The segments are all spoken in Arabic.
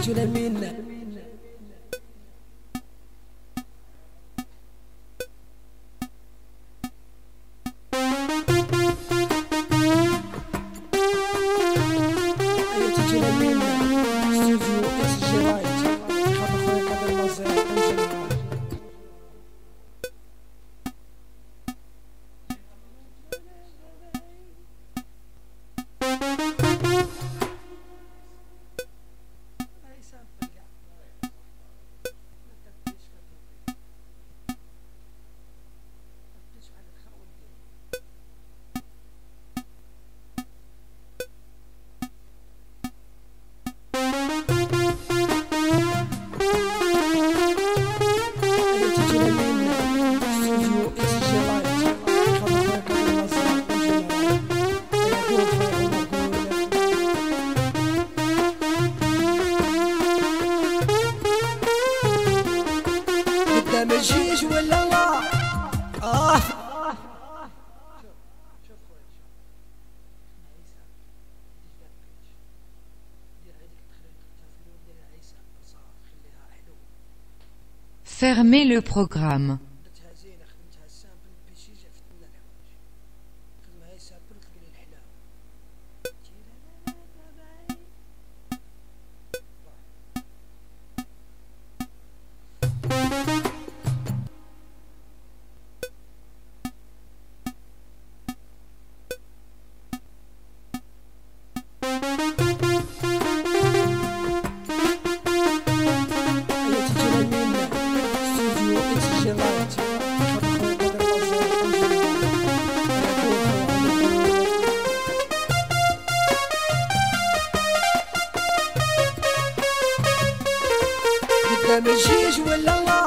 تجونا منا مجيش ولا لا Fermez le programme. مجيش ولا لا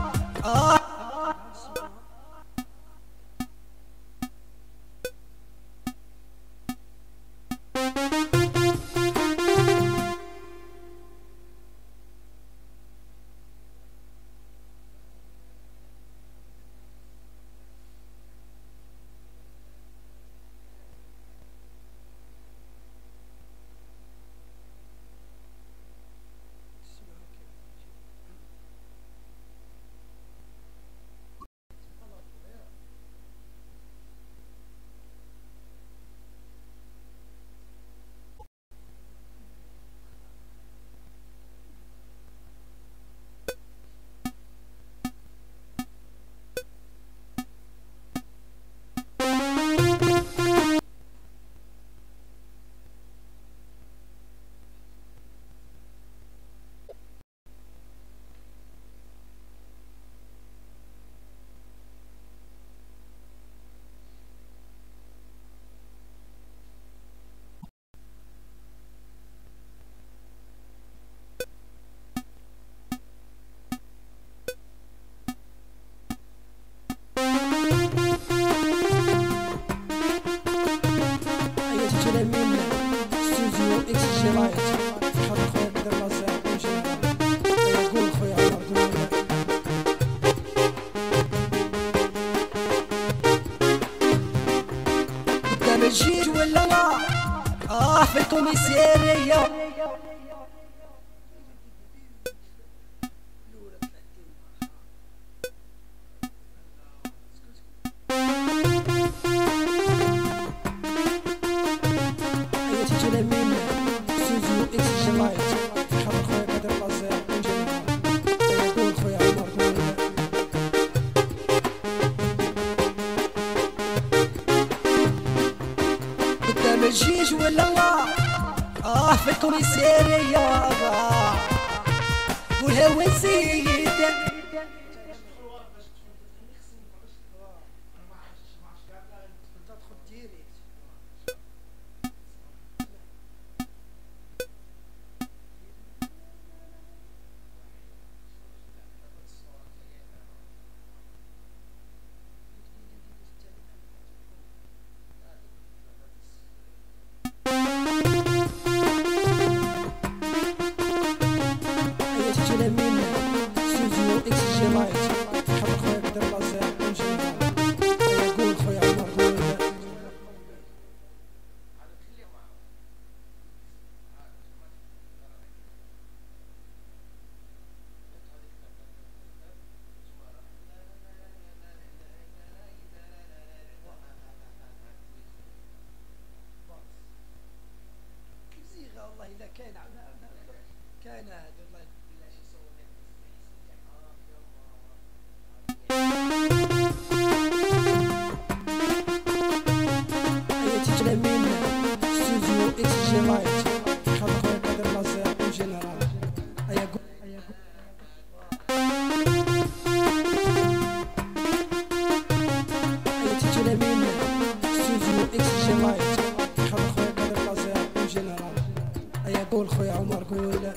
مجيش ولا لا في الكوميسارية مجيش ولا لا في الكوميسارية قولها وسيدة عمر قول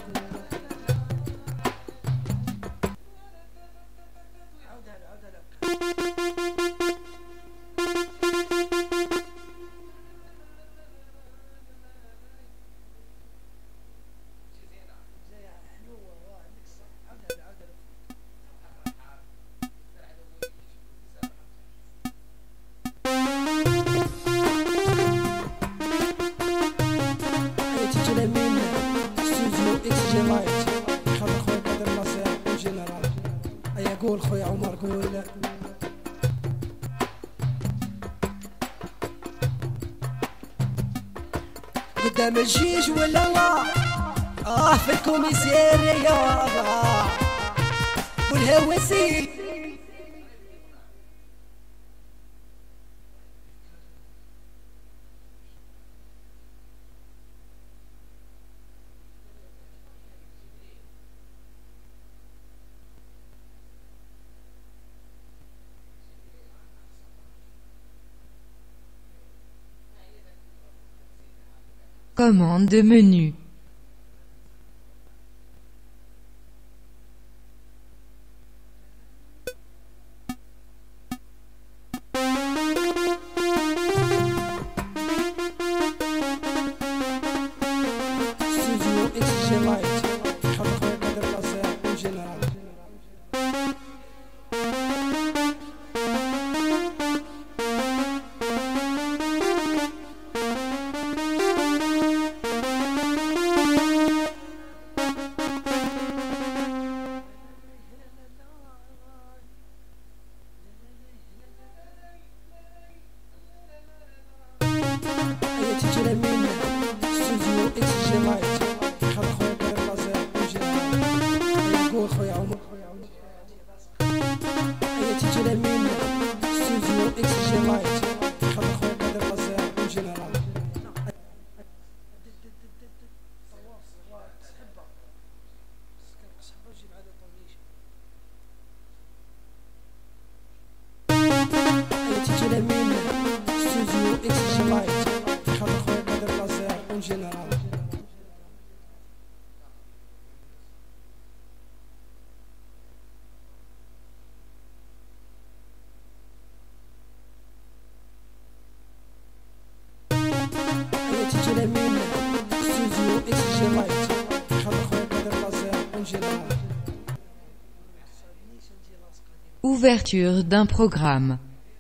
قول خويا عمر قول قدام الجيش ولا لا في الكوميسارية والهواسي Commande de menu. Ouverture d'un programme.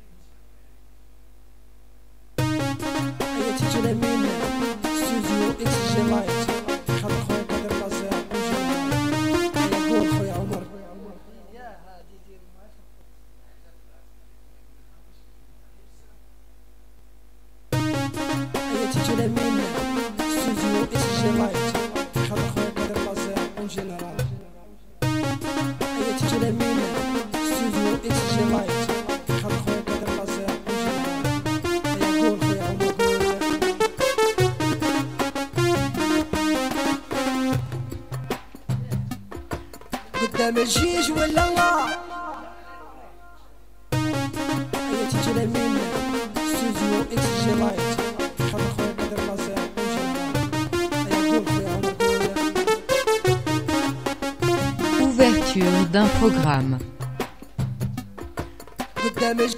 قدام الجيش ولا لا تجي لمين استوديو اكس جي لايت خلي خويا قدر راسي يقول خويا عمر Ouverture d'un programme. قدام الجيش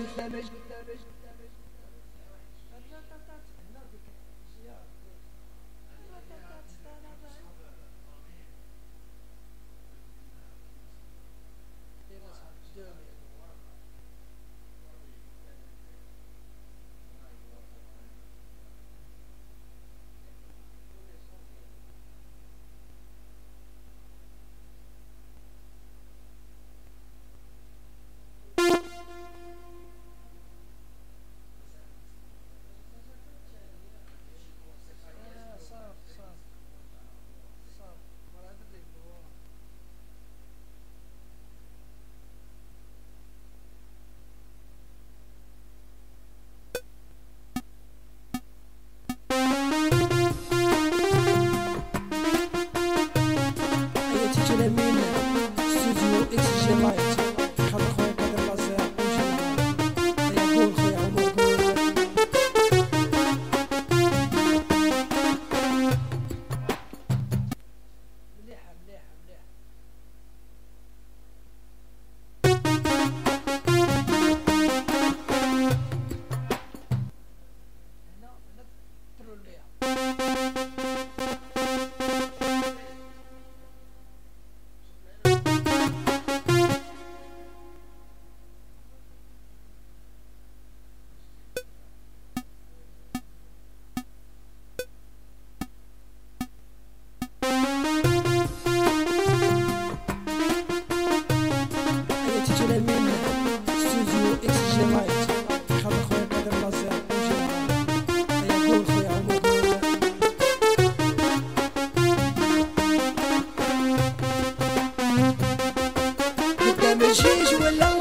الجيج ولا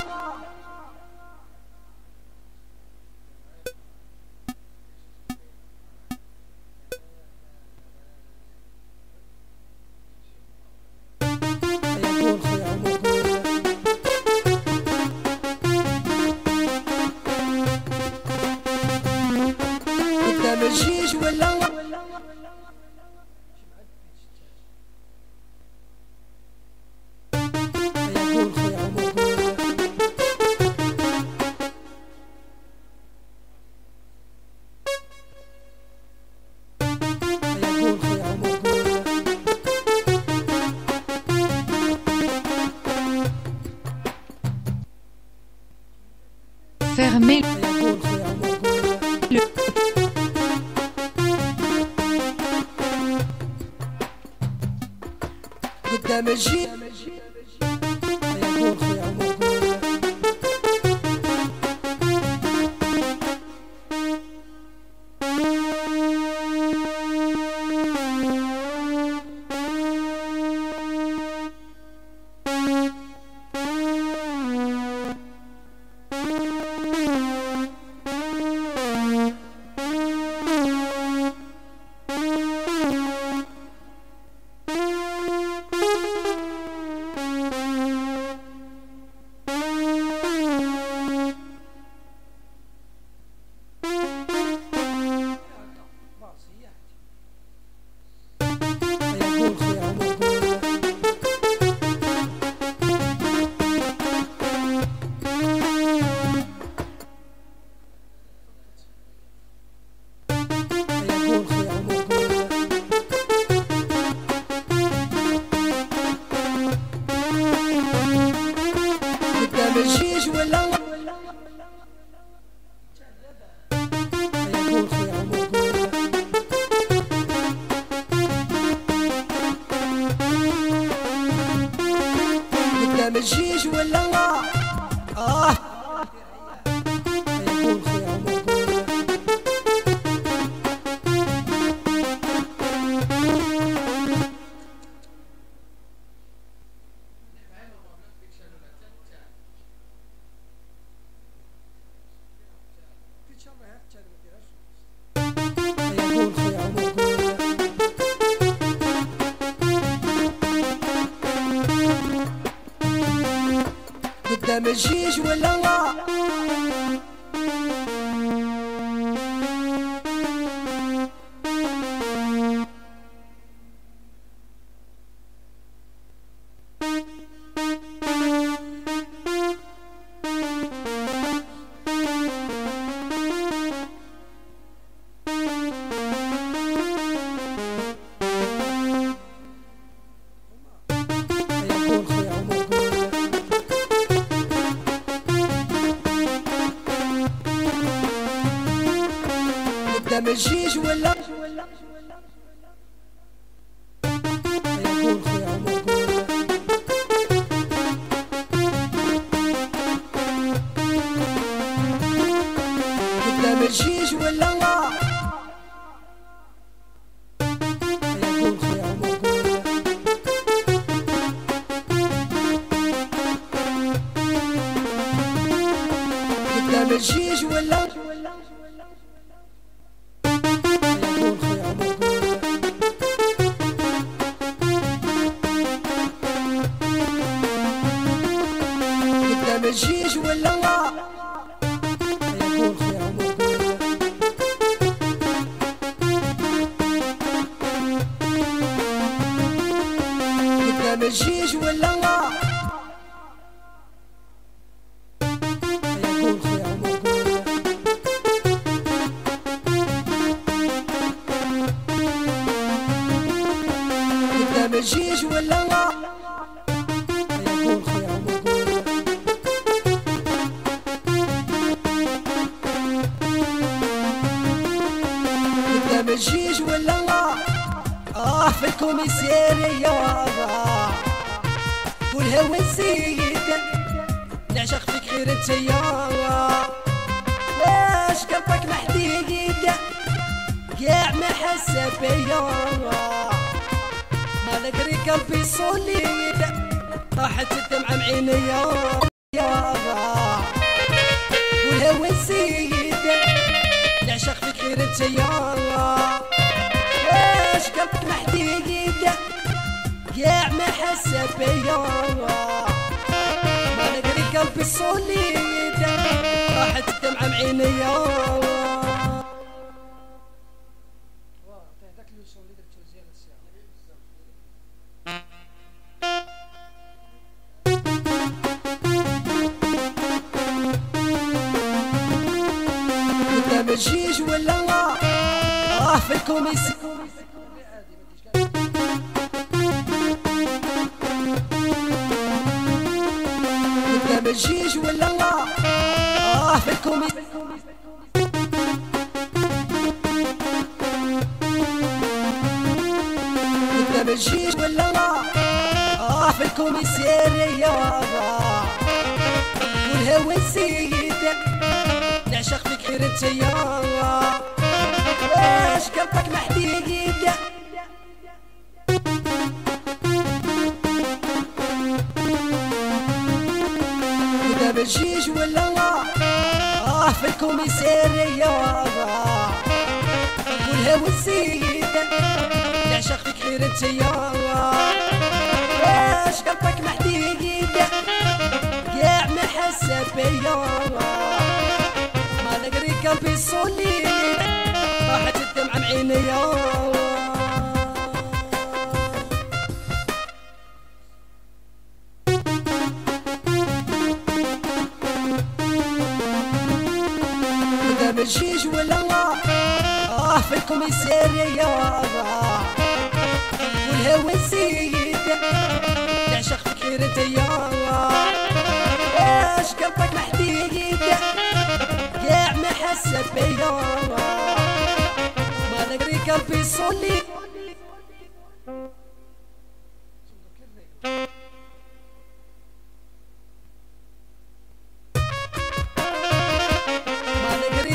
قول خويا عمر قدام الجيج ولا قول خويا عمر قول خويا عمر Fermez قول خويا عمر le قدام الجيج قول خويا عمر قول خويا عمر قول خويا عمر قدام الجيج ولا قول خويا عمر قدام الجيج ولا قول خويا عمر قول خويا عمر قدام الجيج ولا قول خويا عمر قدام الجيج ولا قول خويا عمر قدام الجيج ولا قول خويا عمر قدام الجيج ولا قول خويا عمر قدام الجيج ولا قول خويا عمر قدام الجيج ولا قول خويا عمر قدام الجيج ولا قول خويا عمر قدام الجيج ولا في الكوميسارية والهوى السيد نعشق فيك غير انتيا واش قلبك محديد كاع ما حس بيا ما نقري قلبي صوليد طاحت الدمعة معيني يابا قولها وين سيدة نعشق فيك غير انت يابا واش قلبك محديد قاع ما حاسة بيا ما نقري قلبي صوليد طاحت الدمعة معيني يابا مجيج ولا في الكوميس قلنا مجيج ولا في الكوميس قلنا مجيج ولا في الكوميسارية قولها وين سيدك نعشق فيك غير انت يابا واش قلبك محديد ودا بجيج ولا في الكوميسارية قولها وين سيدك نعشق فيك غير انت يابا واش قلبك محديد قاع ما حاسة بيا قلبي صولي طاحت الدمعة معيني ودا مجيج ولا في الكوميسارية قولها وين سيدك نعشق فيك غير انت يابا واش قلبك محديد قاع ما حاسة بيا ما نقري قلبي صولي ما نقري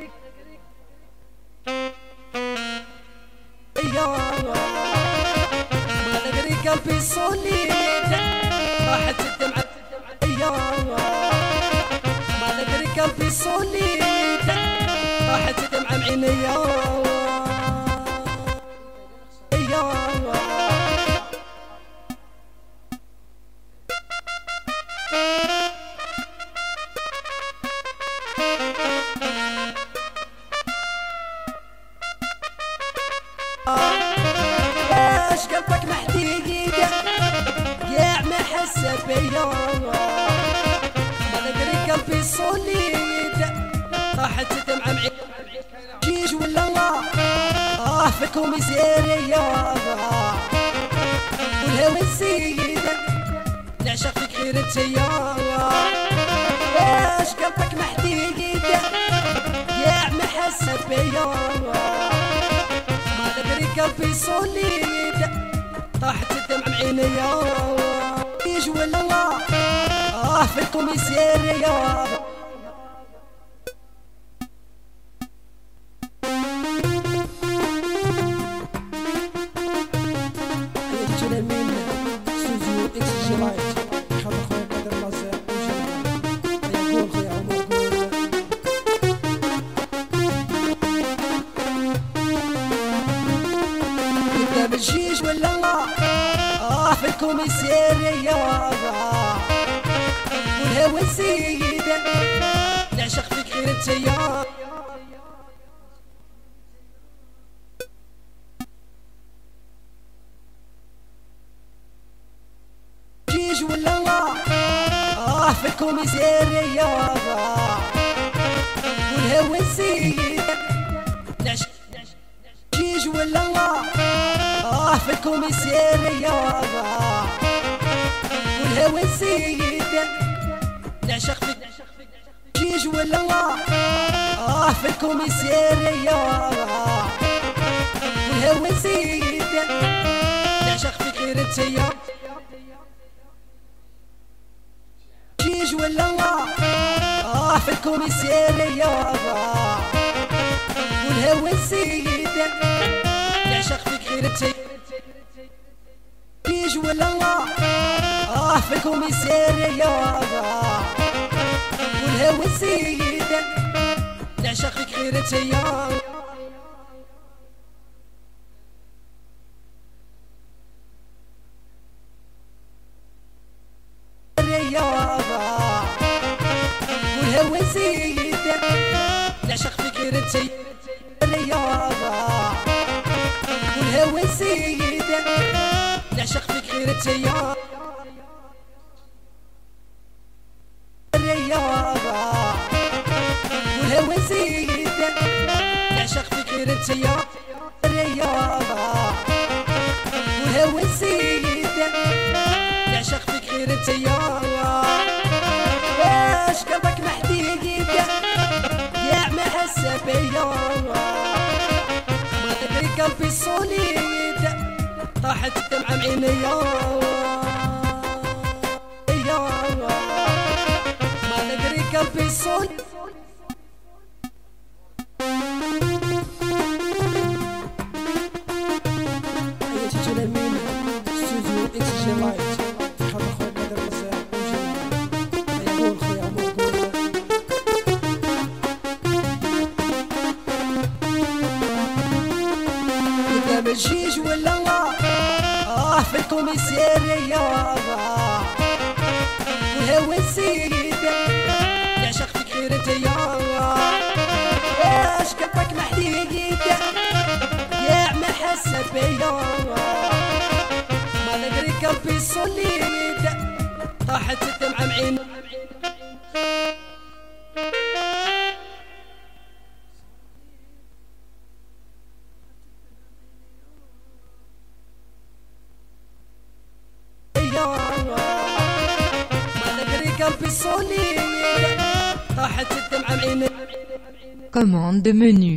ما نقري قلبي صولي راحت الدمعة ما نقري قلبي صولي راحت الدمعة معيني واش قلبك محديد قاع ما حاسة بيا ما نقري قلبي صوليد طاحت الدمعة معيني جيج ولا في الكوميسارية قولها وين سيدك نعشق فيك غير انت يابا واش قلبك محديد قاع ما حاسة بيا ما نقري قلبي صوليد طاحت الدمعة معيني جيج ولا في الكوميسارية مجيج ولا في الكوميسارية قولها وين سيدك نعشق فيك غير انت يابا جيج ولا في الكوميسارية قولها وين سيدك نعشق جيج ولا في الكوميسارية قولها وين سيدك نعشق فيك جيج ولا في الكوميسارية قولها وين سيدك نعشق فيك غير انت جيج ولا في الكوميسارية قولها وين سيدك نعشق فيك غير انت جيج ولا فيكم يسير يابا والهوى زيد نعشق فيك خيرة يابا والهوى زيد نعشق فيك خيرة يابا والهوى زيد نعشق فيك خيرة يابا والهوى زيد نعشق فيك خيرة يابا والهوى زيد نعشق فيك خيرة يابا واش قلبك محديد يا محسة بيا ما تدري قلبي صوليد طاحت الدمعة معيني ما تدري قلبي صوليد الجيج ولا الله فيكم يسير يابا والهوى زيد نعشق فيك خيرة يابا واش قلبك محديد يا محسة بيا ما ندري قلبي صليد طاحت الدمعة معين Commande de menu.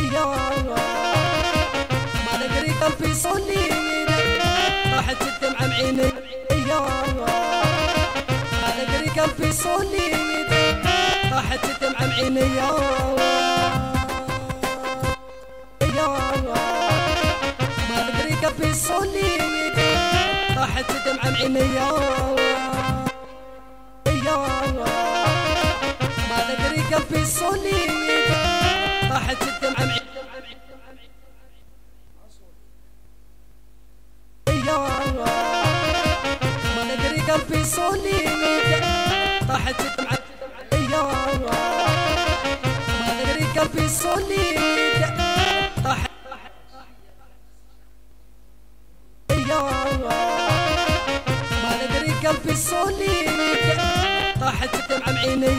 قلبي صوليد طاحت الدمعة معين ما ندري قلبي صوليد طاحت الدمعة ما ندري قلبي صوليد طاحت ما ندري قلبي صوليد طاحت الدمعة معيني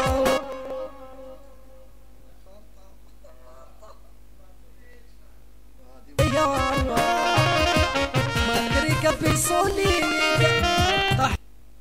ما ندري قلبي صوليد طاحت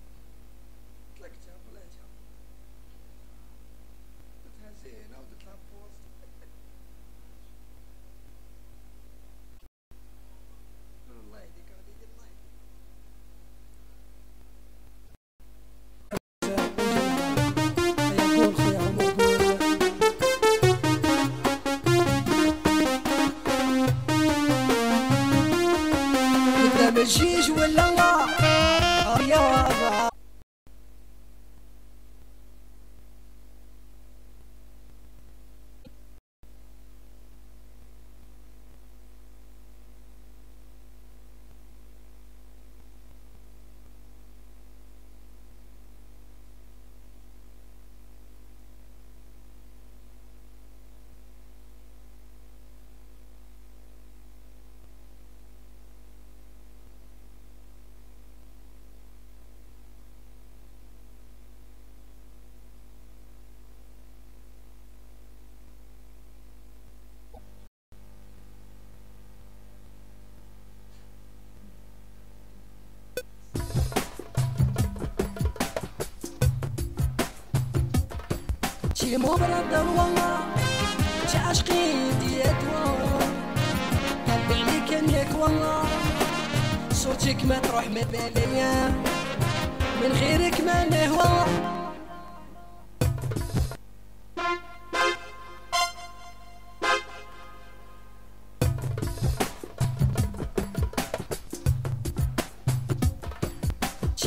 الجيج ولا الله يابا شي مو بردر والله شي عشقي ديت والله قلبي عليك انك والله صوتك ما تروح من بالي من غيرك ما نهوى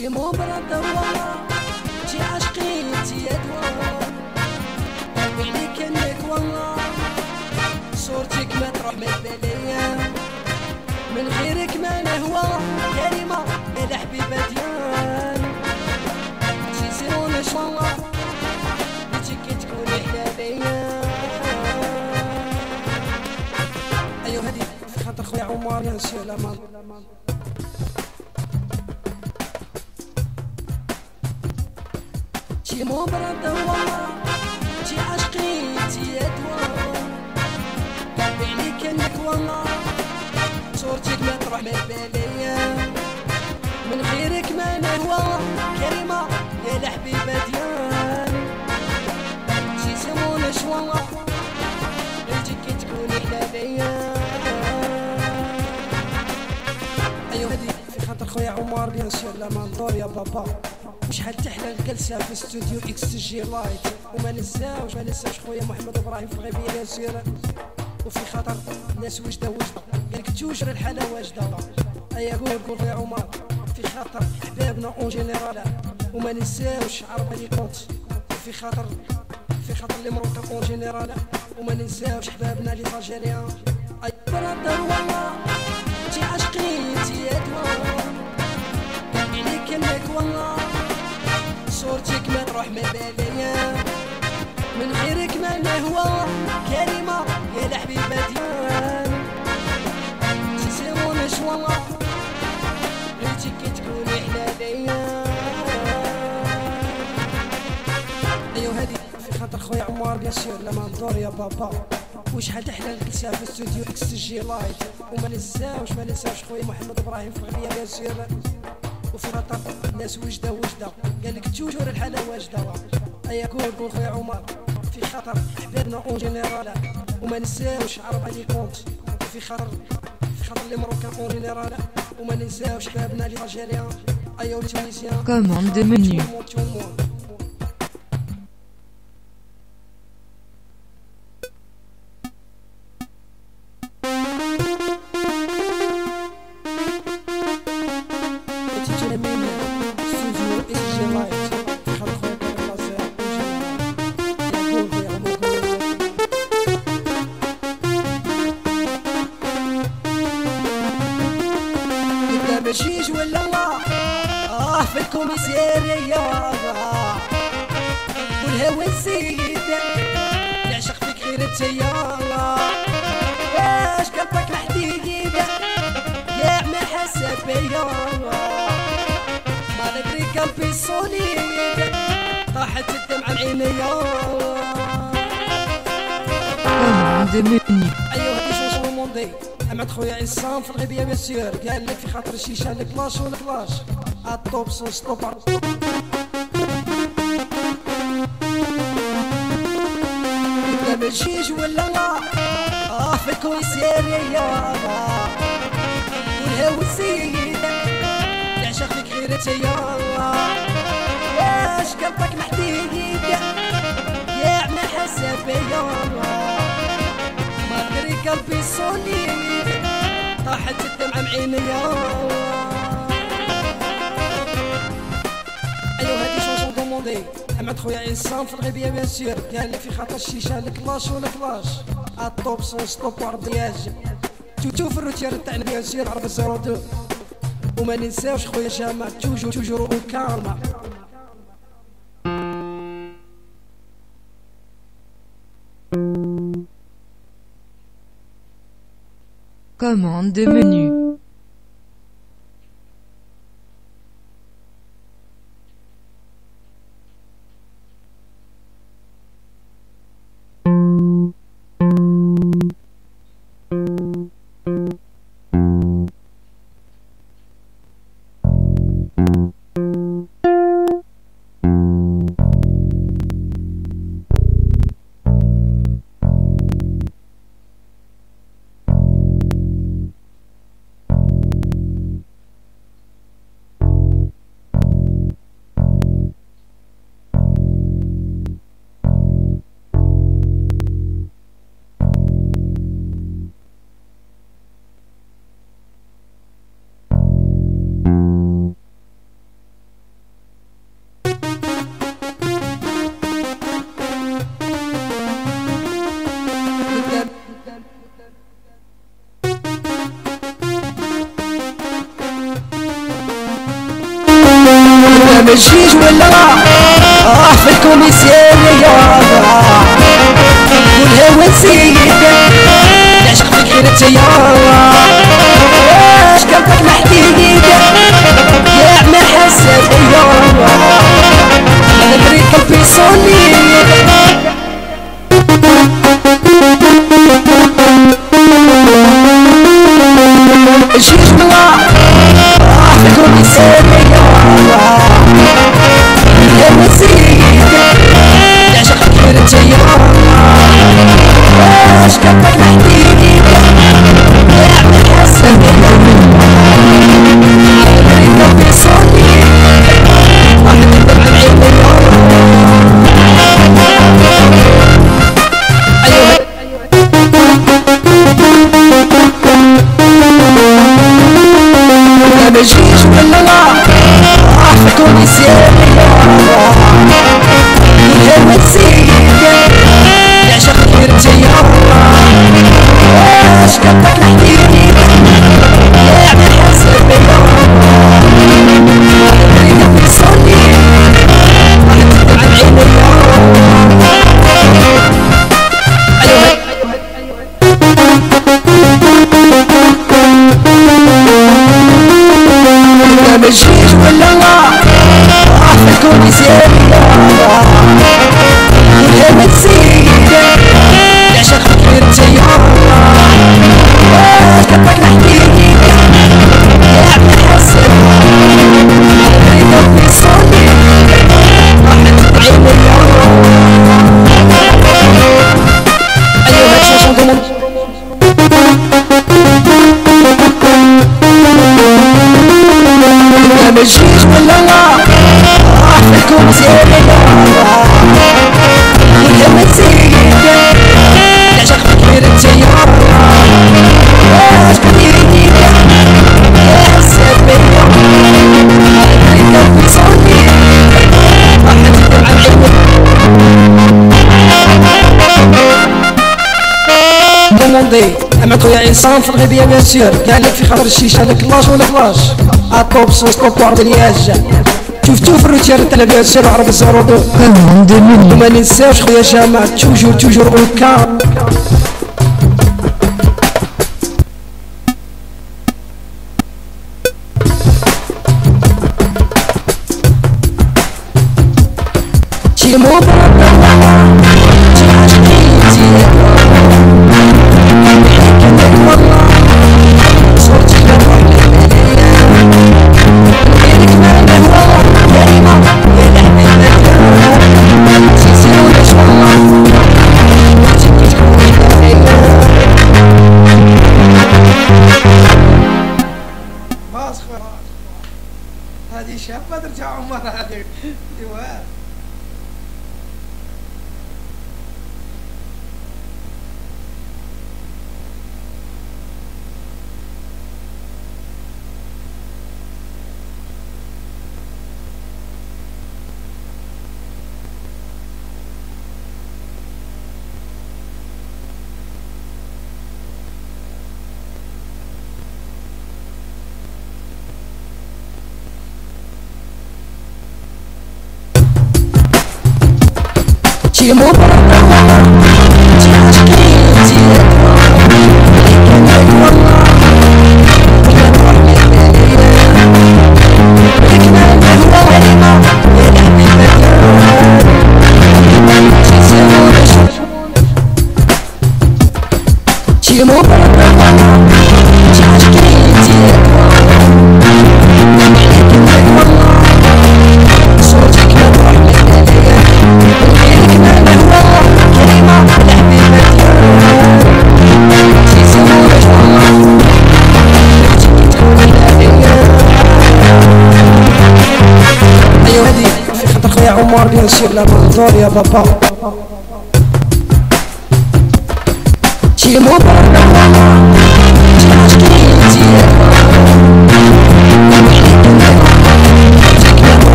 تي مو برد والله تي عشقي تي يدوار قلبي عليك انك والله صورتك ما تروح من باليا من غيرك ما نهوى كلمة يا حبيبة ديالي تيسيروني والله بيتك كي تكوني حلاليا ايوا هادي في خاطر خويا عمر يا سي لامان تي مو برد والله تي عشقي تي يدوار قلبي عليك انك والله صورتك ما تروح من باليا من غيرك ما نهوى كلمة يا الحبيبة ديالي تيسمونيش والله بيتك كي تكوني حلاليا ايوا هادي في خاطر خويا عمر بيان سور لامان دور يا بابا وشحال تحلى الجلسه في استوديو اكس جي لايت وما ننساوش خويا محمد ابراهيم في الغيبيه بيان سور وفي خاطر الناس وجده قالك توجر الحاله واجده ايا قول خويا عمر في خاطر احبابنا اون جينيرال وما ننساوش عربه لي كونت في خاطر لي مروكان اون جينيرال وما ننساوش احبابنا لي الجيريان اي برادر والله تي عشقي تي يدوار قلبي عليك انك والله صورتك ما تروح من باليا من غيرك ما نهوى كلمة يا الحبيبة ديالي تيسيرونيش والله بيتك كي تكوني حلاليا ايوا هادي في خاطر خويا عمر بيان سور لامان دور يا بابا وشحال تحلى الجلسه في استوديو اكس جي لايت وما ننساوش خويا محمد ابراهيم في الغيبيه بيان سور وفي خاطر الناس وجده قالك توجور الحاله واجده ايا قول خويا عمر في خاطر احبابنا اون جينيرال وما ننساوش عربه لي كونت في خاطر لي مروكان اون جينيرال وما ننساوش احبابنا لي الجيريان ايوا لي تونيسيان Commande de menu. مشيش ولا الله في الكوميسارية والهوى الزيد يعشق فيك غير التيارة واش قلبك محديد يا ما حسب بيا ما ندري قلبي صوليد طاحت الدمعة بعينيا Commande de menu. ايوا هادي شونسون موندي عماد خويا عصام في الغيبيه بيان سور قال لك في خاطر الشيشه الكلاش والكلاش الطوب سون ستوبر لا مشيش ولا لا في الكوميسارية والهوى الزيد يعشق فيك غير التيارة واش قلبك محديد يا ما حسب بيا ما ندري قلبي صوليد طاحت الدمعة معينيا ايوا هادي شونسون دوموندي عماد خويا عصام في الغيبيه بيان سور قال لك في خاطر الشيشه الكلاش والكلاش الطوب سون ستوبر دياج توتو في الروتير تاعنا بيان سور عرب 02 وما ننساوش خويا جمال توجور وكالما Commande de menu. ما تجيش ولا راح في الكوميسارية والهوى نسيت نعشق فيك غير انت يا واش قلبك محديد يا ما حسب يا انا بريد قلبي صوني جيش بالله في الكوميسارية يا نسيت نعشق فيك غير انت يا واش قلبك محديد يا ما حسب ما جيش ولا راح في الكوميسارية والهوى نسيت نعشق غير انت يا واش قلبك محديد يا ما حسب بريد قلبي صوني راح تدمع بعيني ما تجيش ولا راح في الكوميسارية والهوى نسيت نعشق فيك غير انت يا واش قلبك محديد يا ما حسب بريد قلبي صوني راح تدمع عيني ايوه هاد شنو ما تجيش ولا راح في الكوميسارية والهوى نسيت نعشق فيك غير انت يا واش قلبي يا حسب بريد قلبي صوني راح تدمع عيني كوموندي اما خويا عصام في الغيبية بيان سور قال لك في خاطر الشيشة لك لاش ولا كلاش الطوب صوص كوكوار دلياج شفتو في الروتير تاع بيان سور عرب الزرودو وما ننساوش خويا جمال توجور اوكا تي هذه شابة ترجع عمرها هذه ايوه تي مو عمر بيان سور لا منظور يا بابا تي مو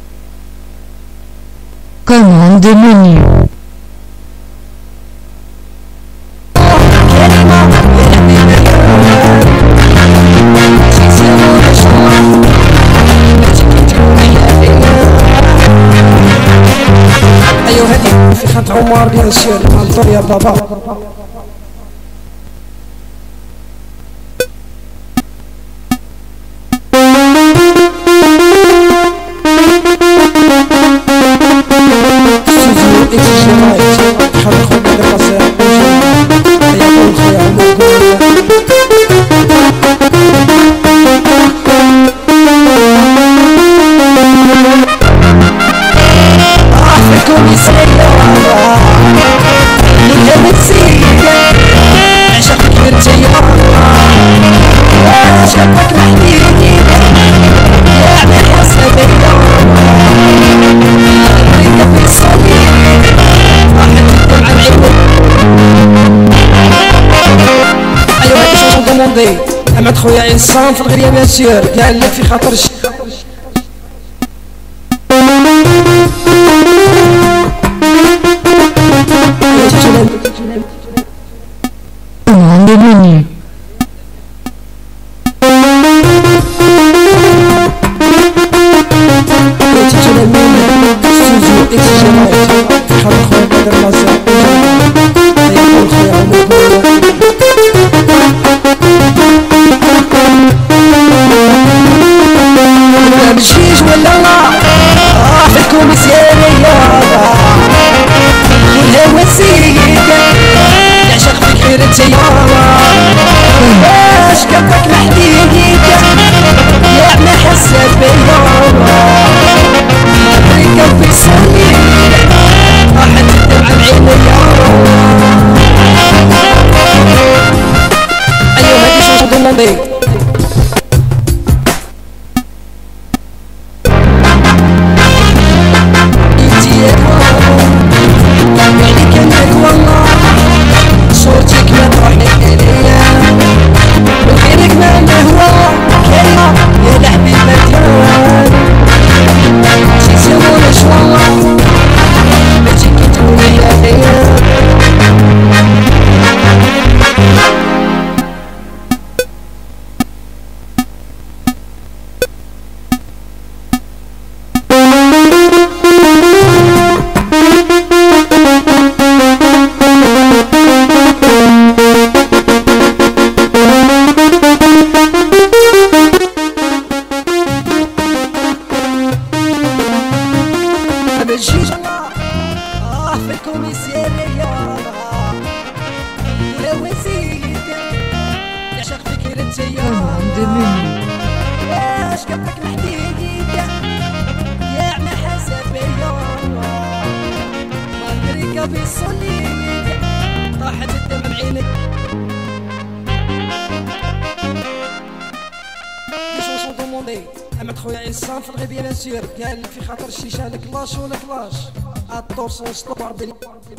Commande menu. عمر بيان سور منظور يا بابا. أحمد خويا إنسان في الغرية بيان سور قال لك في خاطر Commande menu. مشيش ولا لا فيكم سيارية كلها وسيلة يعشق في خير التيارة باش كبك محديدك يا ما حسب بالنار طريقة في سنين راحت الدمعة بعينيا أيوة هادي شو دوموندي Commande menu. واش كبك محديدك يا ما حسب يوم طريقة بالصليب طاحت الدمع بعينك لي شونسون دوموندي أحمد خويا إنسان في الغيبية بيان سور قال في خاطر الشيشة الكلاش ولا كلاش الدور سونس طوار بلي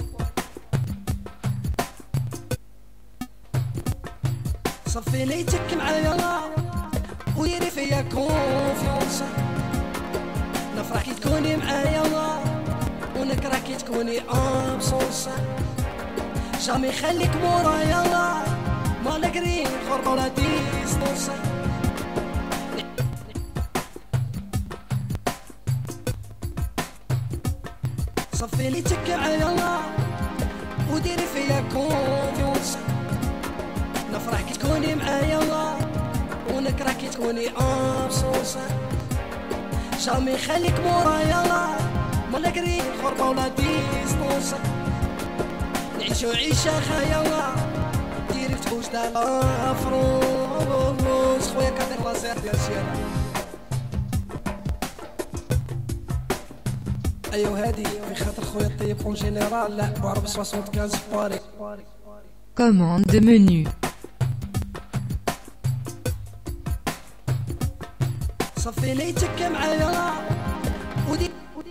صفي ليتك معايا وديري فيا كونفيونس نفرح كي تكوني معايا ونكره كي تكوني ابسونس جامي خليك مورايا ما نقري غربة ولا ديستونس صفي ليتك معايا وديري فيا كونفيونس نفرح كي تكوني معايا ونكره كي تكوني ابسونس جامي خليك مورايا ما نقري غربة ولا ديستونس نعيشو عيشة خيالة ديري تحوش دا لافروز خويا كادر لازير بيان سور ايوا هادي في خاطر خويا الطيب اون جينيرال لا بعرب 75 في باري Commande menu. صفي ليتك معايا ودي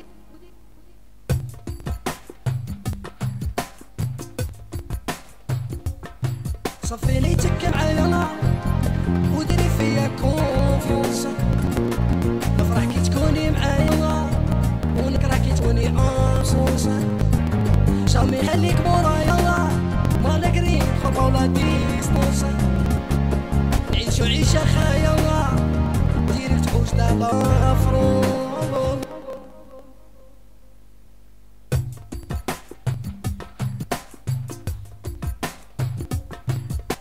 صفي ليتك معايا وديري فيا كونفيونس نفرح كي تكوني معايا ونكره كي تكوني ابسونس جامي خليك مورايا ما نقري غربة ولا ديستونس نعيشو عيشة خيالة ديري تحوش دا لافروز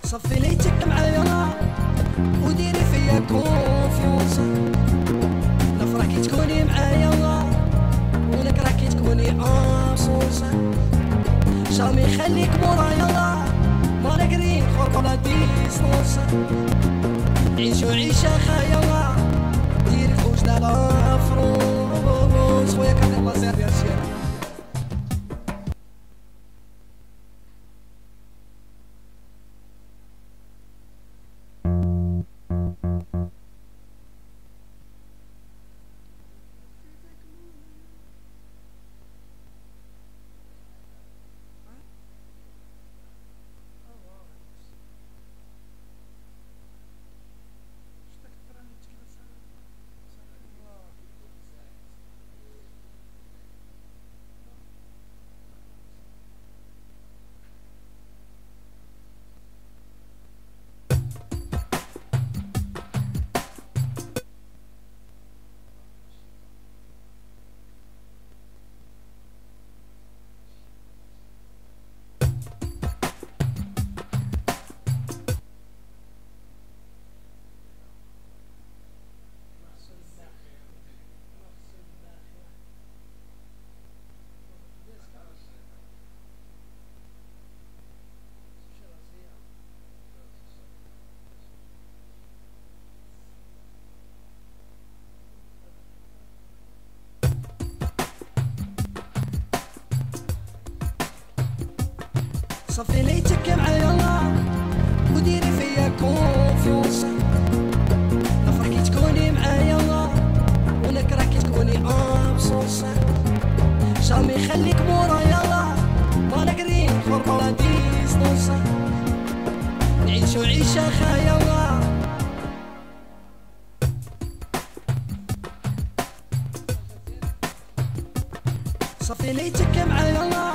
صفي ليتك معايا وديري فيا كونفيونس، نفرح كي تكوني معايا ونكره كي تكوني ابسونس، جامي خليك مورايا ما نقري خرطة لا ديستونس، عيشو عيشة خايا ديري خوش دا لا فرونس، خويا كان الله سير يا سير. صفي ليتك معايا وديري فيا كونفيونس، نفرح كي تكوني معايا ونكره كي تكوني ابسونس، جامي خليك مورايا ما نقري خرطة لا ديستونس، نعيشو عيشة خايا صفي ليتك معايا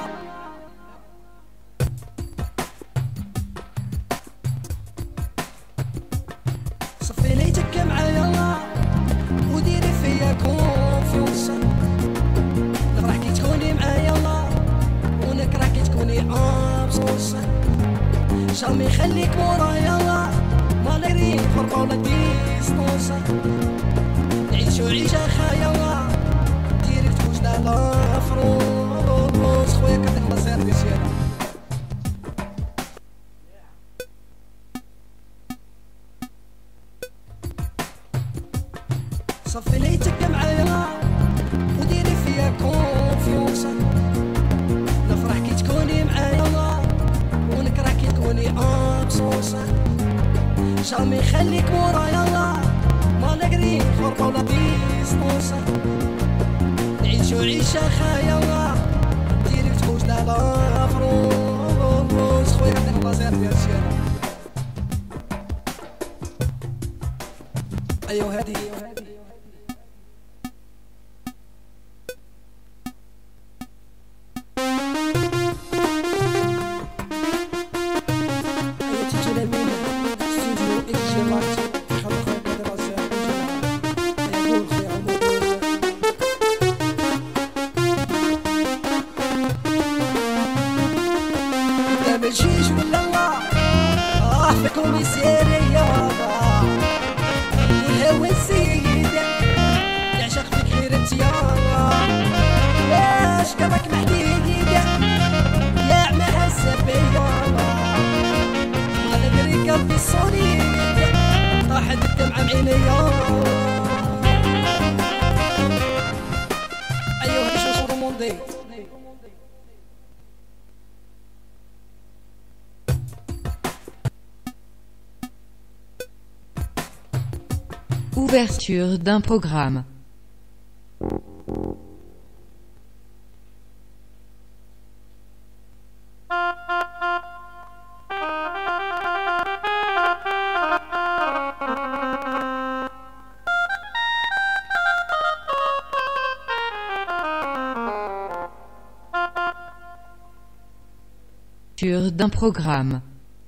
صفي ليتك معايا وديري فيا كونفيونس، نفرح كي تكوني معايا ونكره كي تكوني ابسونس، جامي خليك مورايا ما نقري خرطة ولا ديستونس، نعيشو عيشة خايا ديري تفوز لا فرونس، خويا كان الله سير بيسير. صفي ليتك معايا وديري فيا كونفيونس، نفرح كي تكوني معايا ونكره كي تكوني ابسونس، جامي خليك مورايا ما نقري خرطة ولا ديستونس، نعيشو عيشة خايا ديري تفوز لا فرونس، خويا كان الله سير يا سير. ايوا هادي مشيش ولا فيكم يسير رياضة والهوى السيدة يعشق فيك غير انتيارة، واش كرك محديدة يا عمها السبيارة، على قري قلبي الصليب طاحت الدمعة بعينيا. أيوه باش نصورو موندي Ouverture d'un programme. Ouverture d'un programme.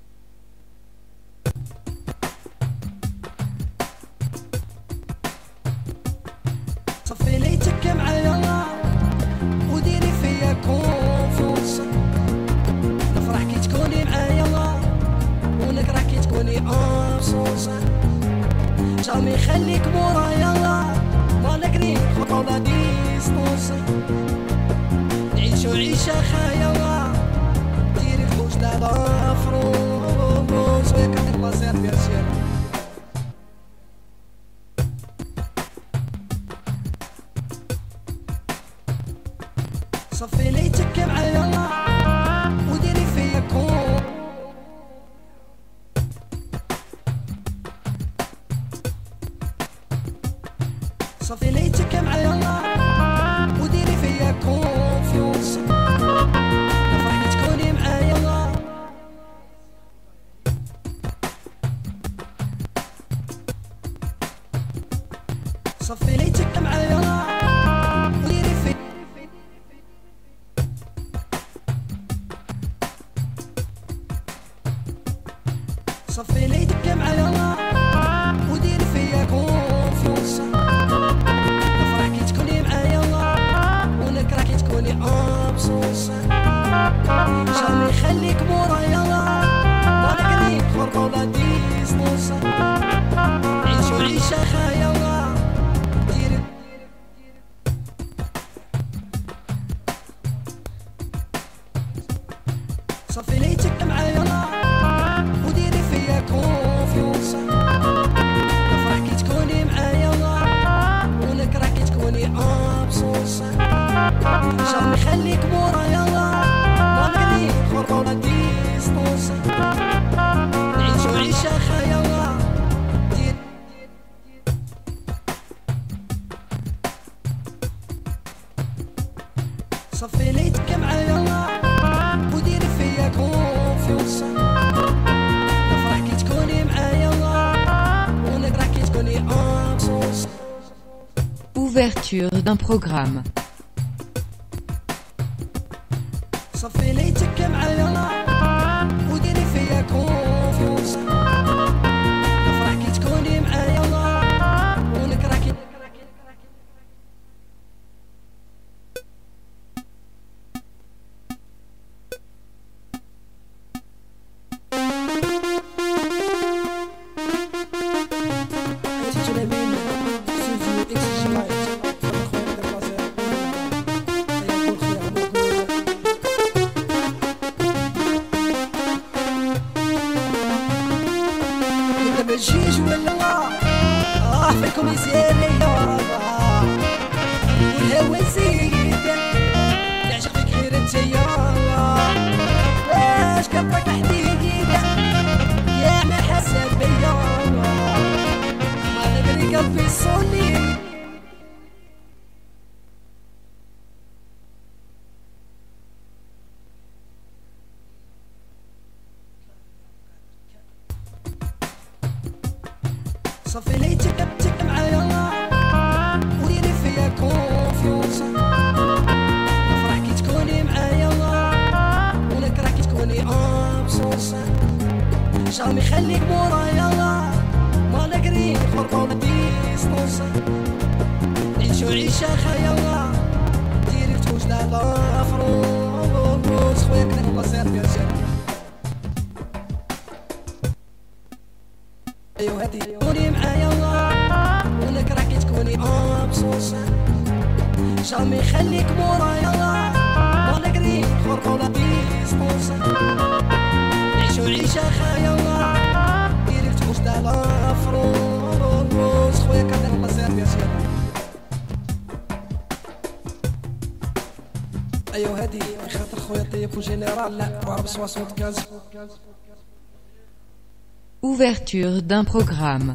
صفي ليتك معايا وديري فيا كونفيونس، نفرح كي تكوني معايا ونكره خليك مورايا ما نقري خطوة ديستونس نعيشو عيشة خايا ديري الخوش تاع الافروس وياك المصير بيان سير صفي ليتك معايا وديري فيا كون صفي ليتك معايا وديري فيا كونفيونس نفرحك تكوني معايا صفي ليتك معايا وديري في صفي ليتك معايا وديري فيا كونفيونس نفرحك تكوني معايا ونكرهك تكوني ابسونس جامي خليك مورايا ما نقريك خرطوطة ديستونس عيشو عيشة خايا ديري صفي ليتك معايا وديري فيا كونفيونس نفرحك تكوني معايا ونكرهك تكوني ابسونس جامي خليك مورايا ما نقريك خرطوطة ديستونس نعيشو عيشة خايا دير صفي ليتك معايا وديري فيا كونفيونس نفرحك تكوني معايا ونكرهك تكوني ابسونس Ouverture d'un programme. صفي ليتك معايا وديري فيا كونفيونس نفرحك تكوني معايا ونكرهك الجيج ولا فيكم يسير ليا والهوا زيد يعشق فيك غير انتيا واش كبرك حديد يا ما حسب بيا ما نقري قلبي صوني صفي ليتك معايا وديري فيا كونفيونس نفرحك تكوني معايا ونكرهك تكوني ابسونس جامي خليك مورايا ما نقري خرطوطة ديستونس نعيشو عيشة خايا ديري تكوش تاع الافروس خويا كنك المصير بيان سير ايوا هادي كوني معايا ونكرهك تكوني ابسونس جامي خليك مورايا ما نقري خرطوطة ديستونس نعيشو عيشة خايا ديري تخوش تاع الافروس خويا كنك المصير بيان سير ايوا هادي في خاطر خويا طيب وجينيرال لا وعرب 75. Ouverture d'un programme.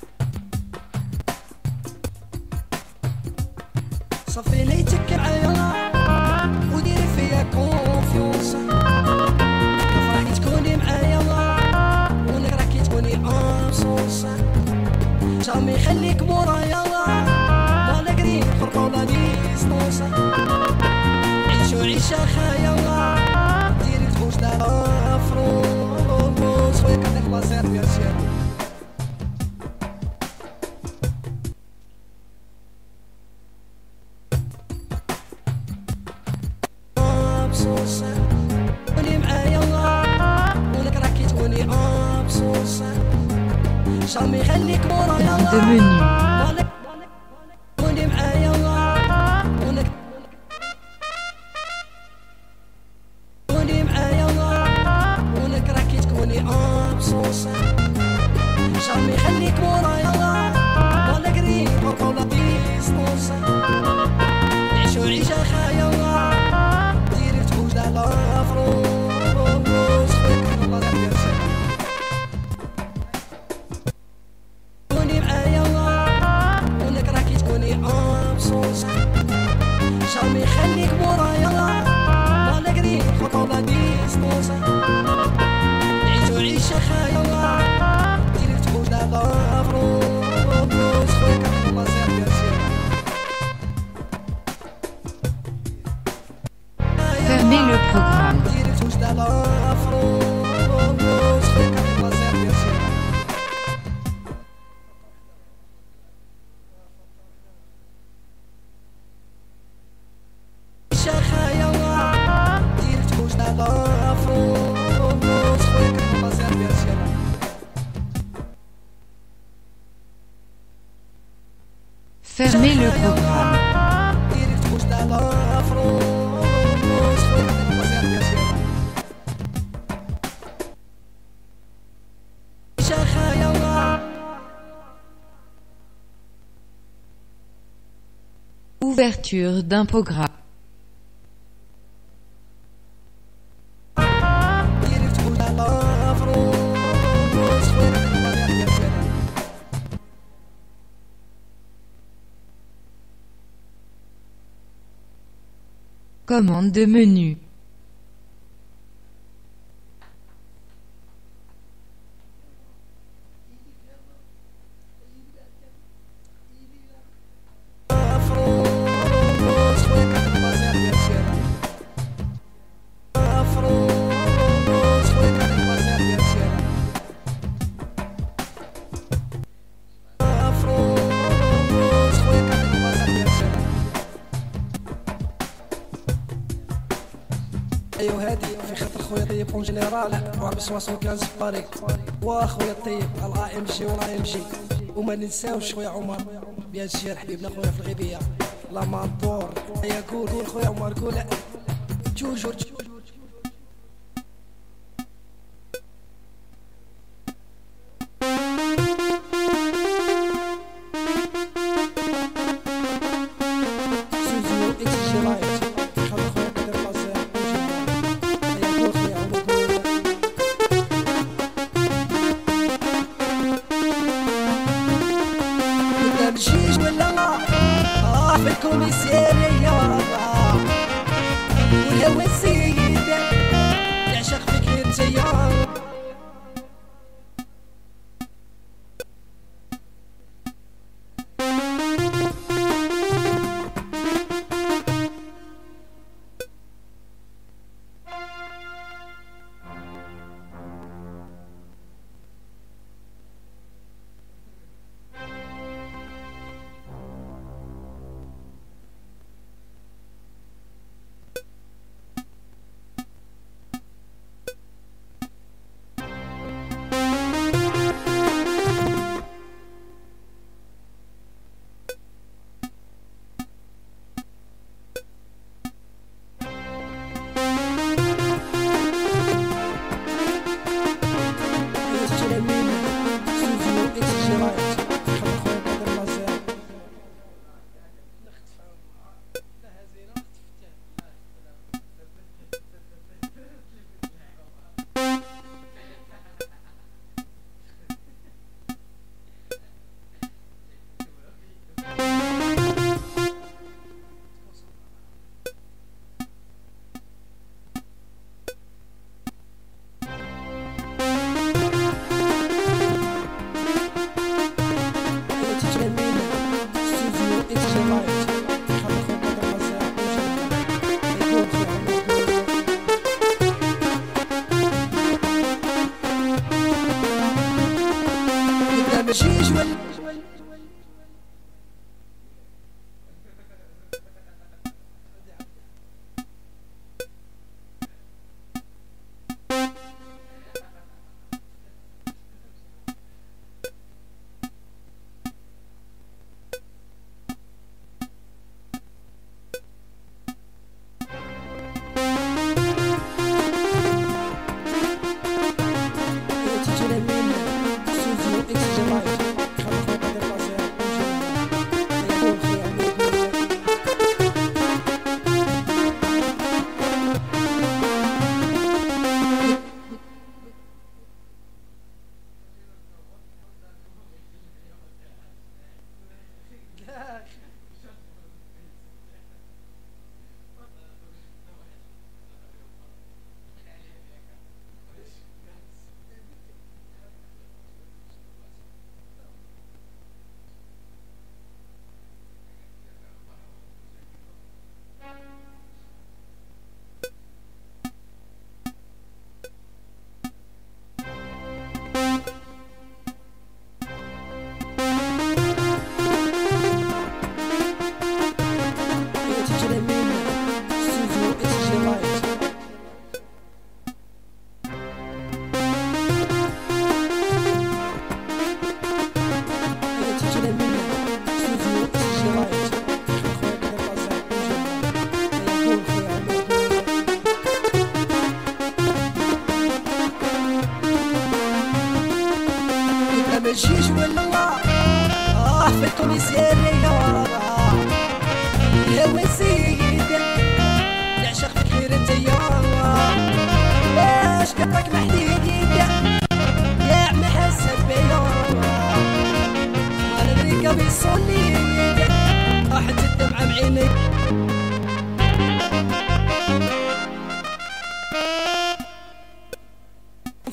صفي ليتك معايا وديري فيا كونفيونس نفرحك تكوني معايا ونكرهك تكوني ابسونس جامي خليك مورايا ما نقري خرطوطة ديستونس عيشو عيشة خايا ديري تخوش تاع الافروس خويا كنك المصير بيان سير جامي خليك مورايا de menu, كوني معايا ونك كوني معايا ونكره كي تكوني مبسوطة جامي خليك مورايا ولا قريب ولا ديستونسا نعيشو عيشة خايا ديري تفوز على فروس خويا الله يرحم كوني معايا ونكره كي تكوني مبسوطة جامي خليك مورايا ولا قريب ولا ديستونسا نعيشو عيشة خايا ديري تفوز على فروس خويا الله يرحم fermez le programme, ديري تفوز على فروس خويا الله يرحم شخايا دير تفوز على فروس خويا الله يرحم fermez le programme, دير تفوز على فروس خويا الله يرحم شخايا ouverture d'un programme, دير تفوز على فروس خويا الله يرحم commande de menu, فروس خويا الله يرحم فروس خويا الله يرحم فروس خويا الله يرحم ايوا هادي في خاطر خويا طيب اون جينيرال وربي 75 باري واخويا الطيب الا ام جي ولا ام جي وما ننساوش خويا عمر بيان سير حبيبنا خويا في الغيبيه لا ماطور يا قول خويا عمر قول جوجو سوزو اكس جي لايت خاطر خويا كدير لازير يا قول خويا عمر قول ولا مشيش ولا في الكوميسارية والهواسية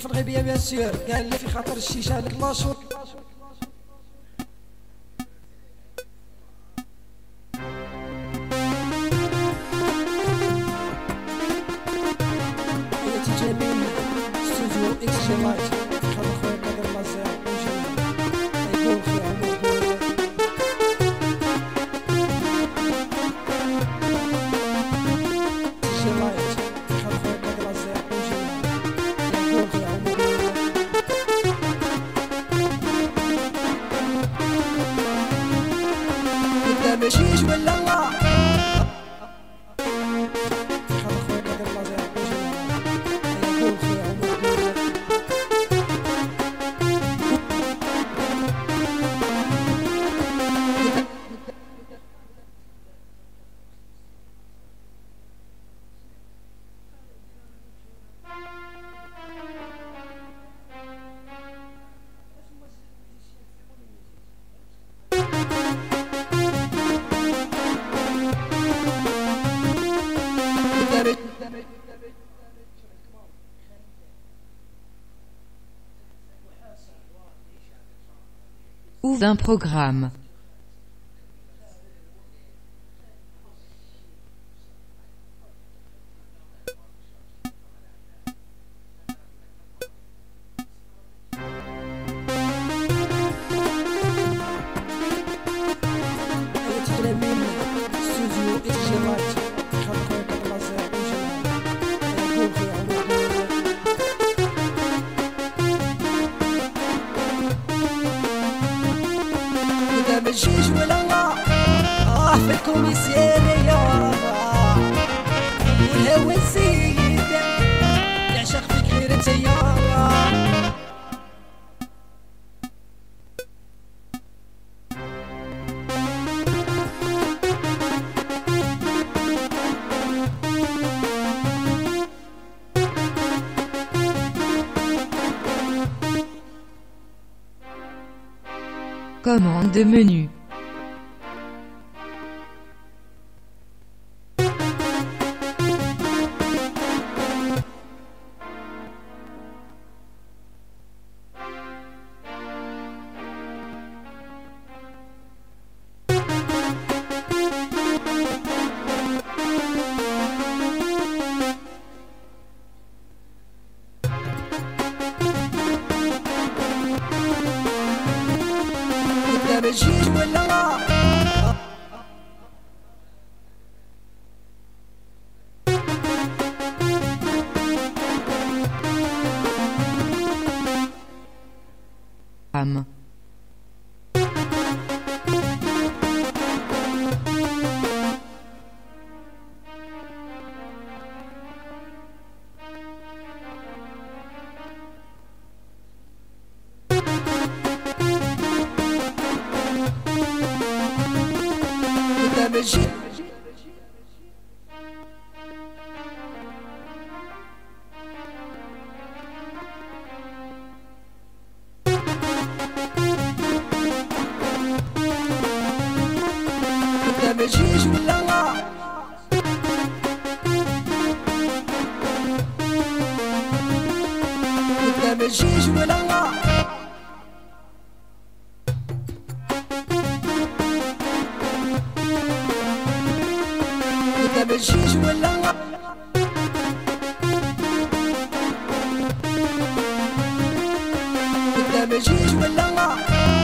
في الغيبية بيان سور، قال لي في خاطر الشيشة هذيك لاشور. جميل استوديو اكس جي لايت خاطر خويا قادر مازال يقول خويا عمر جي لايت خاطر خويا قادر مازال يقول خويا عمر ولا ماشيش ولا الله ou d'un programme. ماشيش ولا الله في الكوميسارية والهوى السيد يعشق فيك غير انتيا Commande de menu. ماشيش ولا الله Âme. ماشي ماشيش ولا الله ماشيش ولا الله ماشيش ولا الله ماشيش ولا الله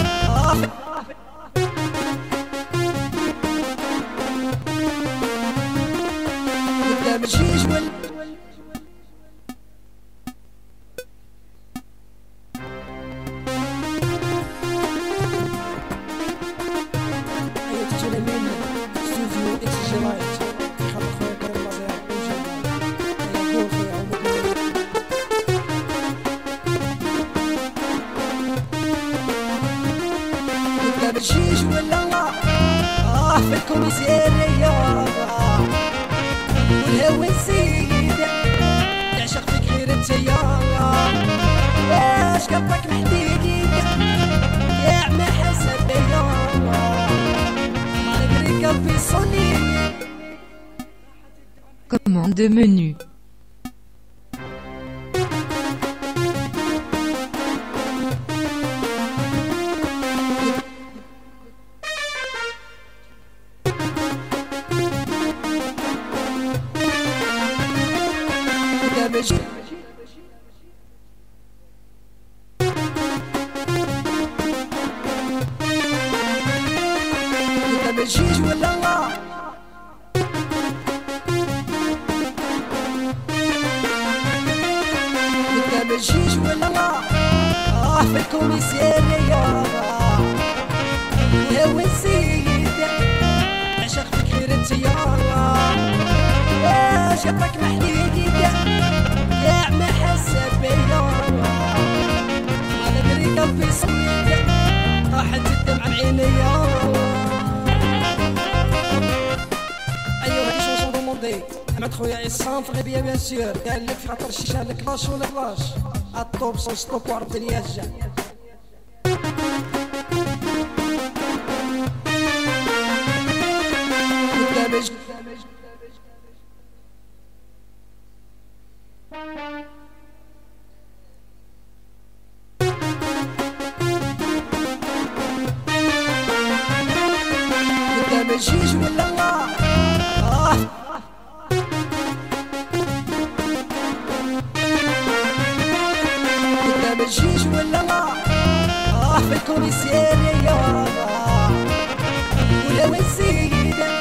ماشيش ولا استوديو اكس جي لايت خاطر خويا قادر مازال يقول خويا عمر ماشيش ولا الله في الكوميسارية والهوى السيد يعشق فيك غير انتيا واش قلبك محديدي يا عمي حسب بيا مالغري قلبي صوني. Commande de menu. الجيش ولا لا في الكوميسارية يا وسيد عشق فيك غير انت يا الله شافك محديد يا ما حسب بيا على بريك قلبي صيد طاحت الدمعة بعيني ايوه هادي شونسون دوموندي احمد خويا عصام في الغيبية بيان سور قال لك في خاطر الشيشة الكلاش ولا كلاش الطوب سون ستوب وعرض الدنيا الجا قدام الجيش ولا لا قدام الجيش ولا لا في الكوميسارية ولا وسيدة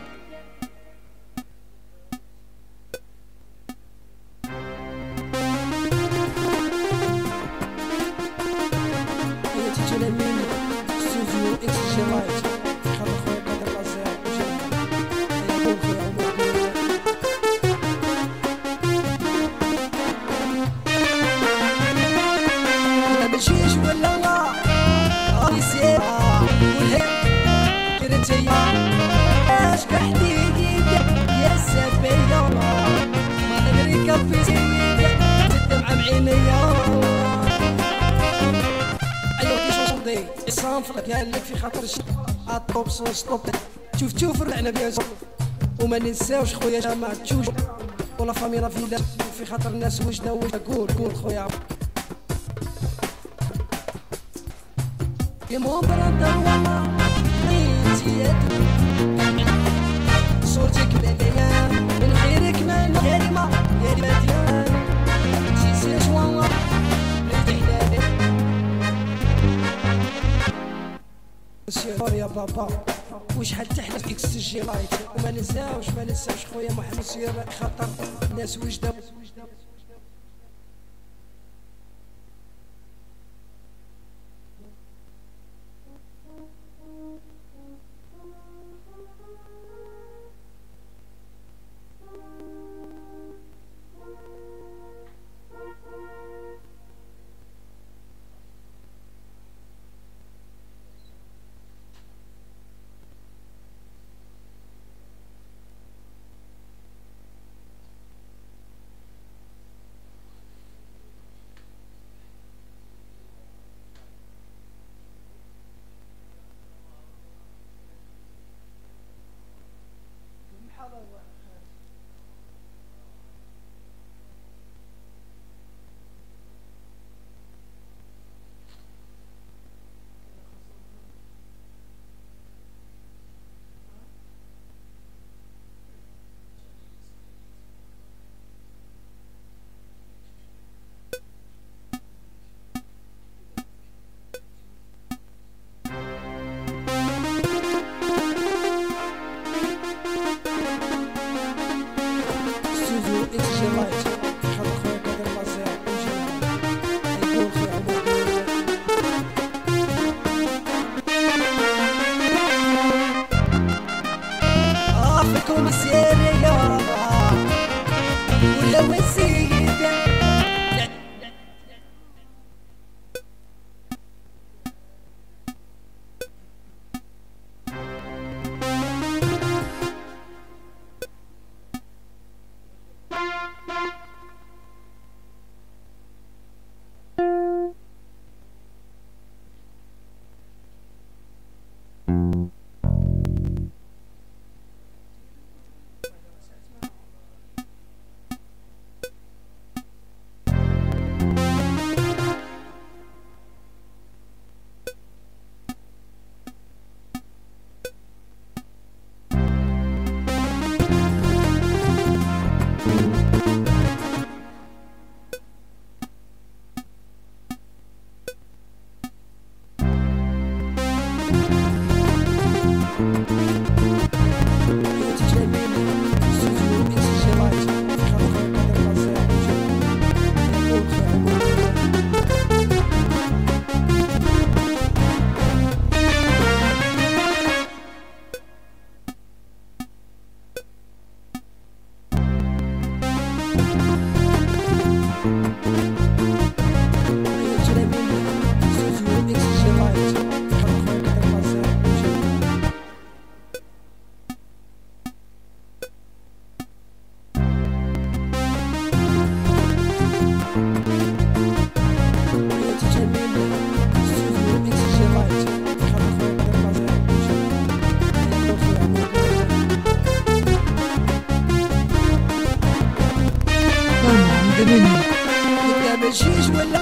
هي تيجي من استوديو اكس جي لايت خاطر خويا قادر الازهر يقول خويا عمر مشيش ولا لا يسير والهيك غير انتيا اش بحديدي يا سبيا ما نغري كفي سيدي الدمعة بعينيا ايوا كي شوصدي عصام فرق قال لك في خاطر الطوب سون ستوب شوف رجعنا بيان سور وما ننساوش خويا جماعة تشوش ولا فاميلا فيلا في خاطر الناس وجدة قول خويا يا مو برادر والله انتي صورتك بليا من غيرك ما نهرمة يا مديان تيسيش والله ريت حلالي سير يا بابا وشحال تحلى في اكس جي لايت وما ننساوش خويا محمد سير خاطر الناس وجدة الجيج ولا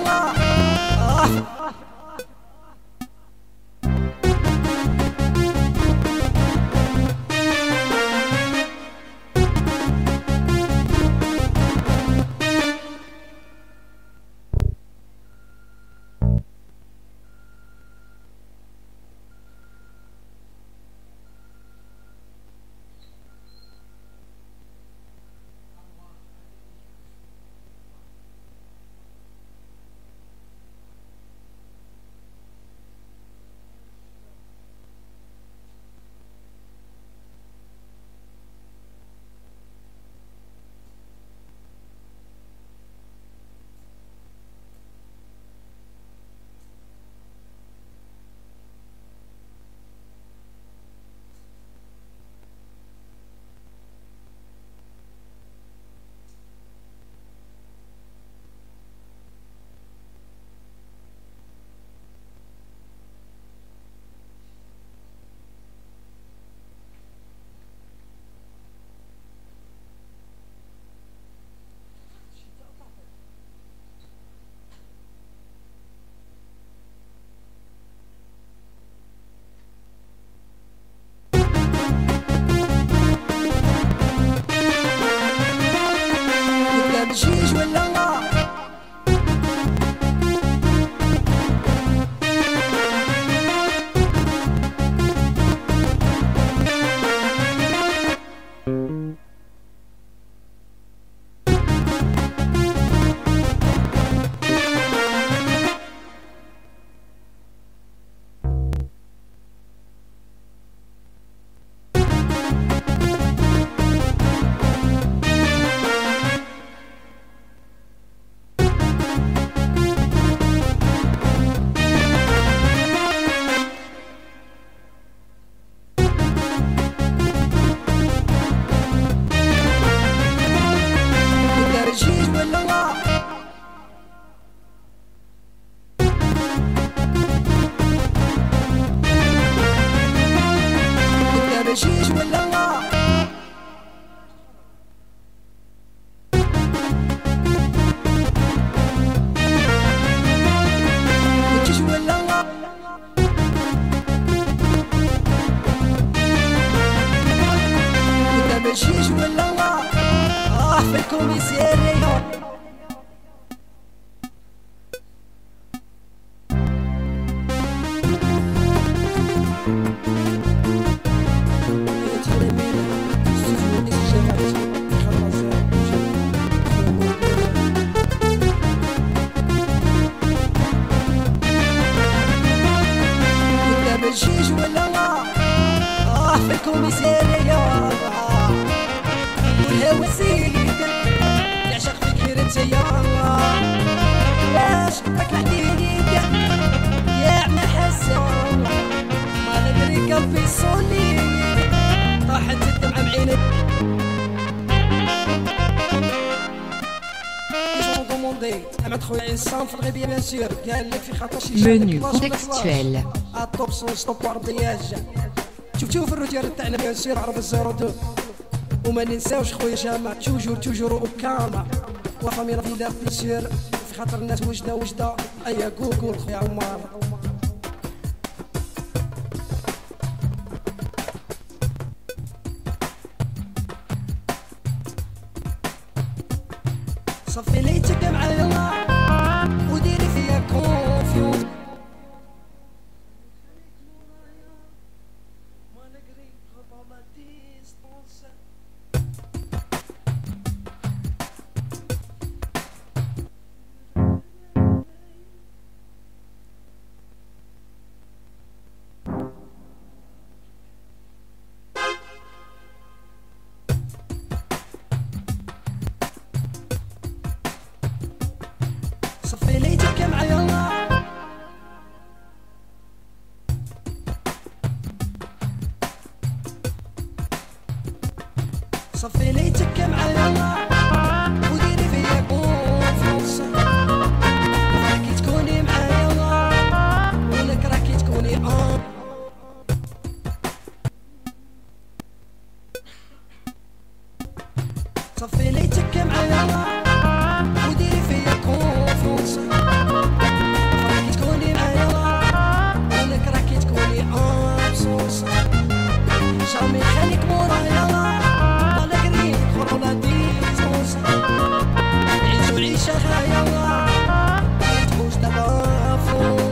الجيج ولا الجيج ولا الجيج ولا قدام الجيج ولا في الكوميسارية الجيج ولا في الكوميسارية والهوا سيد يعشق فيك انتيا لاش راك الحديد يا محسن ما ندري قلبي صوني طاحت الدمعة بعينك عمد خويا انسان في الغيبية بيان سور قال لك في خاطر شي Menu contextuel. الطوب سون ستوب وردياج شوف الرجال تاعنا بيان سور عرب الزيرو دو وما ننساوش خويا جامع توجور وكاما وفاميلا في لا بيسير في خاطر الناس وجده ايا قول خويا عمار صفي ليتك معايا وديري فيا كونفيون صفي ليتك معايا صفي ليتك معايا وديري فيا كونفونس راكي تكوني معايا ولك راكي تكوني صفي ليتك معايا وديري فيا كونفونس خيالله تحوش دابا فوق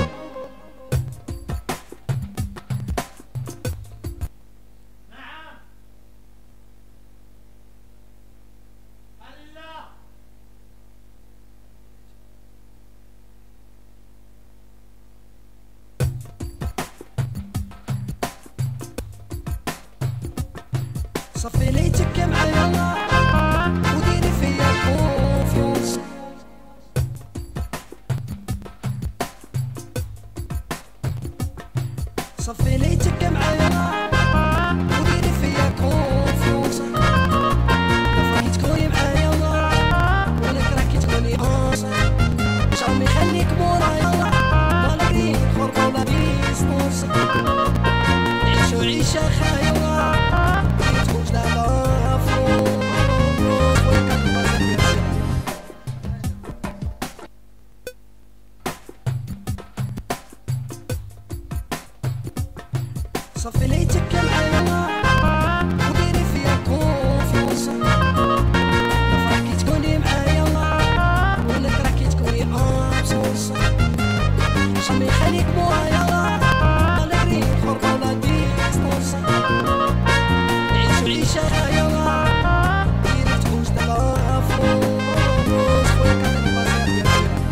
صفي ليتك معايا وديري فيا كونفيونس صفي ليتك معايا وديري فيا كونفيونس نفرك تكوني معايا وانا كراكي تكوني انصر جامي خليك مورايا ما نقري خربة ولا بيسنوس نعيشو عيشة خايلة صفي ليتك معايا وديري فيا كونفيونس نفركي تكوني معايا وانا كراكي تكوني ابسونس جامي خليك مورايا ما نقري خربة ولا ديستونس نعيشو عيشة خايلة ديري تحوش دابا فلوس خويا كاتبي بازير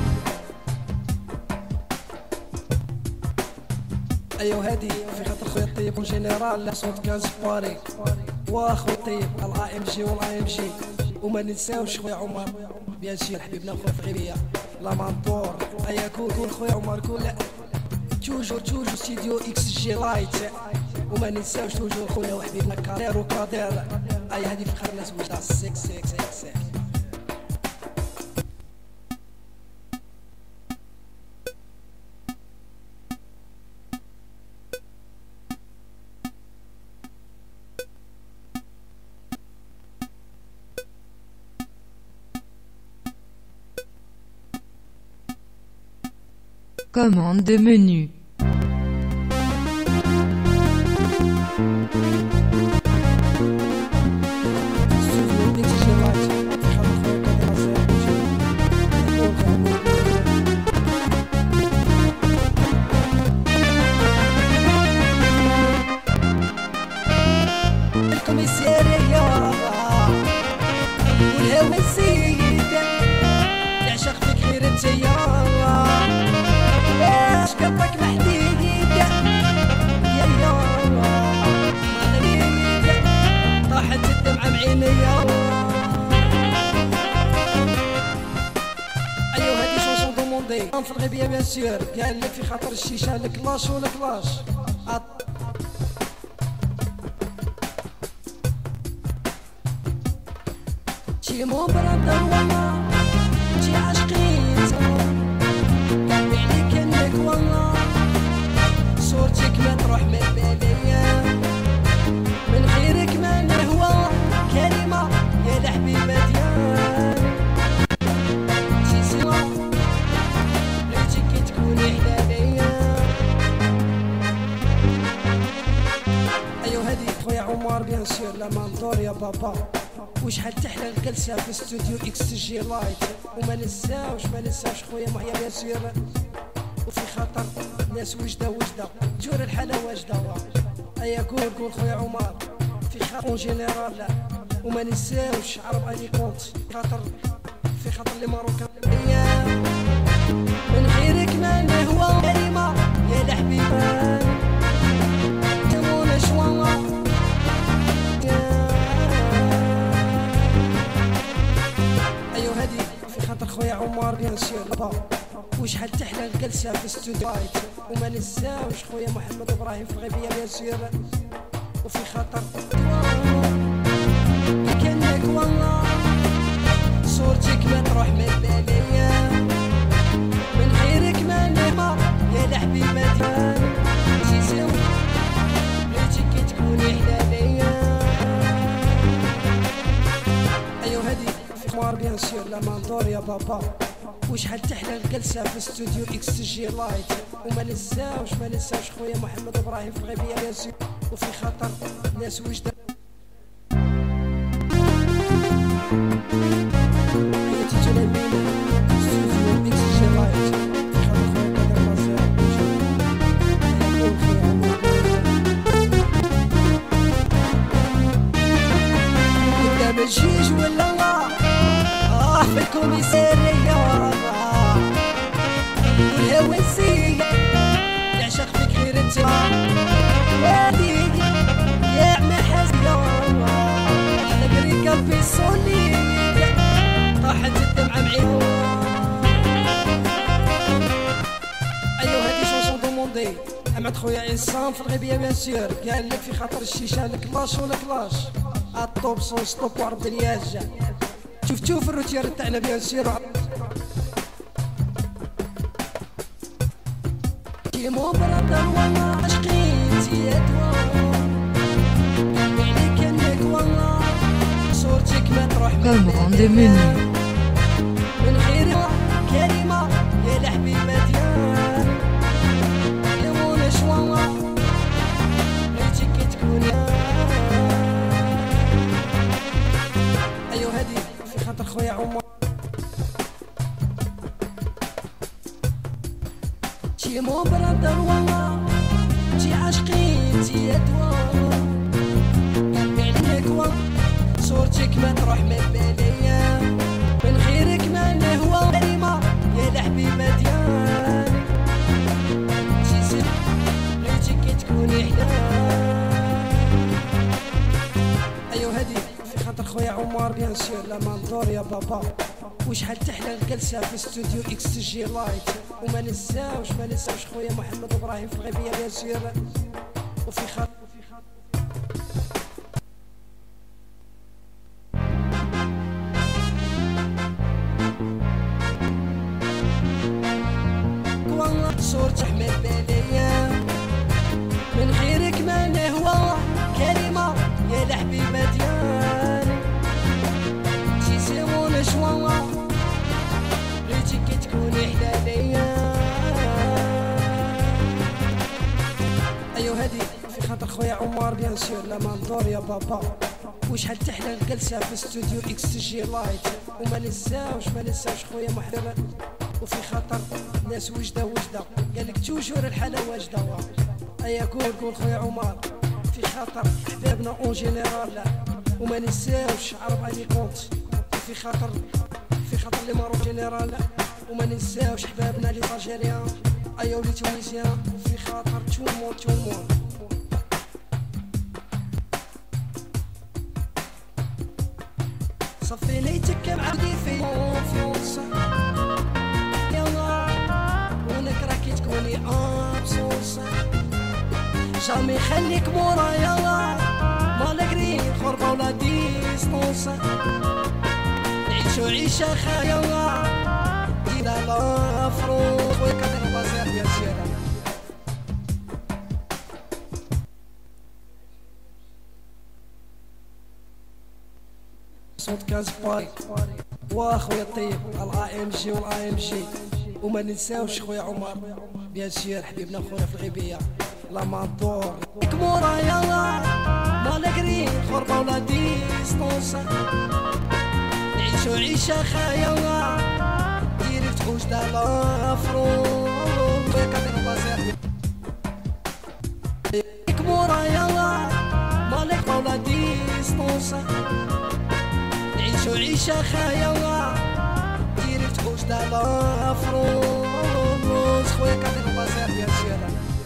ايوا هادي في خاطر خويا الطيب والجنرال لا صوت كاز باري واخويا الطيب الاي ام جي والاي ام جي وما ننساوش خويا عمر بيان سير حبيبنا خويا فغيريه لا مانطور ايا كول خويا عمر كول توجور ستوديو اكس جي لايت وما ننساوش توجور خويا وحبيبنا كادير وكادير اي هادي في خير الناس وجدها 666 Commande de menu. في الغبية بيان سور قال لك في خاطر الشيشة الكلاش والكلاش شي مو برادر والله شي عاشقين قلبي عليك انك والله صورتك ما تروح من باليا من غيرك ما نهوى كلمة يا الحبيبة ديالي شي سوا بغيتك تكوني حلاليا ايوا هادي خويا عمر بيان سور لا ماندور يا بابا وشحال تحلى الجلسه في استوديو اكس جي لايت وما ننساوش خويا معايا بيان سور وفي خاطر الناس وجده جور الحاله واجده ايا قول خويا عمر في خاطر اون جينيرال وما ننساوش عرب اني كونت في خاطر لي ماروكان من غيرك ما نهوى كلمه يا الحبيبه تمونا شوالله ايوا هادي في خاطر خويا عمر بيان سور وشحال تحلى الجلسه في استوديو لايت وما ننساوش خويا محمد ابراهيم في غبيه بيان سور وفي خاطر كانك والله صورتك ما تروح من باليا من غيرك ما نهمة يا الحبيبة ديالي سيسيو بغيتك كي تكوني حلاليا ايوا هادي في عمر بيان سور لا ماندور يا بابا وشحال تحلى الجلسه في استوديو اكس جي لايت وما ننساوش خويا محمد ابراهيم في غبيه بيان سور وفي خاطر الناس وجده حياتي جلالينا ايوا هادي شونسون دوموندي احمد خويا عصام في الغيبيه بيان سور قال لك في خاطر الشيشه الكلاش ولا كلاش الطوب سون ستوب وعرض الياج شوف الروتير تاعنا بيان سور مو برادر والله عشقيتي يا دوار عليك انك والله صورتك ما تروح من غير كلمة يا الحبيبة ديال يمونش والله بغيتك كي تكوني ايوا هادي في خاطر خويا عمر تي مو برادر والله تي عشقيتي يا دوار عليك والله صورتك ما تروح من باليا من غيرك ما نهوى كلمة يا الحبيبة ديالي تي بغيتك كي تكوني حدايا ايوا هادي في خاطر خويا عمر بيان سور لا مندور يا بابا وشحال تحلى الجلسه في استوديو اكس جي لايت وما نساوش خويا محمد ابراهيم في الغيبيه بيان سور وفي خاطر والله صورت احمد باليا من غيرك ما نهوى كلمة يا الحبيبة ديالي شي سيمونش والله بغيتك كي تكوني حداليا ايوا هادي في خاطر خويا عمر بيان سور لا مندور يا بابا وشحال تحلى الجلسه في استوديو اكس جي لايت وما نساوش خويا محمد وفي خاطر ناس وجده قال لك توجور الحاله واجده ايا قول خويا عمر في خاطر احبابنا اون جينيرال وما نساوش عرب علي كونت في خاطر لي مارو جينيرال وما نساوش احبابنا لي الجيريان ايا ولي تونسيان في خاطر تو المون صفي ليتك معودي في كونفيونس يلا ونك راكي تكوني ابسونس جامي خليك مورا يلا مالغري غربة ولا ديستونس نعيشو عيشة خايلة دينا لافرونس خويا كادر بازير بيان سور صوت كاز باي واخويا الطيب الاي ام جي والاي ام جي وما ننساوش خويا عمر بيان سور حبيبنا خويا في الغيبيه لا مادور كمورا يلا مالغري غربة ولا ديستونس نعيشو عيشة خايلة ديري تحوش دا لافرون خويا كادر بازير كمورا يلا مالغري ولا ديستونس نعيشو عيشة خايلة ديري تحوش دا لافرون خويا كادر بازير بيان سور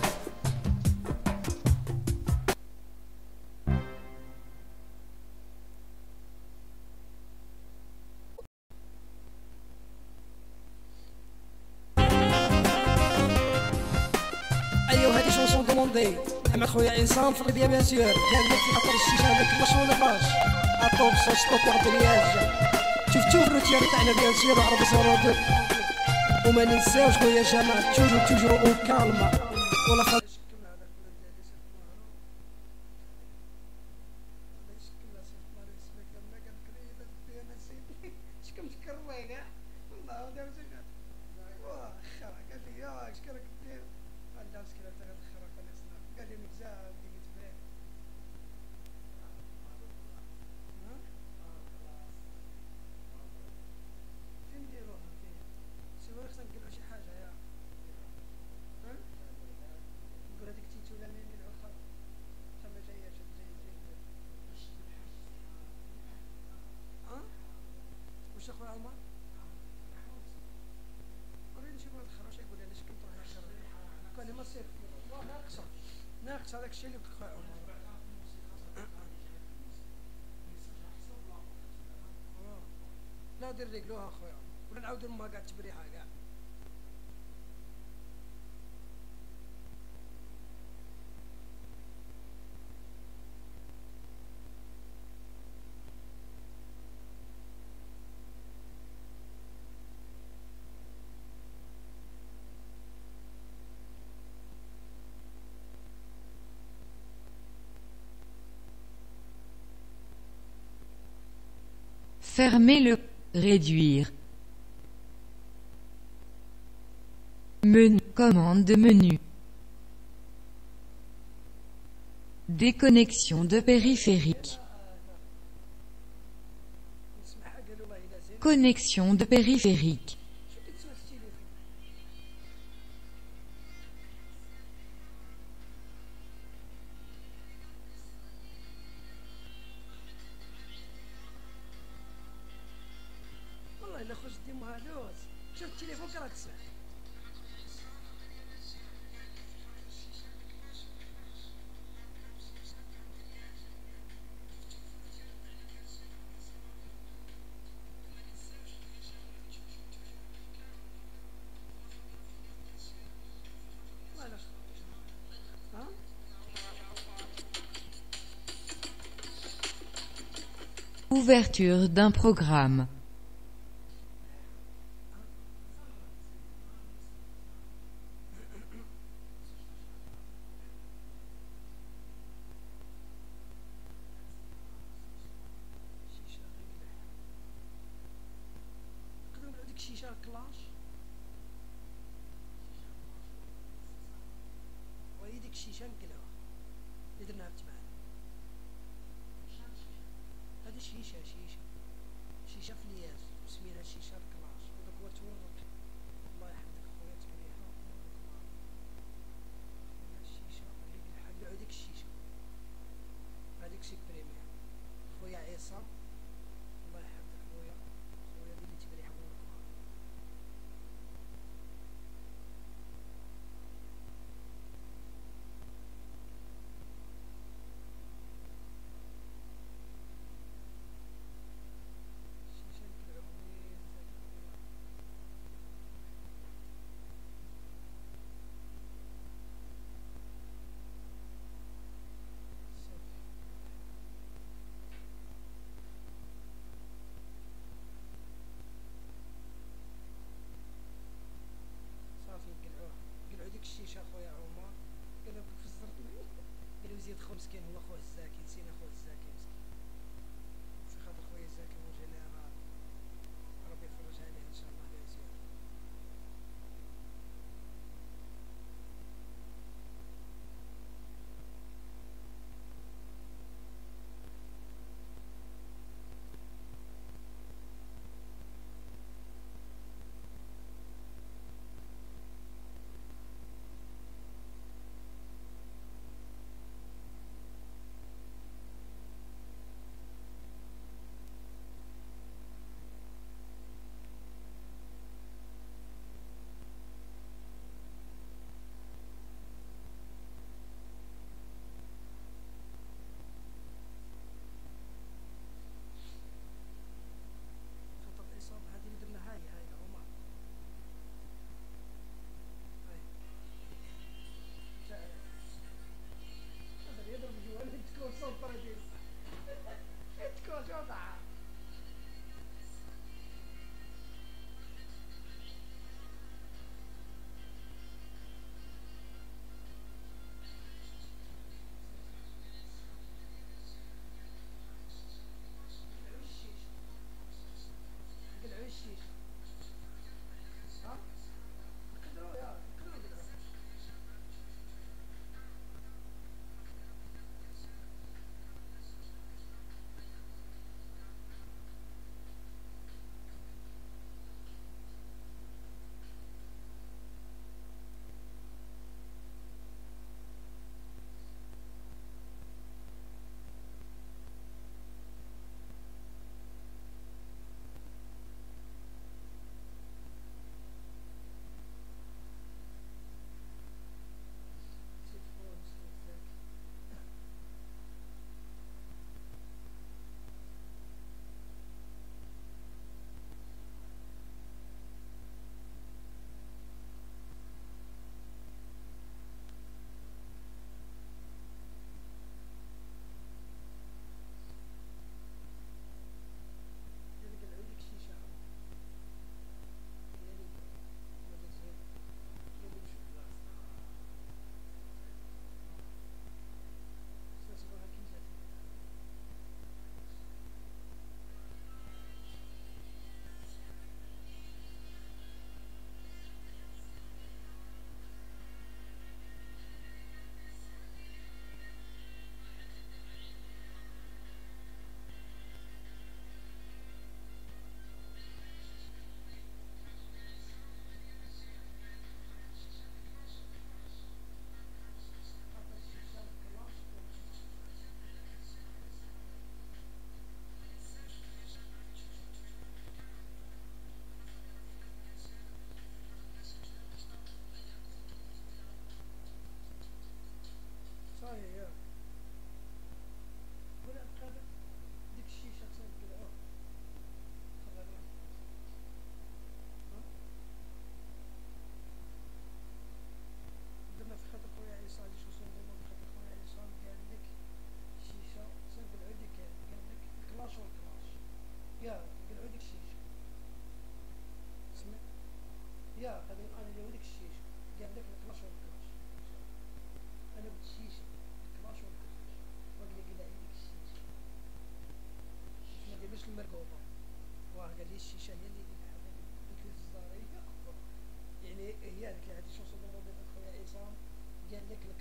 احمد خويا عصام في الغيبيه بيان سور قال لك في خاطر الشيشه هذاك كلاش ولا كلاش الطوب سون ستوب وعرض الياج شوف الروتير تاعنا بيان سور وعرب صورو وما ننساوش خويا جمال توجور او كالما ولا اخويا عمر وريني شوف هاد الخرا واش يقول لي اش كنت روح نخرج كان ما سير ناقص هذاك الشيء اللي قلت خويا عمر لا دير رجلوها خويا نعاود ما قاعد تبريحه كاع. Fermez le. Réduire. Menu. Commande de menu. Déconnexion de périphérique. نسمعها قالوا الله الا زين. Connexion de périphérique. شو كتسوى التليفون؟ والله الا خرجت ديما هالوت. شوف التليفون كرا تسمع. وعلاش؟ ها؟ Ouverture d'un programme. شيشه غير مليحه. نقدروا نقولوا ديك الشيشه كلاش. وهي ديك الشيشه نقلعوها اللي درناها بالتبع. هذه شيشه فلياس سميتها شيشه كلاش. ودوك هو تورك. الله يحفظك خويا تمليحه ومبروك الله. هي الشيشه اللي مليحه قلعوا ديك الشيشه. هذيك سيبريميها خويا عصام. الله يحفظك خويا ديري تمليحه مبروك الله. الشيشه نقلعوها وين زاك خويا. صافي صافي قلعوا ديك الشيشه خويا عمر. قالوا لك فزرت قالوا زيد خو مسكين هو خوه الزاكي. نسينا خوه الزاكي مسكين. في خاطر خويا الزاكي هو جنرال. ربي يفرج عليه ان شاء الله يا زياد.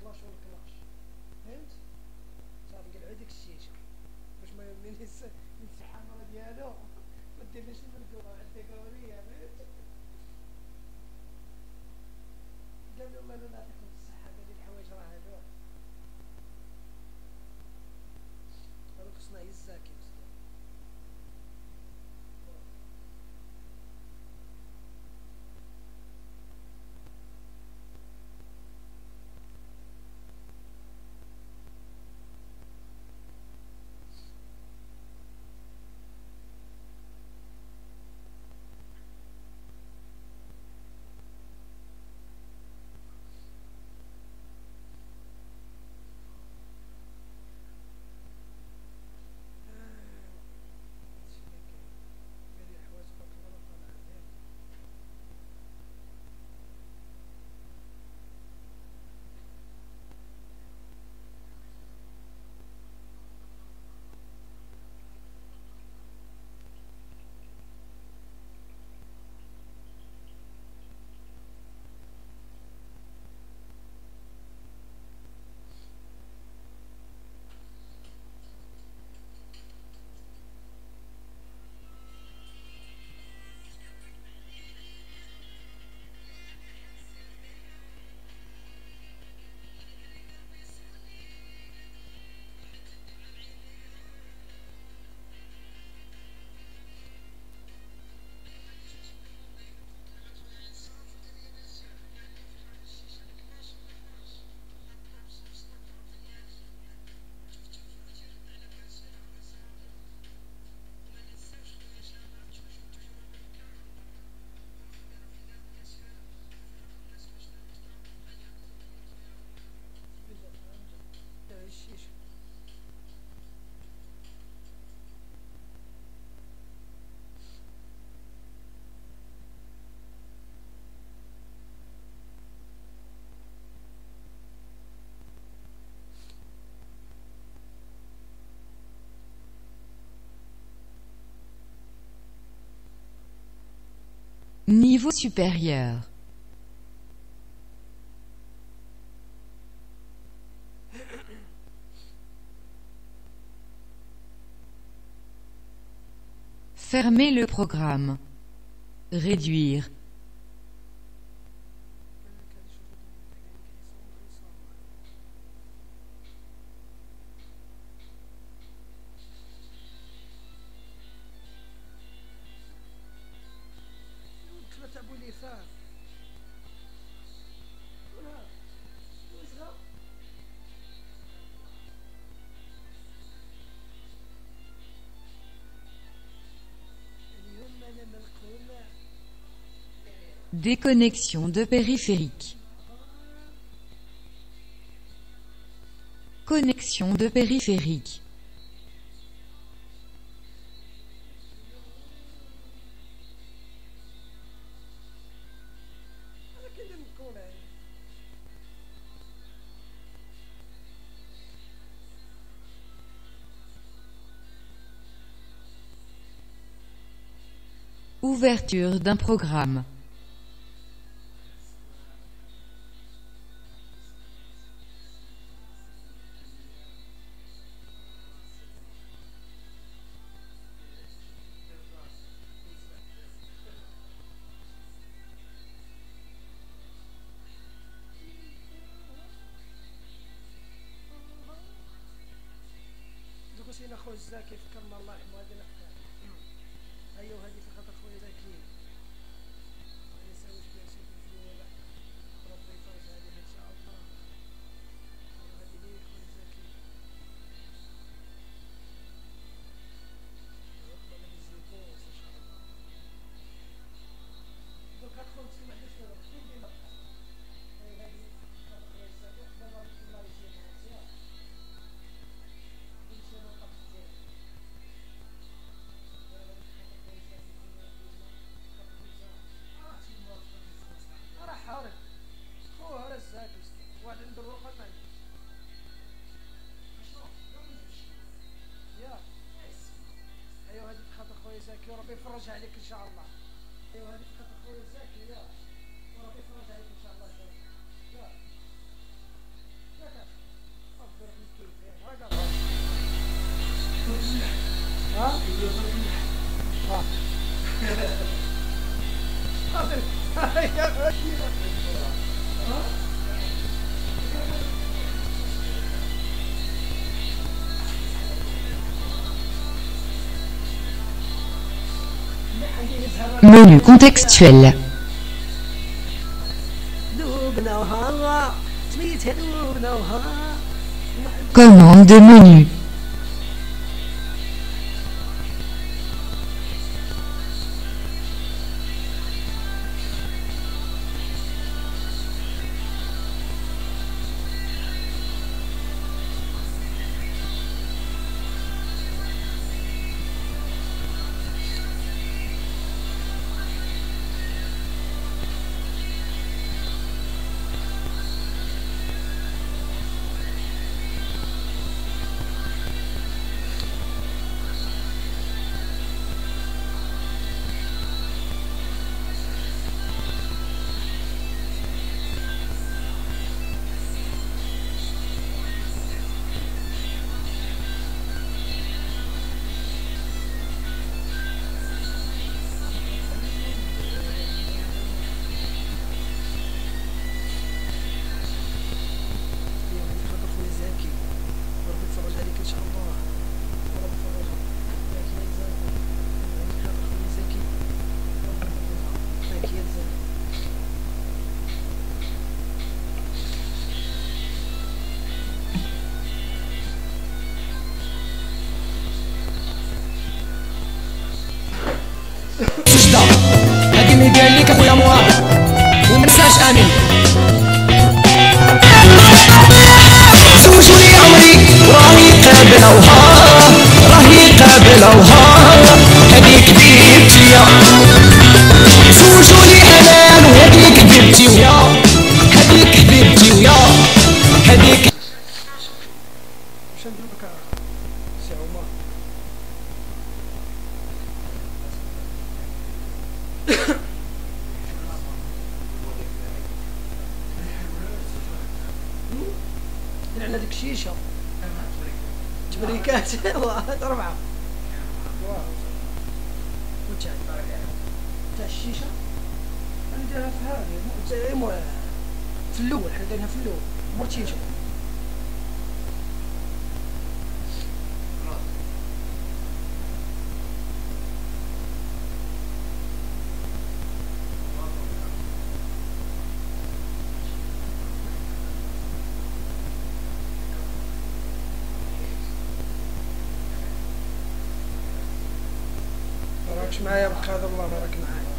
الكلاش والكلاش فهمت صافي قلعو ديك الشيشه باش ما الحمرا ديالو ما ديرليش المرقوبه عندك هوريه فهمت قال له الله يعطيكم الصحه قال لي الحوايج راه هادو هذوك خصنا هي الزاكي الشيشه Niveau supérieur. Fermer le programme. Réduire. Déconnexion de périphérique. Connexion de périphérique. Ouverture d'un programme. نسينا خويا الزاكي فكرنا الله يرحمه هذه الافكار ايوا هذه في خاطر خويا ذكي ما يساويش بها شي مجهول ربي يفرج هذه ان شاء الله ايوا هذه ليك خويا ذكي يقبل بالزيتون ان شاء الله دوك هادخل شي ما عندوش والو فين ديما هذه خاطر خويا الزاكي دابا الله يجزيك مزيان زكي وربي يفرج عليك ان شاء الله. ايوا هذيك خاطر خويا زكي يا وربي يفرج عليك ان شاء الله زكي. يا Menu contextuel. Commande de menu. سجدة هادي اللي قال لك اخويا موار ومنساش امين زوجوني عمري راهي قابلوها هاديك بنتي زوجوني حلال وهاديك بنتي ويا هاديك على ديك الشيشه تبريكات أربعة تاع الشيشه نديرها في هذه في الاول حنا دايرينها في الاول مرتيشه راكش معايا بقدر الله راك معايا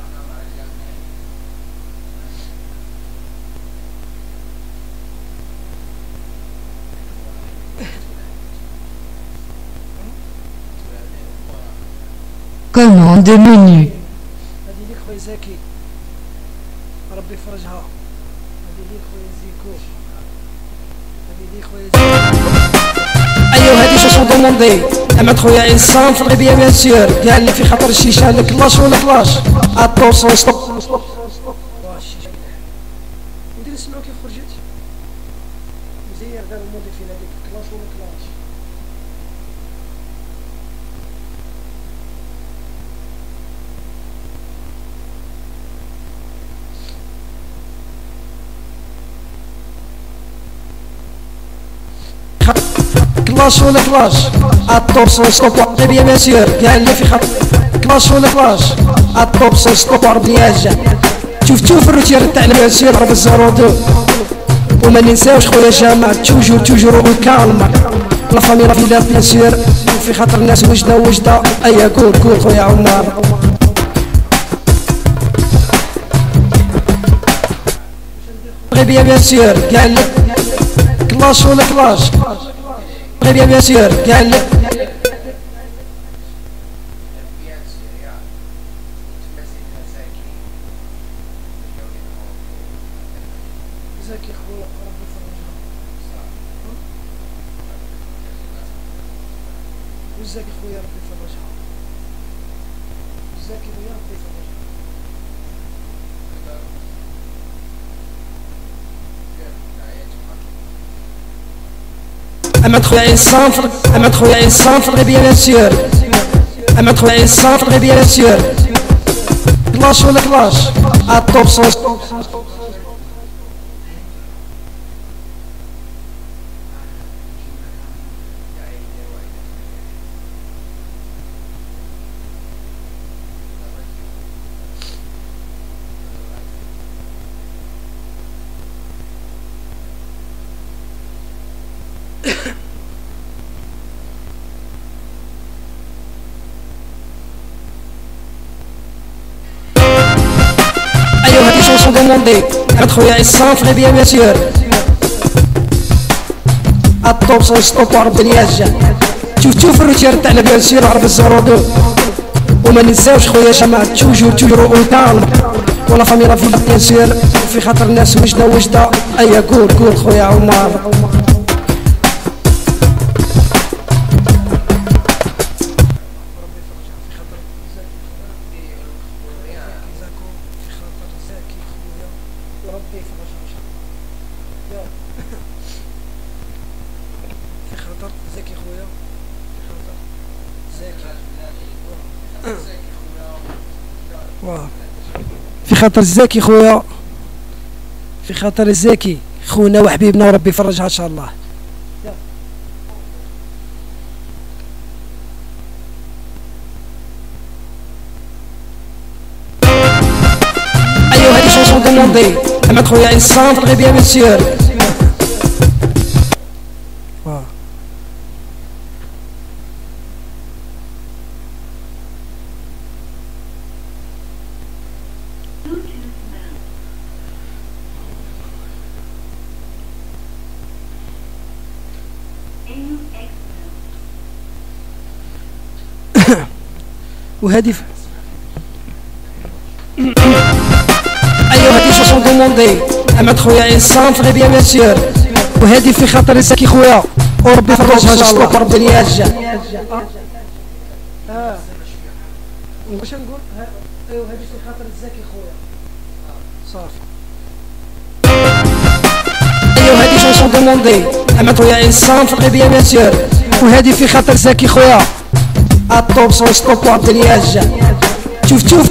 Commande de menu. هذه ليك خويا زكي ربي يفرجها هذه ليك خويا زيكو هذه ليك خويا زيكو ايوا هذه شو دوموندي اما خويا انسان في الغيبيه بيان سور قال لي في خاطر الشيشه لك كلاش ولا كلاش اتونسون ستوب ندير نسمعو كيف خرجت مزيان دار الموديل فين هذيك كلاش ولا كلاش كلاش ولا كلاش اتونسون ستوب غيبيه بيان سور قال لي في خاطر كلاش ولا كلاش اتونسون ستوب ربياجه شوف الروتير تاعنا بيان سور راه بالزيرو دو وما ننساوش خويا جمال توجور كالما لا فامي فيلا بيان سور في خاطر الناس وجده ايا قول خويا عمار غيبيه بيان سور قال لي كلاش ولا كلاش غيبيه بيان سور قال لي زكي خويا ربي يفرجها وزكي خويا ربي يفرجها زكي خويا ربي يفرجها اما خويا انسان في الغيبيه بيان سور اما خويا انسان في الغيبيه بيان سور كلاش ولا كلاش الطوب صوص. Demandé, خويا عصام في غيبيا مسير الطوب صوص طوب ربي يجا شوف الروتير تاعنا بيان سير عرب الزرودو وما ننساوش خويا شمال توجور اونكالم ولا فاميلا في بيان سير في خاطر الناس وجده ايا قول خويا عمار. في خاطر الزاكي خويا في خاطر الزاكي خونا وحبيبنا وربي يفرجها ان شاء الله. ايوا هادي شونسون دوموندي اما خويا عصام في الغيبيا مسير. وهذه ايوا هذه شونسون دوموندي اما خويا عصام في غيبيا مسير وهذه في خاطر الزكي خويا وربي يفرجها ان شاء الله ربي يجا. واش نقول ايوا هذه في خاطر الزكي خويا صافي. ايوا هذه شونسون دوموندي اما خويا عصام في غيبيا مسير وهذه في خاطر الزكي خويا الطوب صوص طوب عبد الياجة. شوف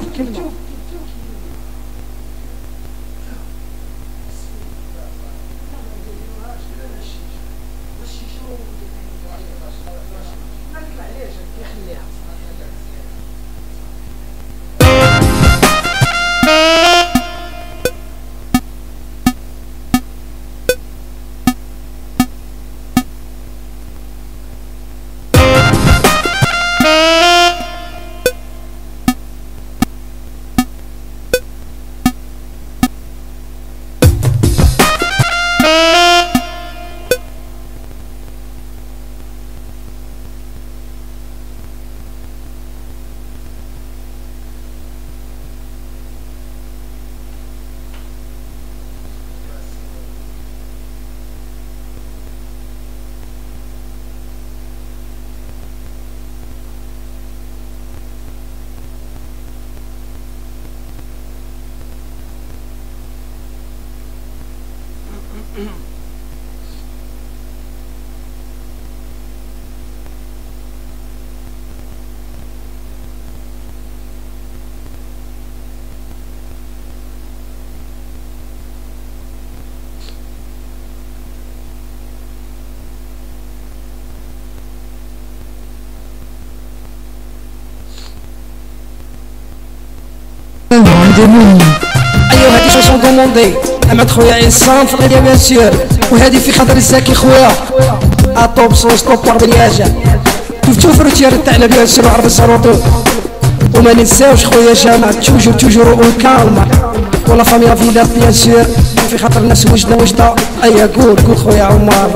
ايوا هادي شونسون دوموندي اما خويا عصام في الغيبيا مسير وهذه في خاطر الزاكي خويا الطوب صوص طوب ربي يجا شوف الروتير تاعنا بيان سير عرب الزرودو وما ننساوش خويا جمال توجور اونكالم ولا فاميلا في بيان سير في خاطر الناس وجده ايا قول خويا عمار.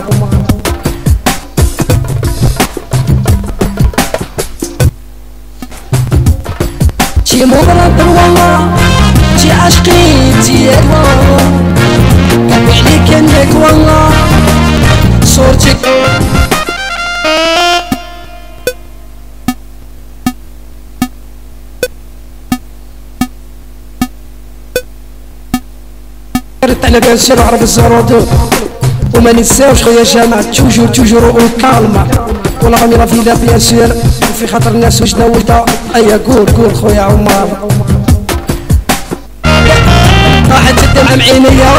تي مغرب والله تي عشقي تي والله كان عليك انك والله صورتك على بيان سير عرب الزرودو وما ننساوش خويا جمال توجور اونكالم ولا فاميلا في بيان سير في خاطر الناس وجده ايا قول خويا عمار. تدعم عينيا.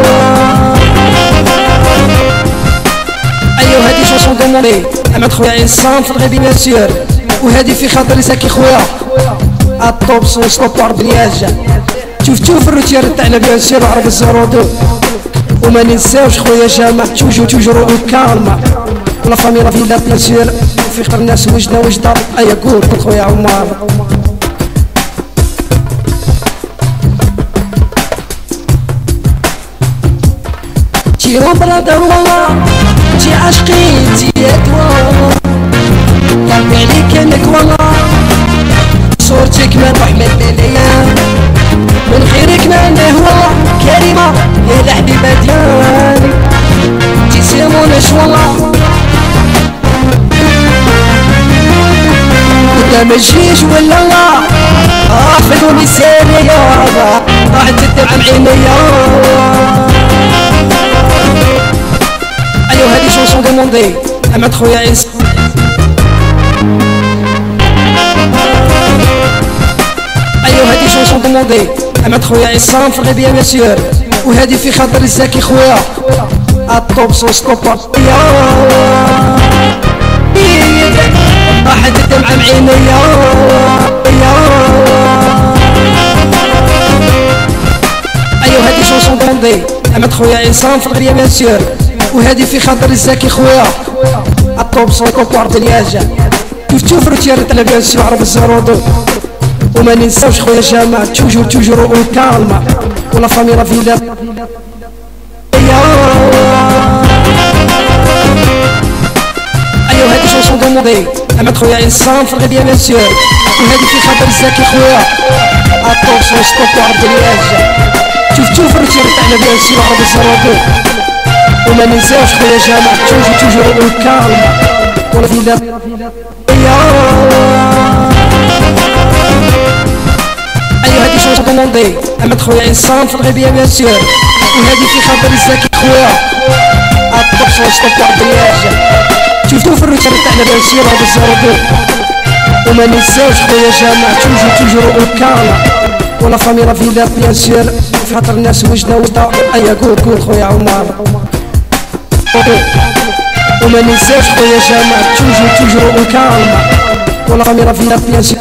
ايوا هادي شونسون دوموندي احمد خويا انسان في الغيبي بيان. وهادي في خاطري ساكي خويا الطوب سون ستوبار برياج. شوف الروتير تاعنا بيان سور عرب الزرودو. وما ننساوش خويا جامع توجور كالما ولا فاميلا فيلا بيان سور. في خطر الناس وجدة ايا قول خويا عمار. تي برادر والله تي عاشقي تي ادوا قلبي عليك انك والله صورتك ما تروح من ليا من غيرك ما انا والله كريمه يا الحبيبه ديالي تي سيمونش والله ولا ما تجيش ولا الله فدوني سيري يا رضا راح تدعم عينيا. ايوا هادي شونسون دوموندي احمد خويا انسان. ايوا هادي شونسون دوموندي احمد خويا انسان في الغيبية بيان سور. وهادي في خاطر الزاكي خويا الطوب سون ستوبر راح الدمعة معينيا. ايوا هادي شونسون دوموندي احمد خويا انسان في الغيبية بيان سور. وهادي في خاطر الزاكي خويا الطوب سون كوكوار دلياجة. شوف روتير تاعنا بيان سور عرب الزرودو. وما ننساوش خويا جامع توجور كالما ولا فاميلا فيلا. ايوا هادي شونسون دوموندي احمد خويا انسان في الغيبية بيان سور. وهادي في خاطر الزاكي خويا الطوب سون ستوبار دلياجة. شوف الروتير تاعنا بيان سور عرب الزرودو. وما ننساوش خويا جامع توجور كالما ولا فيلا. ايوا هادي شونسون دوموندي احمد خويا انسان في الغيبية بيان سور. وهادي في خاطر الزاكي خويا الطوب سون ستوبار دلياجة. شوف الروتير تاعنا بيان سور عرب الزرودو. وما ننساوش خويا جامع توجور كالما ولا فاميلا فيلا بيان سور. في خاطر الناس وجدة ايا قول خويا عمار. وما ننساوش خويا جامع توجور كالما ولا فاميلا فيلا بيان سور.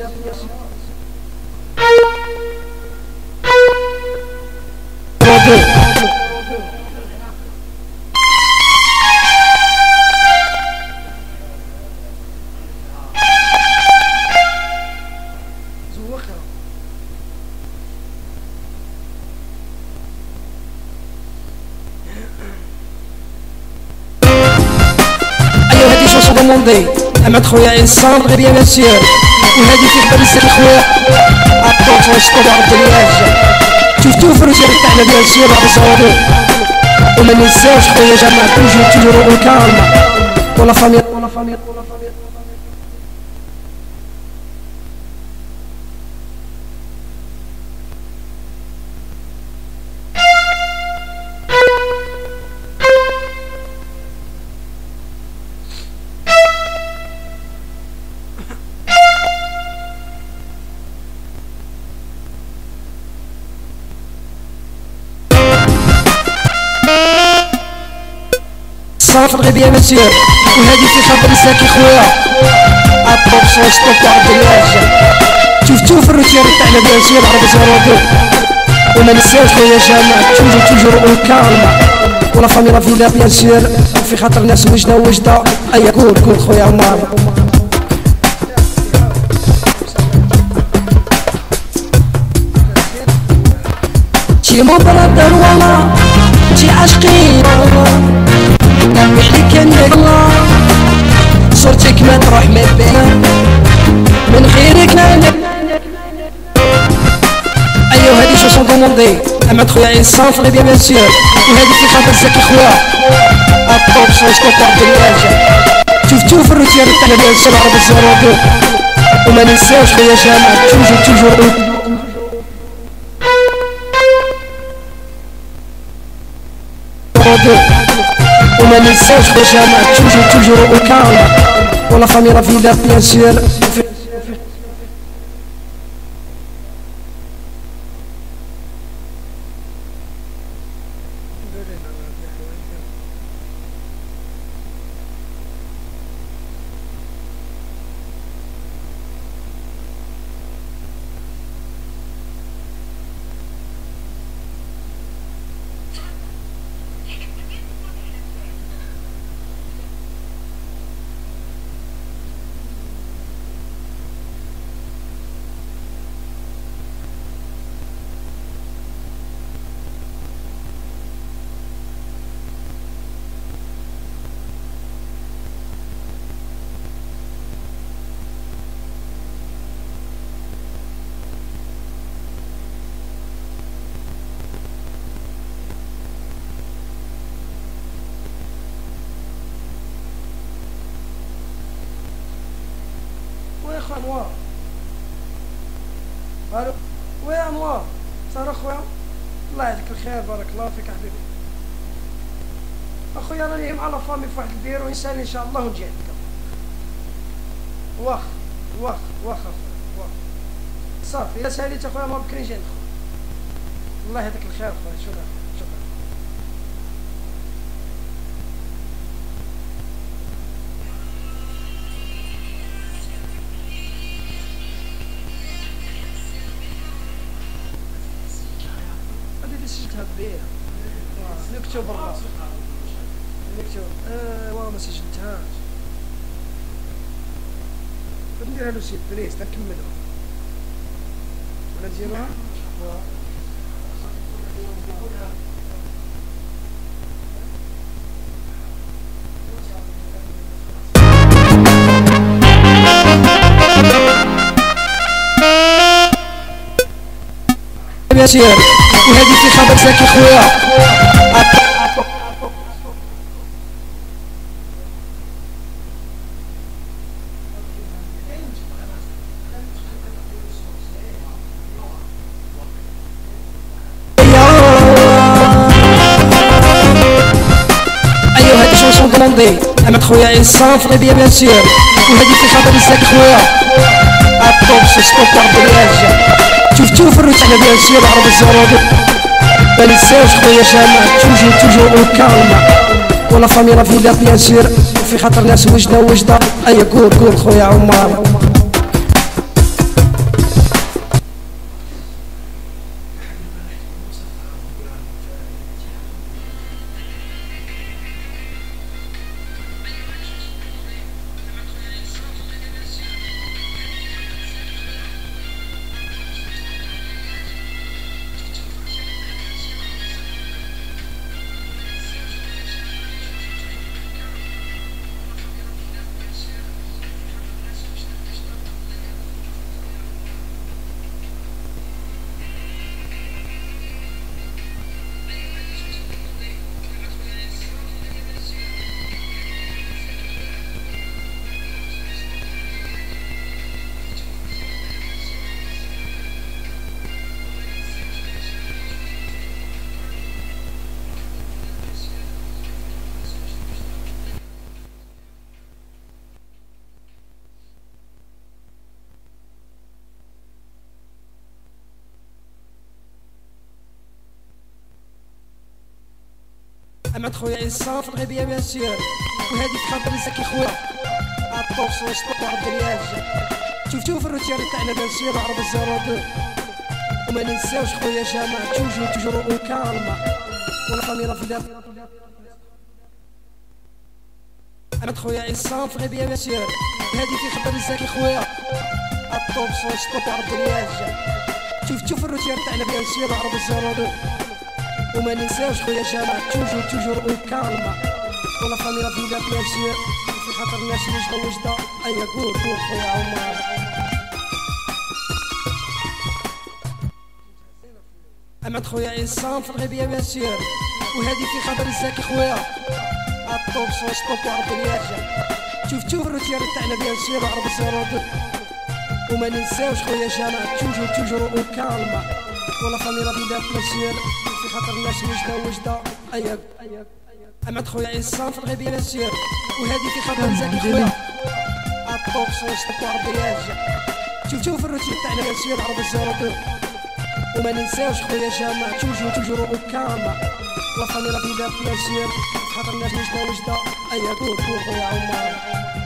دوموندي احمد خويا انسان غير بيان سور. وهادي في خاطر الزاكي خويا الطوب سون ستوبار دلياجة. شوف الروتير تاعنا بيان سور عرب الزرودو. وما ننساوش خويا جامع توجور كالما ولا فاميلا. في الغيبية بيان سور. وهادي في خاطر الزاكي خويا الطوب سون ستوبار دلياجة. شوف الروتير تاعنا بيان سور عرب الزرودو. وما ننساوش خويا جامع توجور كالما ولا فاميلا فيلا بيان سور. في خاطر الناس وجدة ايا قول خويا عمار. تي مو برادر والله تي عاشقي قلبي عليك انك والله صورتك ما تروح من بين من غيرك ما انا. ايوا هادي شونسون دوموندي احمد خويا انسان في الغيبية بيان سور. وهادي في خاطر الزاكي خويا الطوب سون ستوبار دلياجة. شوف الروتير تاعنا بيان سور عرب الزرودو. وما ننساوش خويا جامع توجور وما ننساوش خويا جامع توجور كالما ولا فاميلا فيلا بيان سور. اخو انوار. الو وي انوار صار اخويا الله يجزيك الخير بارك الله فيك حبيبي. اخويا راني مع لا فامي في واحد البيرو انساني ان شاء الله ونجي عندك. واخ واخ واخ واخ صافي الا ساليت اخويا ما بكري نجي عندك. الله يهديك الخير اخويا. شكرا شكرا. سجلتها بيه نكتب برا نكتب والله ما سجلتهاش. نديرها له سيربريز تنكملها ولا نديروها. ياسير وهذه في خبر زكي خويا. ايوا هذه شونسون كوموندي انا خويا انسان في غيبيا بياسير وهذه في خبر زكي خويا. الطوب سيستوبر بالياج شوف الروت على بيان سير عرب الزرادو ما ننساوش خويا جمال توجور او كالما ولا فاميلا فيلا بيان سير في خاطر ناس وجده ايا قول خويا عمار. أمد خويا إنسان في الغيبية بيان سير وهذه في خاطر زكي خويا. الطوس ويشطب عبد الياج شوف الروتير تاعنا بيان سير عرب الزرادو وما ننساوش خويا جمال توجور او كالما ولا فاميلا في دار. أمد خويا إنسان في الغيبية بيان سير وهذه في خاطر زكي خويا. الطوس ويشطب عبد الياج شوف الروتير تاعنا بيان سير عرب الزرادو وما ننساوش خويا جمال توجور او كالما ولا فاميلا في دار بيان سير في خاطر الناس وجده ايا قول خويا عمار. أمد خويا إنسان في الغيبية بيان سير وهذه في خاطر زكي خويا. الطوب ويشطب عرب الياج شوف الروتير تاعنا بيان سير عرب الزرادو وما ننساوش خويا جمال توجور او كالما ولا فاميلا في دار بيان سير في خاطر الناس وجده ايا. أمد خويا إنسان في الغيبية بيان سير وهذه في خاطر زكي خويا. الطوب ويشطب عرب الياج شوف الروتير تاعنا بيان سير عرب الزرادو وما ننساوش خويا جمال توجور وكاما لا فامي لا فيدا بيان سير خاطر الناس وجده ايا قول خويا عمار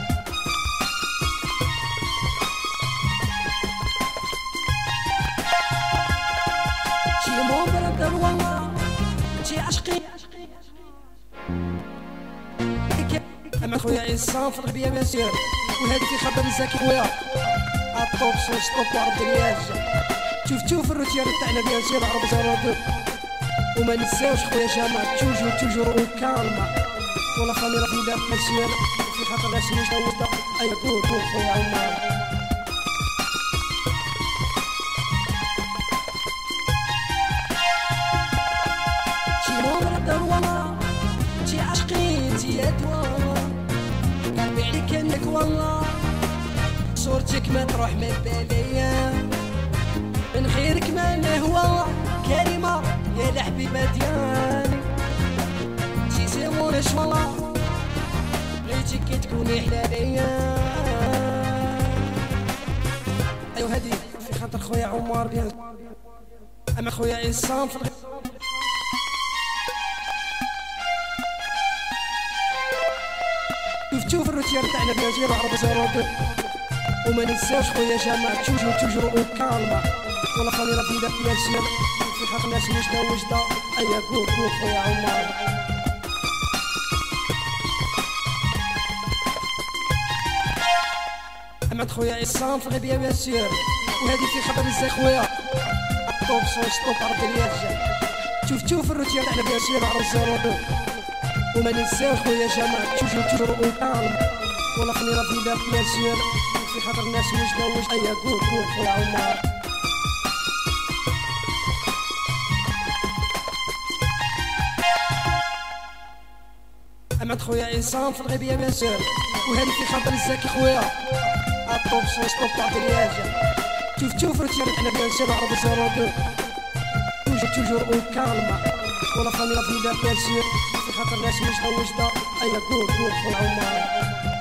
شي مبرد والله شي عشقي اما خويا عصام في الغبيه بيان سير وهذه في خبر الزكي خويا الطوب صوص طوب وعرض الرياج شوف الروتير تاعنا بيان سير عرب زرود وما نساوش خويا جمال توجور وكالما ولا خميره في دار بيان سير في خاطر ناس وجده ايا قول خويا عمار شي مبرد والله شي عشقي يا دوا قلبي عليك انك والله صورتك ما تروح من باليا من غيرك ما نهوى كريمة يا الحبيبة ديالي شي سيمونش والله بغيتك كي تكوني حلاليا ايوا هادي في خاطر خويا عمار بيان اما خويا عصام في شوف الروتير تاعنا بيان سير عرب زرود وما ننساوش خويا جمال توجور وكالما ولا خلينا في دار بيان سير في خاطر الناس وجده ايا قول خويا عمار اما خويا عصام في الغبيه بيان سير وهذه في خبر الزي خويا الطوب صوص طوب عرض الرياج شوف الروتير تاعنا بيان سير عرب زرود وما ننساوش خويا جمال توجور وكالما ولا خلينا في دار بيان سير في خاطر الناس وجده ايا قول خويا عمار اما خويا عصام في الغبيه بيان سير وهذه في خاطر الزكي خويا الطوب صوص طوب تاع الرياج شوف روتير تاعنا بيان سير عرب زرود توجور وكالما ولا خلينا في دار بيان سير في خاطر الناس وجده ايا قول خويا عمار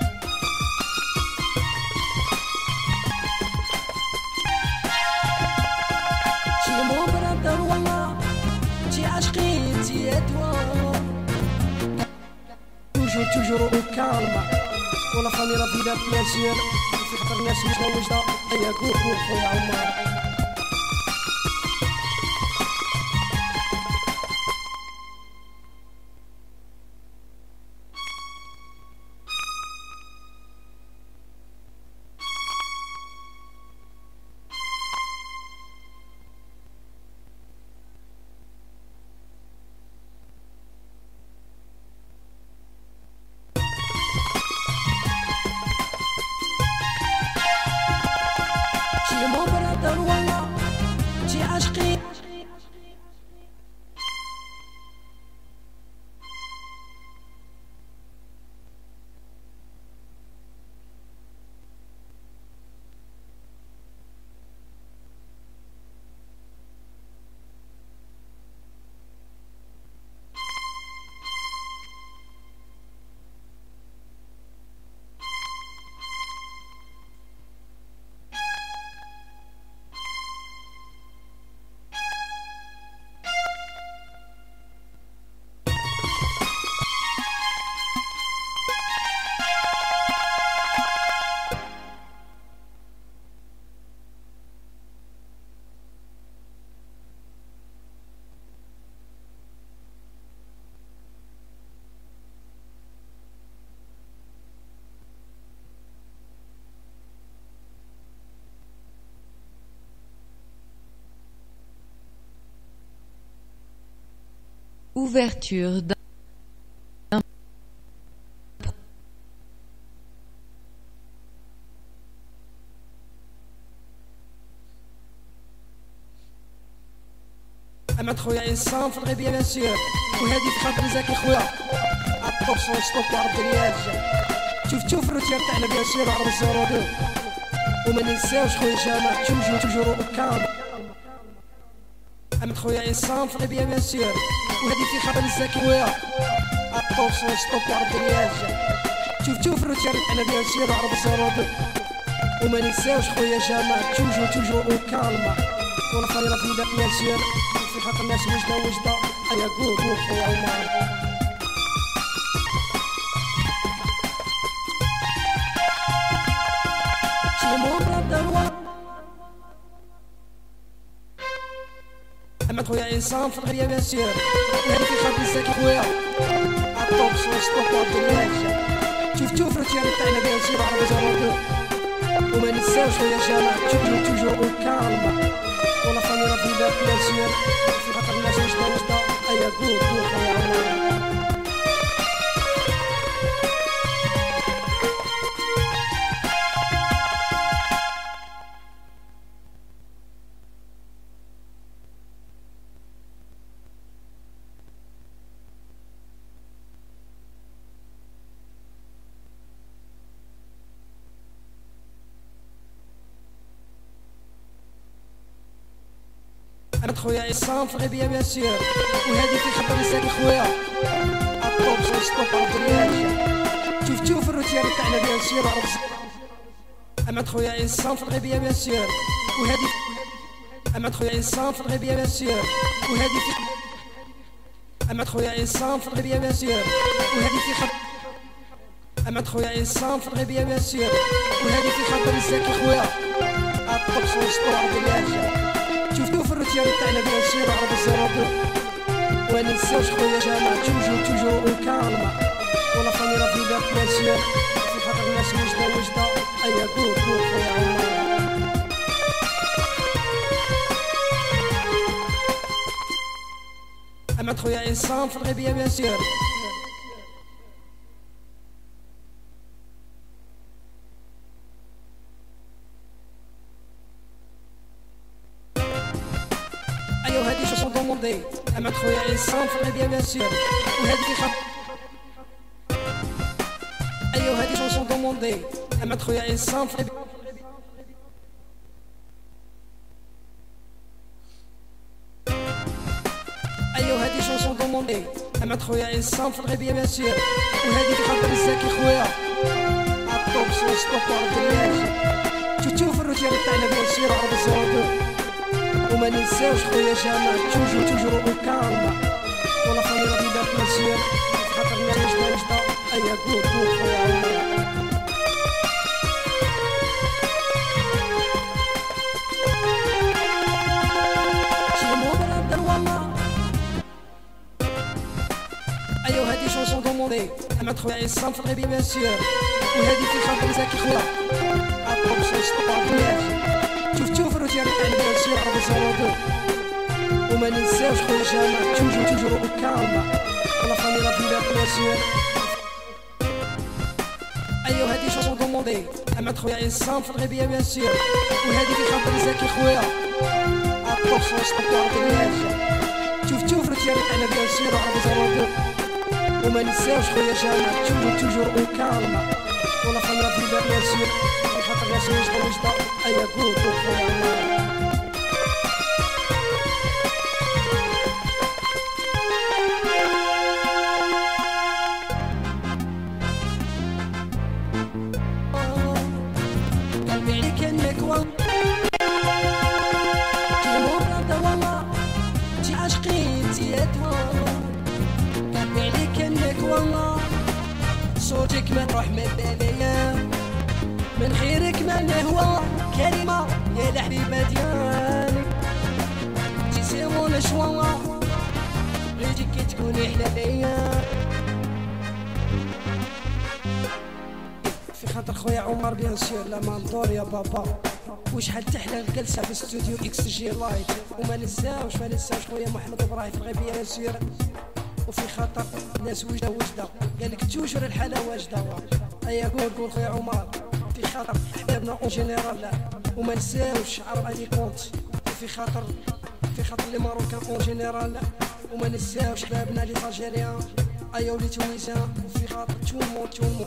شي مبرد والله شي عشقي يا دوا توجور وكالما ولا خميره في دار بيان سير في خاطر الناس وجده ايا قول خويا عمار شي مبرد والله شي عشقي Ouverture d'un اما خويا عصام في الغبيه بيان سير وهذه في خاطر زكي خويا الطوب صوص طوب عرض الرياج شوف الروتير تاعنا بيان سير عرب زرود وما ننساوش خويا جمال توجور وكالما اما خويا عصام في الغبيه بيان سير وهذه في خاطر الزكي خويا الطوب صوص طوب عرض الرياج شوف الروتير تاعنا بيان سير عرب زرود وما ننساوش خويا جمال توجور وكالما ولا خير في ذاك يسير في خاطر الناس وجده ايا قول خويا عمر اما خويا انسان في الغريب يسير وهذه في خاطر الزكي خويا عطوب صوص الدنيا شوف روتيان تاعنا بيسير على بزارو وما ننساوش خويا جامع توجور او كالما ولا خميره في باب يسير في خاطر الناس وجده ايا قول خويا عمر أنا خويا عصام في غيبية بيسير وهذه في خطر مساكي خويا الطوب صوص الدرياج شوف الروتيان تاعنا بيسير أما خويا عصام في الغيبية بيسير وهذه أما خويا عصام في الغيبية بيسير وهذه في أما خويا عصام في الغيبية بيسير وهذه في خطر أما خويا عصام في الغيبية بيسير وهذه في خطر مساكي خويا الطوب صوص الدرياج شوف الروتيان تاعنا بيسير على بزارو وما ننساوش خويا جامع توجور او كالما ولا خميره في باب بيسير في خاطر الناس وجده ايا قول خويا عمر اما خويا انسان في الغيبيه بيسير أما خويا إنسان في الغيبية بيسير وهذه في خط أيوه هذه شونسون دوموندي أما خويا إنسان في الغيبية أيوه هذه شونسون دوموندي أما خويا إنسان في الغيبية بيسير وهذه في خاطر الزكي خويا الطوب صوص الدرياج شوف الروتيان تاعنا بيسير على بزارو وما ننساوش خويا جامع توجور او كالما ولا خميره في باب بيسير خاطر الناس وجده ايا قول خويا عمر ايوه هذه شونسون دوموندي اما خويا عصام في الغيبيه بيسير وهذه في خاطر زكي خويا الطوب صوص الدرياج شوف الروتيان تاعنا بيسير على بزارو وما ننساوش خويا جامع توجور او كالما ولا خميره في باب بيسير ايوه هذه شونسون دوموندي اما خويا انسان في الغيبيه بيسير وهذه في خاطر زكي خويا الطوب صوص الدرياج شوف روتيان تاعنا بيسير على بزارو وما ننساوش خويا جامع توجور او كالما ولا خميره في باب بيسير في خاطر الناس وجده ايا قول خويا عمر صوتك ما تروح من باليا من خيرك ما نهوى كلمة يا الحبيبة ديالي تسيمون شوا بغيتك كي تكوني حلاليا في خاطر خويا عمر بيان سور لا ماندور يا بابا وشحال تحلى الجلسة في استوديو اكس جي لايت وما ننساوش خويا محمد ابراهيم في الغيبية يا سور وفي خاطر ناس وجده قالك توجور الحالة واجدة ايا قول خويا عمر في خاطر احبابنا اون جينيرال وما نساوش عرب علي كونت في خاطر لي ماروكان اون جينيرال وما نساوش بابنا لي الجيريان ايا ولي تونسيان وفي خاطر تومو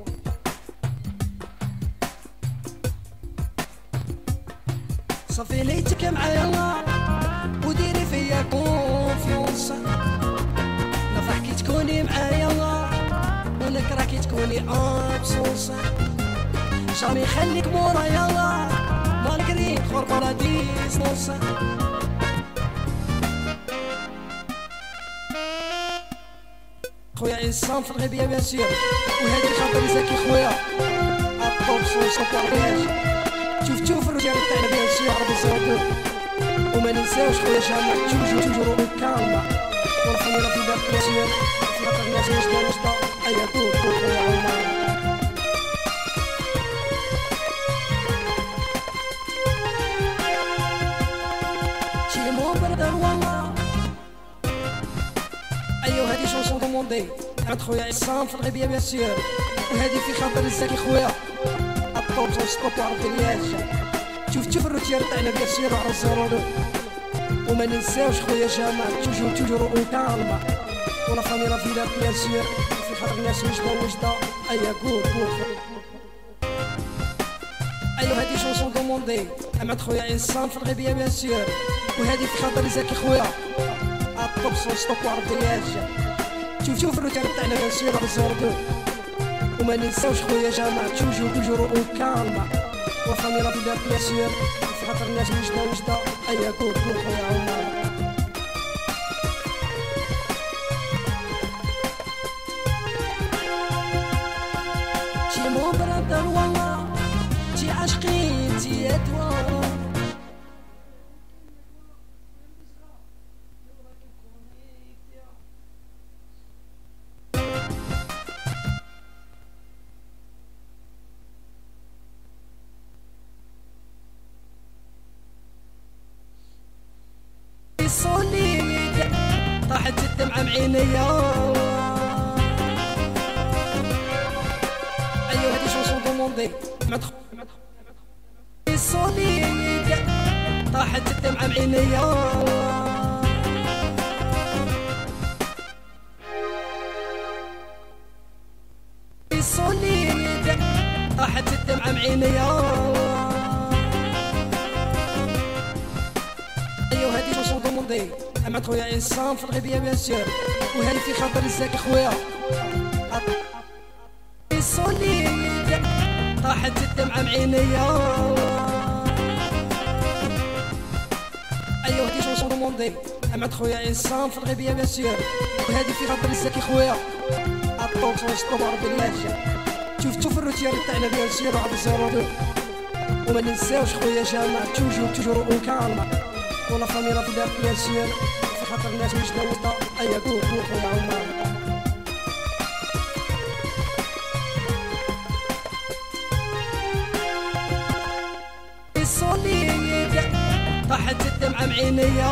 صافي ليتك معايا وديري فيا كونفيونس نفرح كي تكوني معايا ونكره كي تكوني ابسونس جامي خليك مورايا ما مالغري خور باراديس نص خويا انسان في الغيبيه بيان سير وهذه خاطر زكي خويا الطوب صوص كارياج شوف الرجال تاعنا بيان سير ربي يسعدو وما ننساوش خويا جامع توجور كالما ورحمي ربي دار بيان سير في خاطر الناس مشطا ايا طول خويا عمر شي مو بردان والله ايوا هادي شونسون دوموندي عند خويا عصام في الغيبيه بيان سير وهادي في خاطر الزكي خويا الطوب ستوب ربي الياج شوف الروتير تاعنا بيان سير وعلى الزرورو وما ننساوش خويا جامع توجور كالما ولا خميره في دار بيان سير في خاطر الناس وجده ايا قول ايوا هادي شونسون دوموندي عند خويا عصام في الغيبيه بيان سير وهادي في خاطر زكي خويا الطوب ستوب ربي الياج شوف الروتير تاعنا بيان سير وعلى الزرورو وما ننساوش خويا جامع توجور كالما وخميره في دار بيان سير في خاطر الناس وجده ايا قول خويا عمر شي مو برادر والله شي عاشقين شي ادوار صوليد طاحت الدمعة معينيا ايوا هادي شونسون دوموندي صوليد طاحت الدمعة معينيا صوليد طاحت الدمعة معينيا عند خويا انسان في الغيبيه بيان سير وهاني في خاطر الزكي خويا صوليد طاحت الدمعه معينيا ايوا هادي شونسون دوموندي عند خويا انسان في الغيبيه بيان سير وهادي في خاطر الزكي خويا الطوب ستوب ربي الياج شوف الروتير تاعنا بيان سير وعلى الزرورو وما ننساوش خويا جامع توجور كالما ولا خميره في دار بيان سير في خاطر الناس وجده ايا قول خويا عمر صوليد طاحت الدمعه معينيا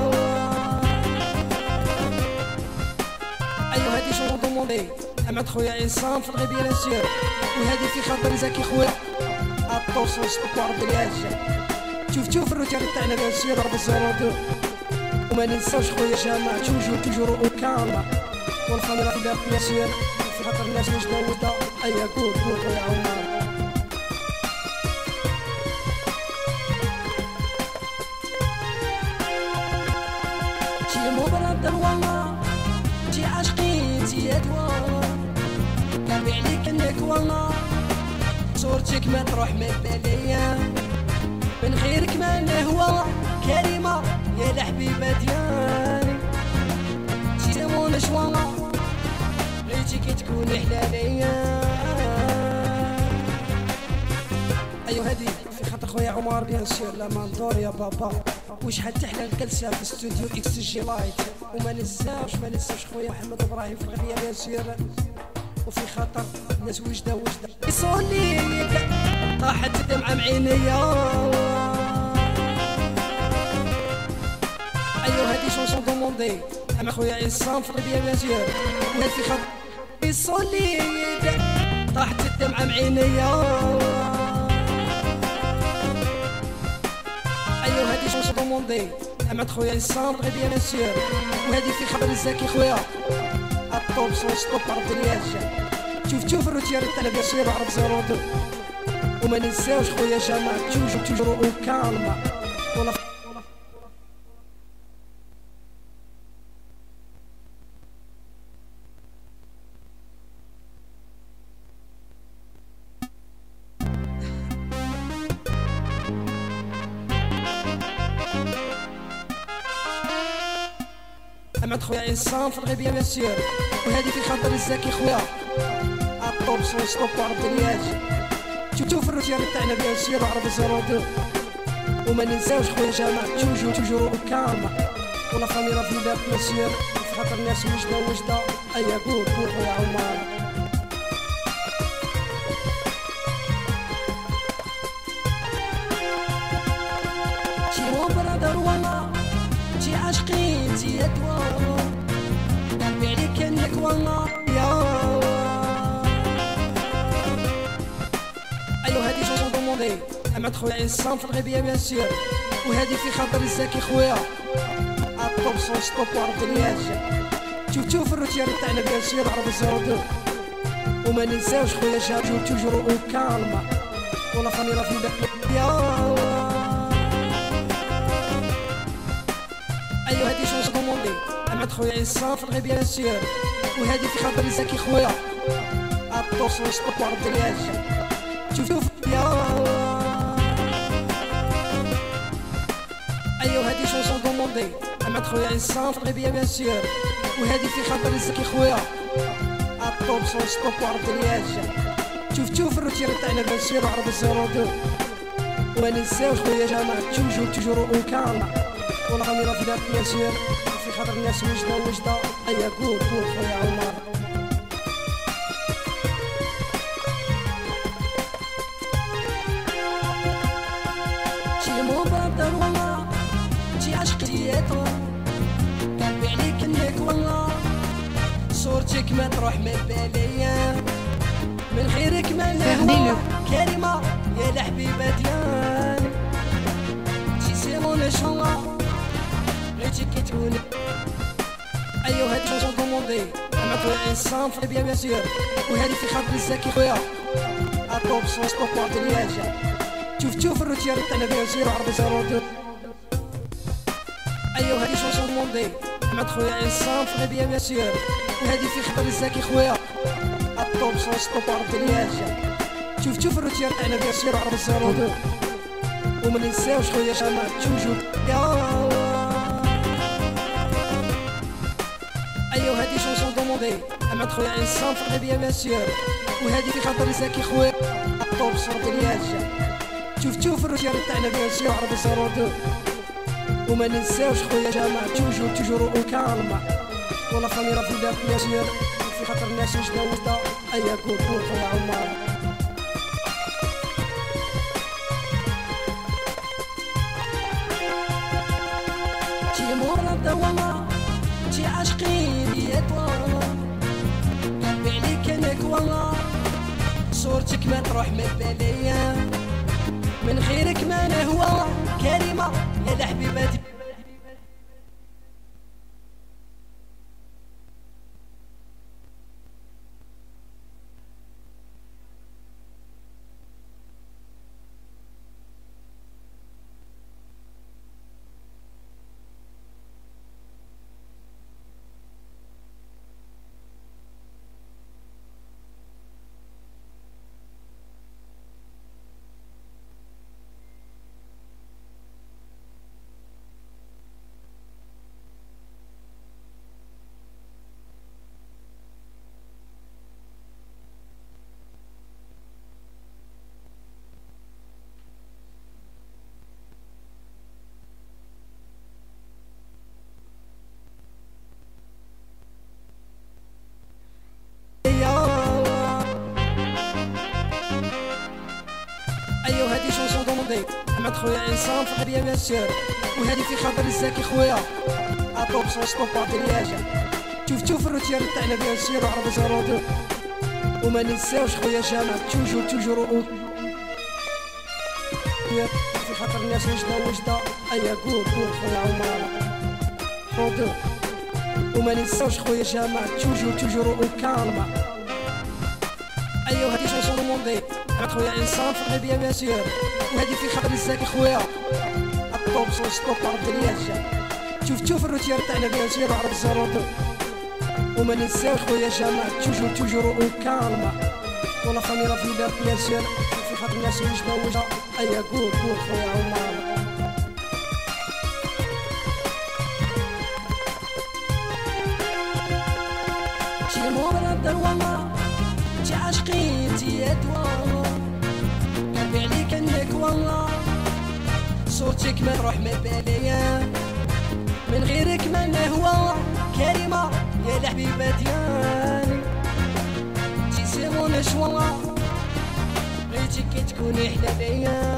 ايوا هادي شونسون دوموندي عند خويا انسان في الغيبيه بيان سير وهادي في خاطر زكي خويا الطوب ستوب ربي الياج شوف الروتير تاعنا بيان سير ربي يسعدو وما ننساوش خويا جامع توجور كالما والخميره في دار بيان سير في خاطر الناس وجده ايا قول خويا عمر شي مو برادر والله شي عاشقين شي ادوار كابي عليك انك والله صورتك ما تروح من باليا من غيرك ما نهوى كريمة يا الحبيبة ديالي سيمون شوالا بغيتيكي تكوني حلاليا ايوا هادي في خاطر خويا عمر بيان سير لا ماندور يا بابا وشحال تحلى الجلسة في استوديو اكس جي لايت وما ننساوش خويا محمد ابراهيم في الغبية بيان سير وفي خاطر الناس وجده صوليد طاحت الدمعة معينيا ايوا هادي شونسون دوموندي عند خويا انسان في الغبية بيان سير وهاد في خاطر صوليد طاحت الدمعة معينيا ايوا هادي شونسون دوموندي عند خويا انسان في الغبية بيان سير وهادي في خاطر الزكي خويا الطوب ستوب ربي الياج شوف الروتير تاعنا بيان سير وعرب زرودو وما ننساوش خويا جامع توجور كالما ولا عماد خويا عصام في الغيبيه بيان سور، وهذه في خاطر الزكي خويا الطوب سون ستوب عرب الياج. شوف الروتير تاعنا بيان سور عرب زرودو، وما ننساوش خويا جمال توجور وكالما ولا فاميلا في باب بيان سور، في خاطر الناس وجده ايا قول خويا عمار. برادر والله تي عاشقين تي ادوار، قلبي عليك انك والله يا ايوا هادي شونسون دوموندي عماد خويا عصام في الغيبيه بيان سور، وهادي في خاطر الزكي خويا الطوب سون ستوب عرب الياج. شوف الروتير تاعنا بيان سور عرب زرودو، وما ننساوش خويا جاجو توجور وكالما ولا فاميلا في بالك يا ايوا هادي شونس كوموندي عماد خويا عصام في الغيبيه بيان سور، وهادي في خاطر الزكي خويا الطوس وسط عرب الياج. شوف يا ايوا هادي شونس كوموندي عماد خويا عصام في الغيبيه بيان سور، وهادي في خاطر الزكي خويا الطوس وسط عرب الياج. شوف الروتير تاعنا بيان سور عرب زرودو، وما ننساوش خويا جمال توجور وكالما ولا غاميرا في داك بيان سور، في خاطر الناس وجده ايا قول خويا عمار. شي مبادر والله شي عشق دياتو، قلبي عليك انك والله صورتك ما تروح من باليا، من خيرك ما نهوى كريمه يا الحبيبه ديالي. شي سيمون ان شاء الله بغيتي كيتوني ايوا هادي شونسون كوموندي عماد خويا عصام في الغيبيه بيان سور، وهادي في خاطر الزكي خويا الطوب سون ستوب عرب الياج. شوف الروتير تاعنا بيان سور عرب زرودو، ايوا هادي شونسون كوموندي عماد خويا عصام في الغيبيه بيان سور، وهادي في خاطر الزكي خويا الطوب سون ستوب عرب الياج. شوف الروتير تاعنا بيان سور عرب زرودو، وما ننساوش خويا جمال توجور يا ايوا هادي شونسون دوموندي عماد خويا عصام في الغيبيه بيان سور، وهادي في خاطر الزكي خويا الطوب سون الياج. شوف الروتير تاعنا بيان سور عرب زرودو، وما ننساوش خويا جمال توجور وكالما ولا فاميلا في باب بيان سور، في خاطر الناس وجده ايا قول خويا عمار. شي مرضى والله شي عاشقين يا طوال، قلبي عليك انك والله صورتك ما تروح من باليا، من غيرك ما نهوى كريمه يا الحبيبه دي. ايوا هادي شونسون دوموندي عماد خويا عصام في الغيبيه بيان سور، وهادي في خاطر الزكي خويا الطوب سون ستوب عرب الياج. شوف الروتير تاعنا بيان سور عرب زرودو، وما ننساوش خويا جمال توجور في خاطر الناس وجده ايا قول خويا عمار. وما ننساوش خويا جمال توجور وكالما ايوا هادي شونسون دوموندي عماد خويا عصام في الغيبيه بيان سور، وهادي في خاطر الزكي خويا الطوب سون ستوب عرب الياج. شوف الروتير تاعنا بيان سور عرب زرودو، وما ننساوش خويا جمال توجور وكالما ولا فاميلا في باب بيان سور، في خاطر الناس وجده ايا قول خويا عمار. تي مبرد والله تي عاشقين تي يدوى قلبي عليك انك والله صوتك ما تروح ما باليا من غيرك ما نهوى كريمة يا الحبيبة ديالي تيسيروناش والله بغيتك كي تكوني حدا ليا.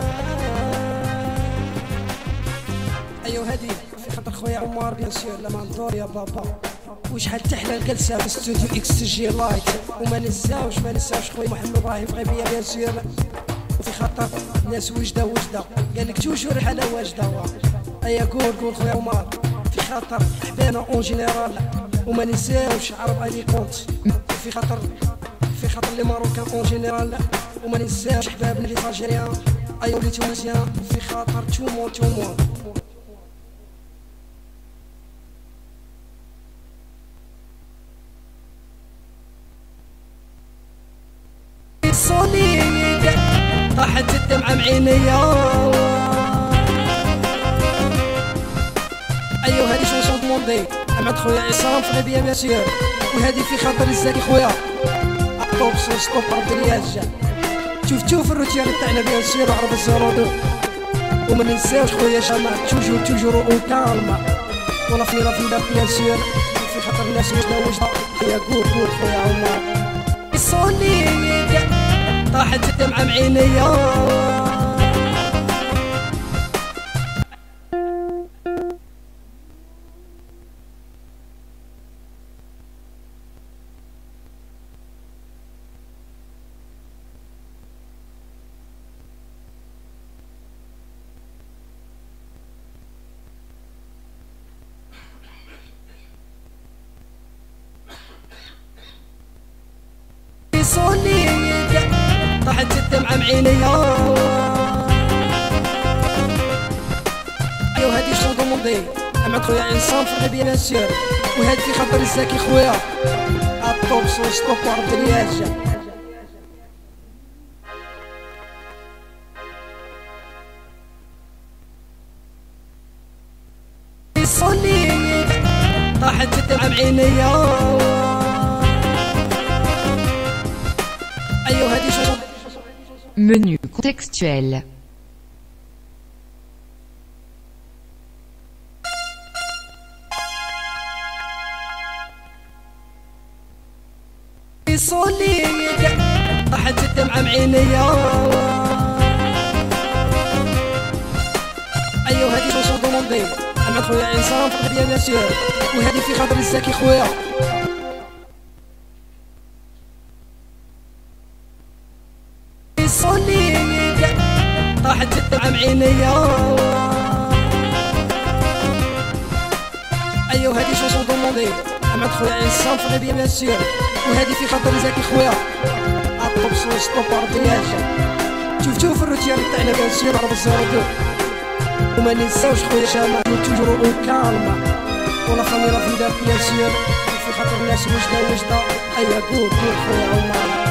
ايوا هادي في خاطر خويا عمار بيان سور لما ندور يا بابا وشحال تحلى الجلسه في استوديو اكس جي لايت وما نساوش خويا محمد ابراهيم في غيبيه بيان سور وفي خاطر ناس وجده قال لك توجور حاله واجده. ايا قول خويا عمار في خاطر حبانا اون جينيرال وما نساوش عرب علي كونت في خاطر لي ماروكان اون جينيرال وما نساوش حبابنا لي الجيريان ايوا لي تونسيان في خاطر تومون صوليك طاحت الدمعة معينيا. ايوا هادي شونسون دوموندي مع خويا عصام في غيبيه بيان سور وهادي في خاطر الزاكي خويا طوب ستوب الدرياج. شوف الروتير تاعنا بيان سور عرب الزرودو وما ننساوش خويا جمال توجور او كالما ولا في بيان سور في خاطر الناس وجده يا قول خويا عمر صوليك طاحت الدمعة معينيا. صوليك طاحت الدمعة معينيا. ايوا هادي شنو دوموندي مع خويا عصام في غيبيه بيان سور وهادي في خاطر الزاكي خويا الطوب ستوب الدرياج. صوليك طاحت الدمعة معينيا. ايوا هادي شنو Menu contextuel. صوليك طاحت الدمعة معينيا. ايوا هادي شونسون دوموندي مع خويا عصام في غيبيه بيان سور وهادي في خاطر الزاكي خويا صوليك طاحت الدمعة معينيا. ايوا هادي شونسون دوموندي مع خويا عصام في غيبيه بيان سور وهادي في خاطر الزاكي خويا الطوب ستوب الدرياج. شوف الروتير تاعنا بيان سور عرب الزرودو وما ننساوش خويا جمال توجور او كالما ولا في بيان سور في خاطر الناس وجده ايا قول خويا عمر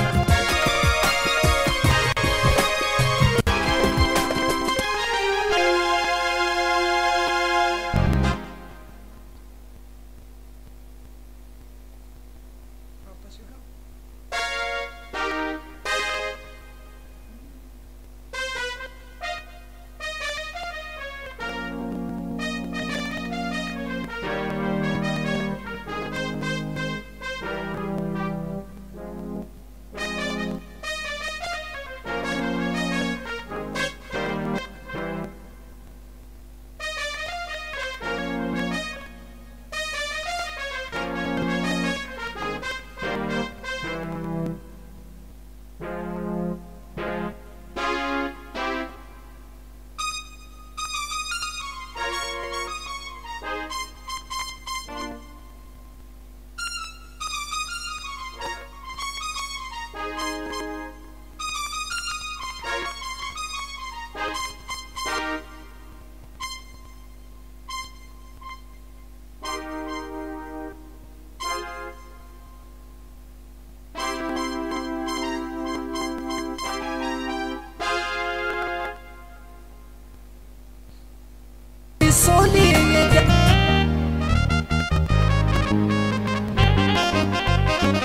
صوليك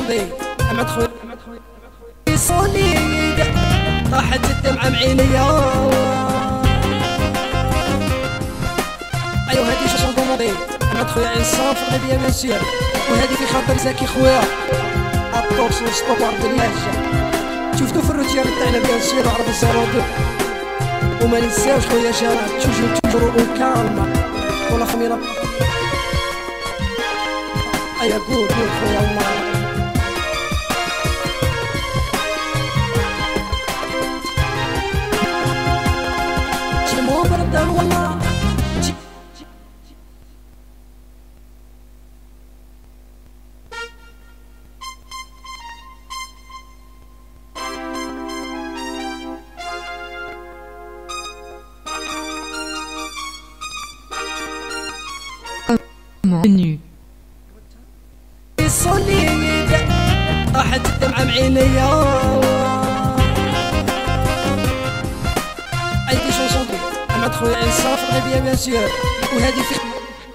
دوموندي أحمد خويا صوليد طاحت الدمعة معينيا. أيوا هادي شاشون دوموندي أحمد خويا عصام في الغبية بيان. وهادي في خاطر زكي خويا الطوكس والسطوبار بالنهجة. شفتو في الروتير تاعنا بيان سير عرب الزرودو. وما ننساوش خويا جمال توجور وكالما ولا خميرة. أيا قول خويا الله مو بردان والله. Menu. صوليد طاحت الدمعة معينيا. أيدي شونسونطي أحمد خويا عصام في الغبية بيان سير. وهادي في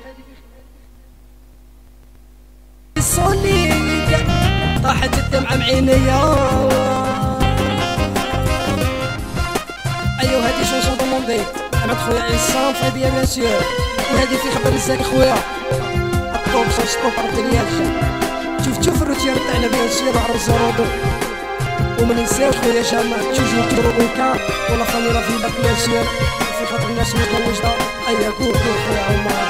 صوليد طاحت الدمعة معينيا. أيوا هادي شونسون دوموندي أحمد خويا عصام في الغبية بيان سير. وهادي في خبر الزاك خويا الطوبس والسطوبار بالنهجة. شفتو في الروتير تاعنا بيان سير عرب الزرودو. وما ننساوش خويا جمال توجور وكال ولا خميرة في الباب بيان سير. في خاطر الناس متزوجة. أيا قول خويا عمار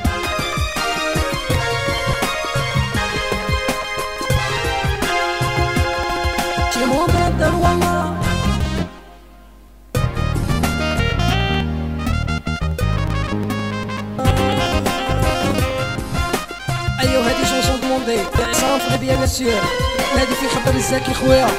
مو بردان والله. أيوا هادي شونسون دوموندي عصام في الغبية بيان سير. وهادي في خبر الزاكي خويا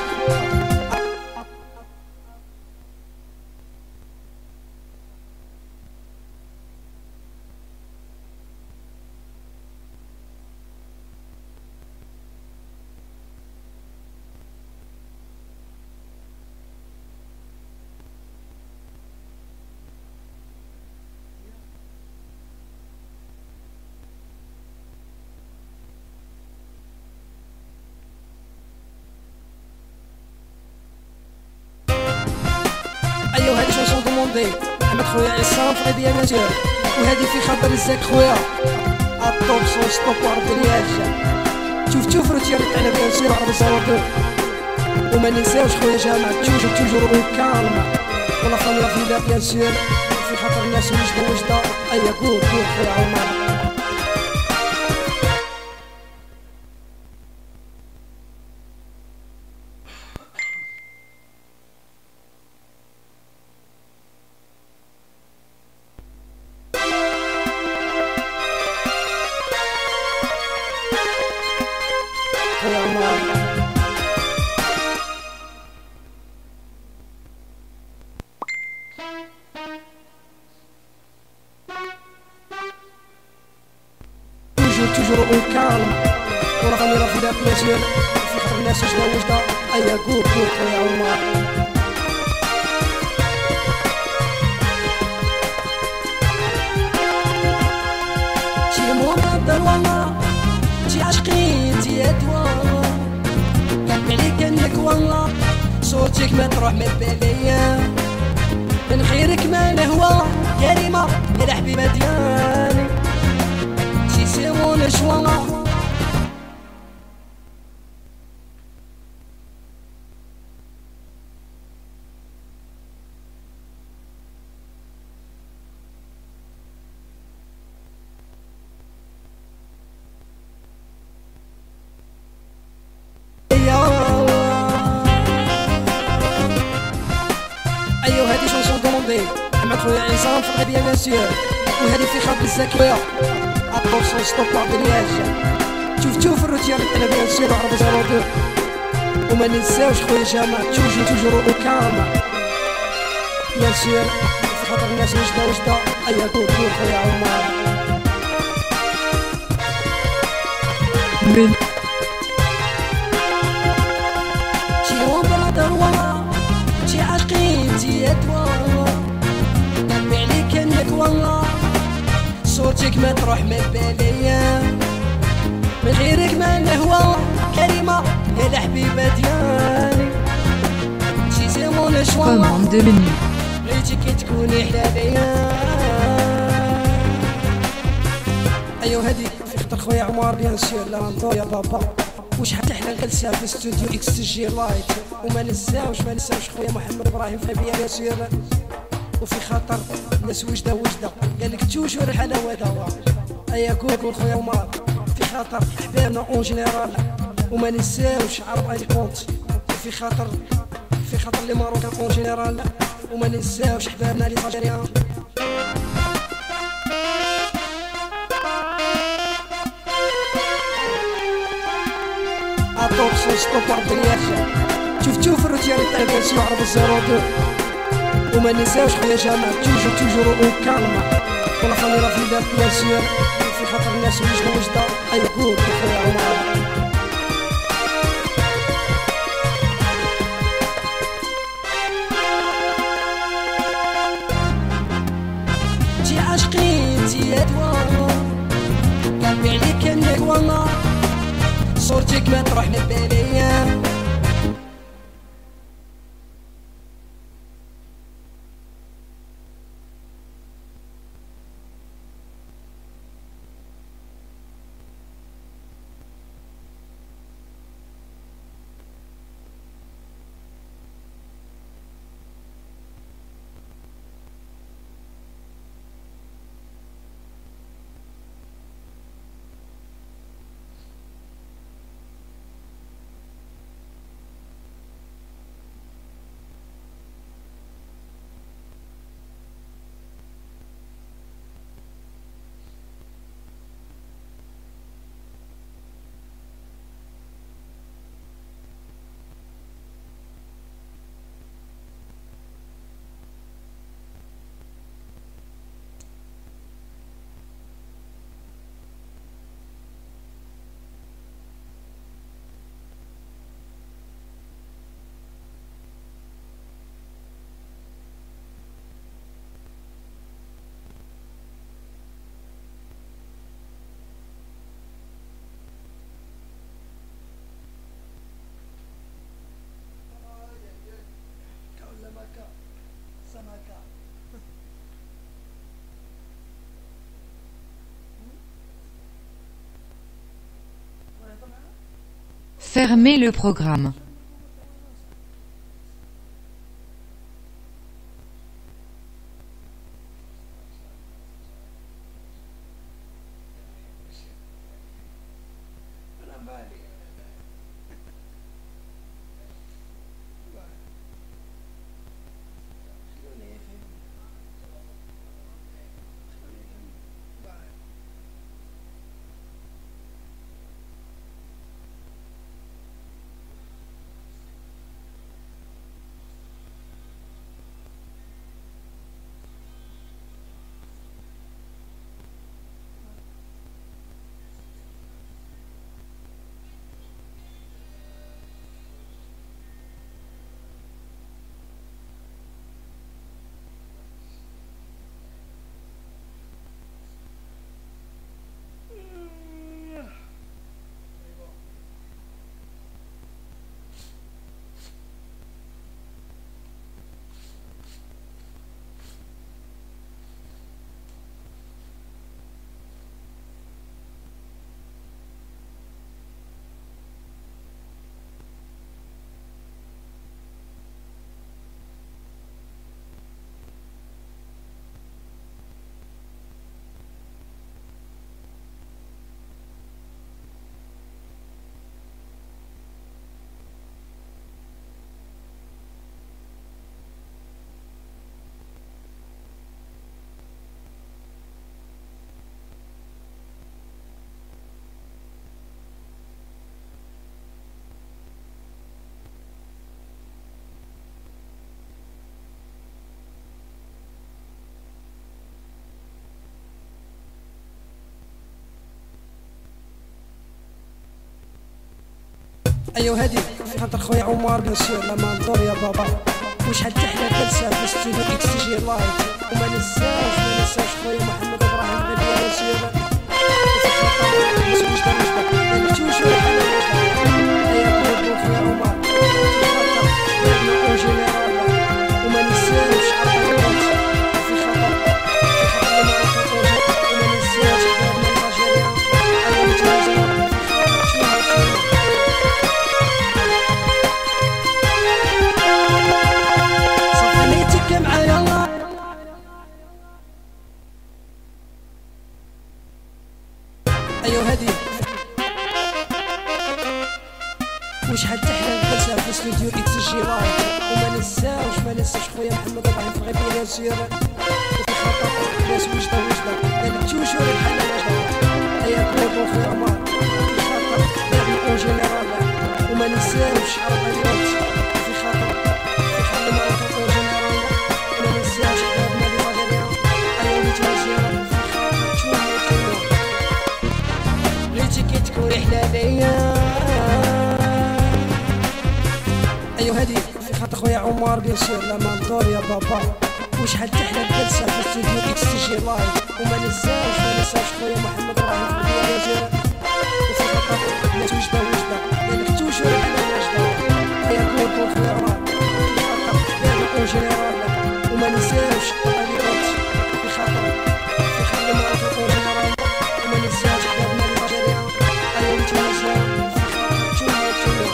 أيوا هادي شونسون دوموندي أحمد خويا عصام في الغبية بيان سير. وهادي في خاطر الزاك خويا الطوبس والسطوبار بالنهجة. شفتو في الروتير تاعنا بيان سير عرب الزرودو. وما ننساوش خويا جمال توجور وكالما ولا خميرة في الباب بيان سير. في خاطر الناس وجدة. أيا قول خويا عمار خويا عمار توجور وكالما ولا خميرة في الباب بيان سير. في خاطر الناس وجدة. أيا قول خويا عمار مو بردان والله. جي عشقي انتي يا دوا كان عليك انك والله. صوتك ما تروح من باليا من خيرك ما نهوى. كريمة يا الحبيبة ديالي شي سيرون شوالا. أيوا هادي شونسون دوموندي أحمد خويا عصام في الغبية بيان سير. وهادي في خاطر الزاك خويا الطوبس والسطوبار بالنهجة. شفتو في الروتير تاعنا بيان سير عرب الزرودو. وما ننساوش خويا جمال توجور وكالما بيان سير. في خاطر الناس وجدة. أيا قول خويا عمار Menu. مو بردان والله. جي عشقي انتي يا دوا كان عليك انك والله. صوتك ما تروح من باليا من غيرك ما نهوى. كريمة يا الحبيبة ديالي شي زيمون شوا Commande de menu. بغيتي كي تكوني حلاليا. ايوا هادي في خطر خويا عمار بيان سور لا نضو يا بابا. وشحال تحلى الجلسه في استوديو اكس جي لايت. وما نساوش خويا محمد ابراهيم فابيا بيان سور. وفي خاطر الناس وجده قال لك توجور الحلاوه دوا. ايا كوكو خويا عمار في خاطر احبابنا اون جينيرال. وما نساوش عرب اي كونت في خاطر لي ماروكان اون جينيرال. وما نساوش احبابنا لي الجيريان. اتوبسون ستوبر بالياخر. شوف الروتيان تاع الكاسيو عرب الزيرو. وما ننساوش خويا جمال توجور او كالما. والله خلينا في الباب بيان سور في خاطر الناس وجده اي قول خويا عمر. جي عاشقين انتي يا دوار قلبي عليك انك والله صورتك ما تروح من باليا. Fermez le programme. ايوا هادي في خاطر خويا عمر بيان سور لما ندور يا بابا. وشحال تحلى جلسه في استوديو اكس جي لايف. وما ننساوش خويا محمد ابراهيم بيان سور. وفي خاطر الناس وجده توجور حلوه. ايوا ايوا هادي وشحال تحلى الجلسة في استوديو اكس جي لايف وما ننساوش خويا محمد ابراهيم في غيبي يا سير وفي خاطر ناس وجده قالك توجور الحل واجده هيا كوبو خويا عمر في خاطر دابا اون جينيرال وما ننساوش عرب اليوت في خاطر معروف اون جينيرال وما ننساوش حبابنا اللي راجعين ايوا متوازيين في خاطر شنو بغيتي كي تكوني حلاليا ايوا هادي في خاطر خويا عمر بيان سور لا ماندور يا بابا وشحال تحلى الجلسة في استوديو اكس جي لايف وما ننساوش خويا محمد ابراهيم في يا زير وفي خاطر الناس وجده قالك توجور على واجده هيا كوبو خويا عمر في خاطر دابا اون جينيرال وما ننساوش اليوت في خاطر معروف اون جينيرال وما ننساوش حبابنا اللي راجعين ايوا متوازيين في خاطر تشوفوا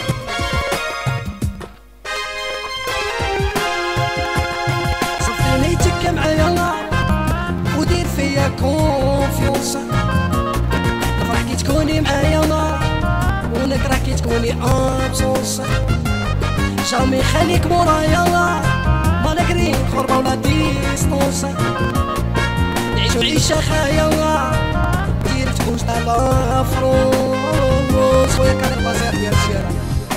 تكا معايا الله ودير فيا كونفيونس نفرح كي تكوني معايا الله ونكره كي تكوني ابسونس جامي خليك مورايا الله ما نقري غربة ولا ديستونس نعيشو عيشة خايا الله دير تكونش على فرونس خويا كان البازار ديال السيارة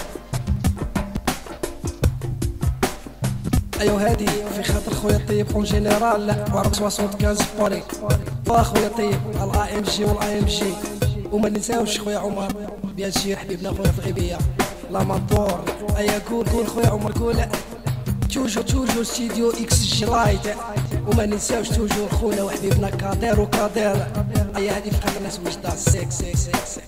ايوا هادي في خاطر خويا الطيب اون جينيرال وارد 75 بوري خويا الطيب الاي ام جي والاي ام جي وما ننساوش خويا عمر بيان سير حبيبنا خويا في الغيبيه لا مانطور ايا قول خويا عمر قول توجور ستوديو اكس جي لايت وما ننساوش توجور خونا وحبيبنا كادير ايا هادي في خاطر الناس وجده سيك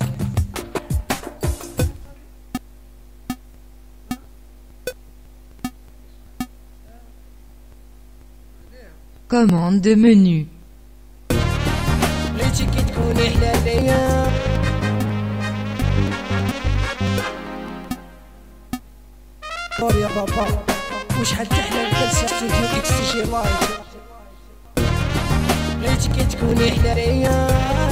Commande de menu. بغيتي كي تكوني حلاليا يا بابا وشحال تحلى الجلسة استوديو اكس جي لايف بغيتي كي تكوني حلاليا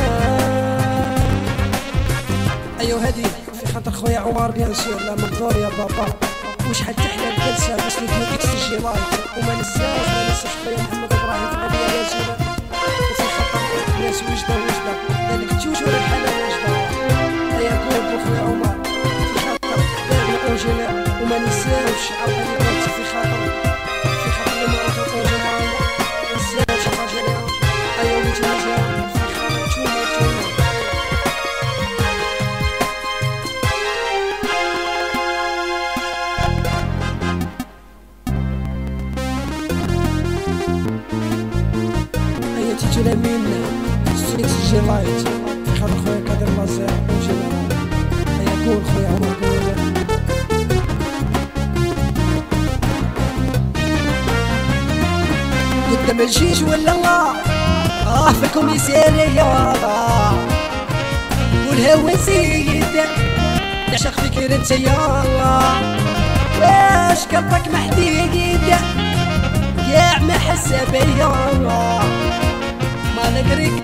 ايوا هادي في خاطر خويا عمر بيان سور لا مقدور يا بابا وشحال تحلى الجلسة في استوديو اكس جي لايف وما ننساوش خويا محمد ابراهيم في الغيبي يا سير وفي خاطر الناس وجده قالك توجور الحل واجده هيا كوبو خويا عمر في خاطر دابا اون جينيرال وما ننساوش عرب اليوت في خاطر معروف اون جينيرال ما ننساوش الراجعين ايوا متوازيين في خاطر تشوفوا لامين ستريكس جي لايت في خاطر خويا كادر بازار وجينيرال هيا قول خويا عمر قول قدام الجيش ولا الله في الكوميسارية والهوا سيد نعشق فيك انت يا الله واش قلبك محديد كاع ما حسا بيا الله ما نقريك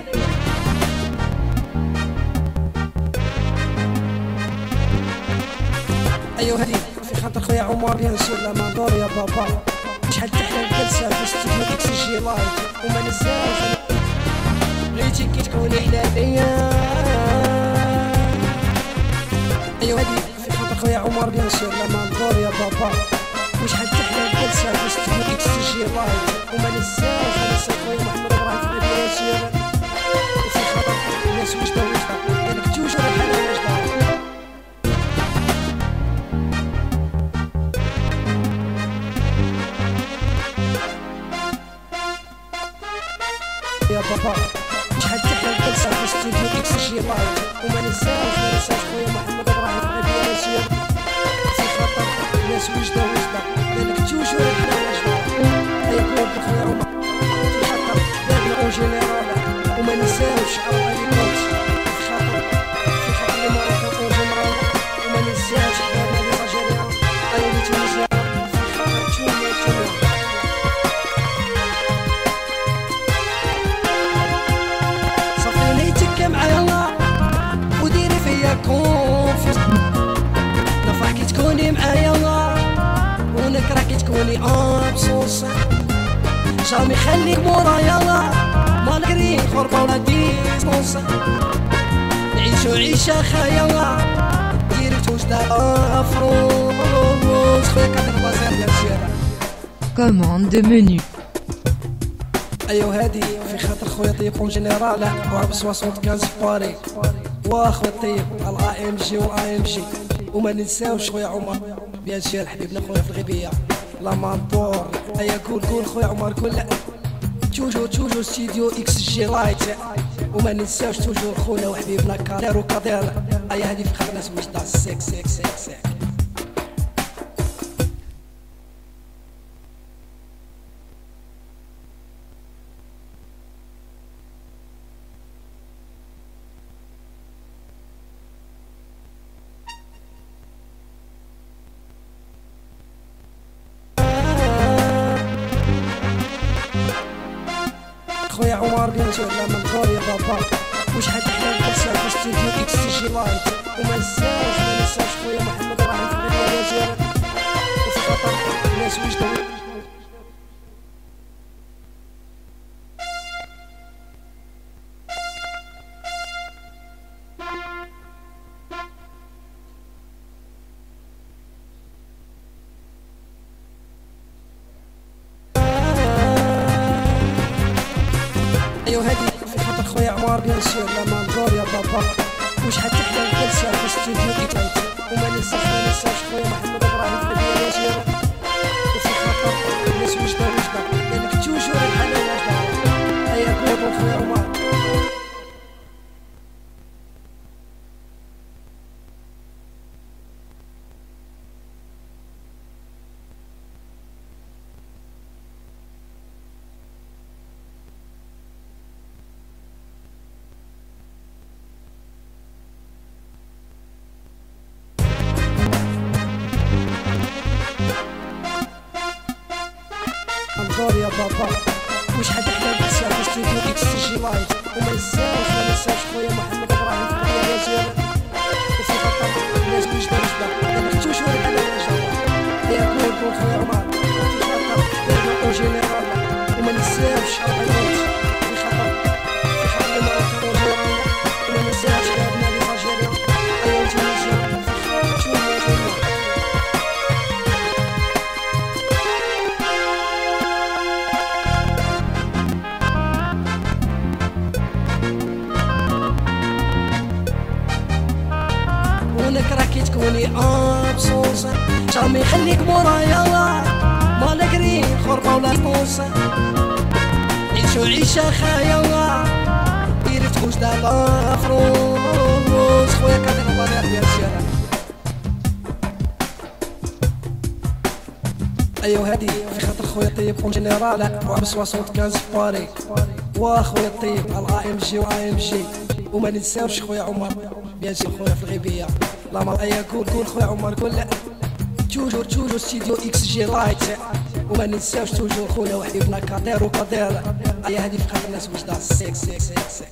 ايوا هادي في خاطر خويا عمر بيان سور لا ماندور يا بابا شحال تحلى الجلسة في استوديو اكس جي لايف وما ننساوش بغيتي كي تكوني حلاليا ايوا هادي في خاطر خويا عمر بيان سور لا ماندور يا بابا وشحال تحلى الجلسة في استوديو اكس جي لايف وما ننساوش خويا محمد ابراهيم في الغيبي يا سير وفي خاطر الناس وجده قالك توجور الحل واجده يا بابا شحال تحلى الجلسة في استوديو اكس جي لايف وما ننساوش خويا محمد ابراهيم في الغيبي يا سير في خاطر الناس وجده قالك توجور الحل واجده هيا كوبو خويا عمر في خاطر دابا اون جينيرال وما ننساوش عرب اليوت في خاطر معروف اون جينيرال وما ننساوش حبابنا اللي راجعين ايوا متوازيين في خاطر تشوفوا صافي لي تكا معايا الله شامي خليك مورا يلا ما نقري خربة ولا ديسبونس نعيشو عيشة خيالة ديريكت وجدا أفروز خويا كاتر بازار ديال الشارع. Commande de menu. ايوا هادي في خاطر خويا طيب اون جينيرال وعب 75 باري واخويا طيب الاي ام جي والاي ام جي وما ننساوش خويا عمر بيان سير حبيبنا خويا في الغيبيه لا مانطور. ايا قول خويا عمر كل توجور ستوديو اكس جي لايت وما ننساوش توجور خونا وحبيبنا كادر وكادر. ايا هادي في خاطر ناس وجدة سيك سيك سيك سيك. خويا عمر بيان سور لا منظور يا بابا وشحال احنا نقصر في استوديو اكس جي لايت وما نساوش خويا محمد ابراهيم في الغنية الجزائر وفي خاطر الناس وجدوا. ايوا هادي في خاطر خويا عمر بيان سور لا منظور يا بابا وشحال احنا نقصر في استوديو اكس لايت وما ننساوش خويا محمد ابراهيم في الغنية الجزائر وفي خاطر الناس وجدوا قالك توجور الحلا وجدة. ايا قول خويا عمر منظور يا بابا وشحال احنا نقصر في استوديو اكس جي لايت وما ننساوش خويا محمد ابراهيم في الغنية الجزائر وفي خاطر الناس وجدة قالك توجور الحلا وجدة. يا قول خويا عمر في خاطر دايما اون جينيرال وما ننساوش العيوت في خاطر المعركة اون جينيرال وما ننساوش بلادنا لي زالجيريا. ايوا تونسيا في خاطر تونيا ونك راكي تكوني ابسوس شامي خليك مورا يلا ما نقري خربة ولا بوسة نعيشو عيشة خيالة ديريكت وجدا أفروز خويا كاتر بازار ديال الشارع. ايوا هادي في خاطر خويا طيب اون جينيرال وعب 75 باري واخويا طيب الاي ام جي والاي ام جي وما ننساوش خويا عمر بيان سور خويا في الغيبيه لا ما. ايا قول خويا عمر كل توجور ستوديو اكس جي لايت وما ننساوش توجور خونا وحبيبنا كادر وكادر. ايا هادي في خاطر الناس وجدة سيك سيك سيك سيك.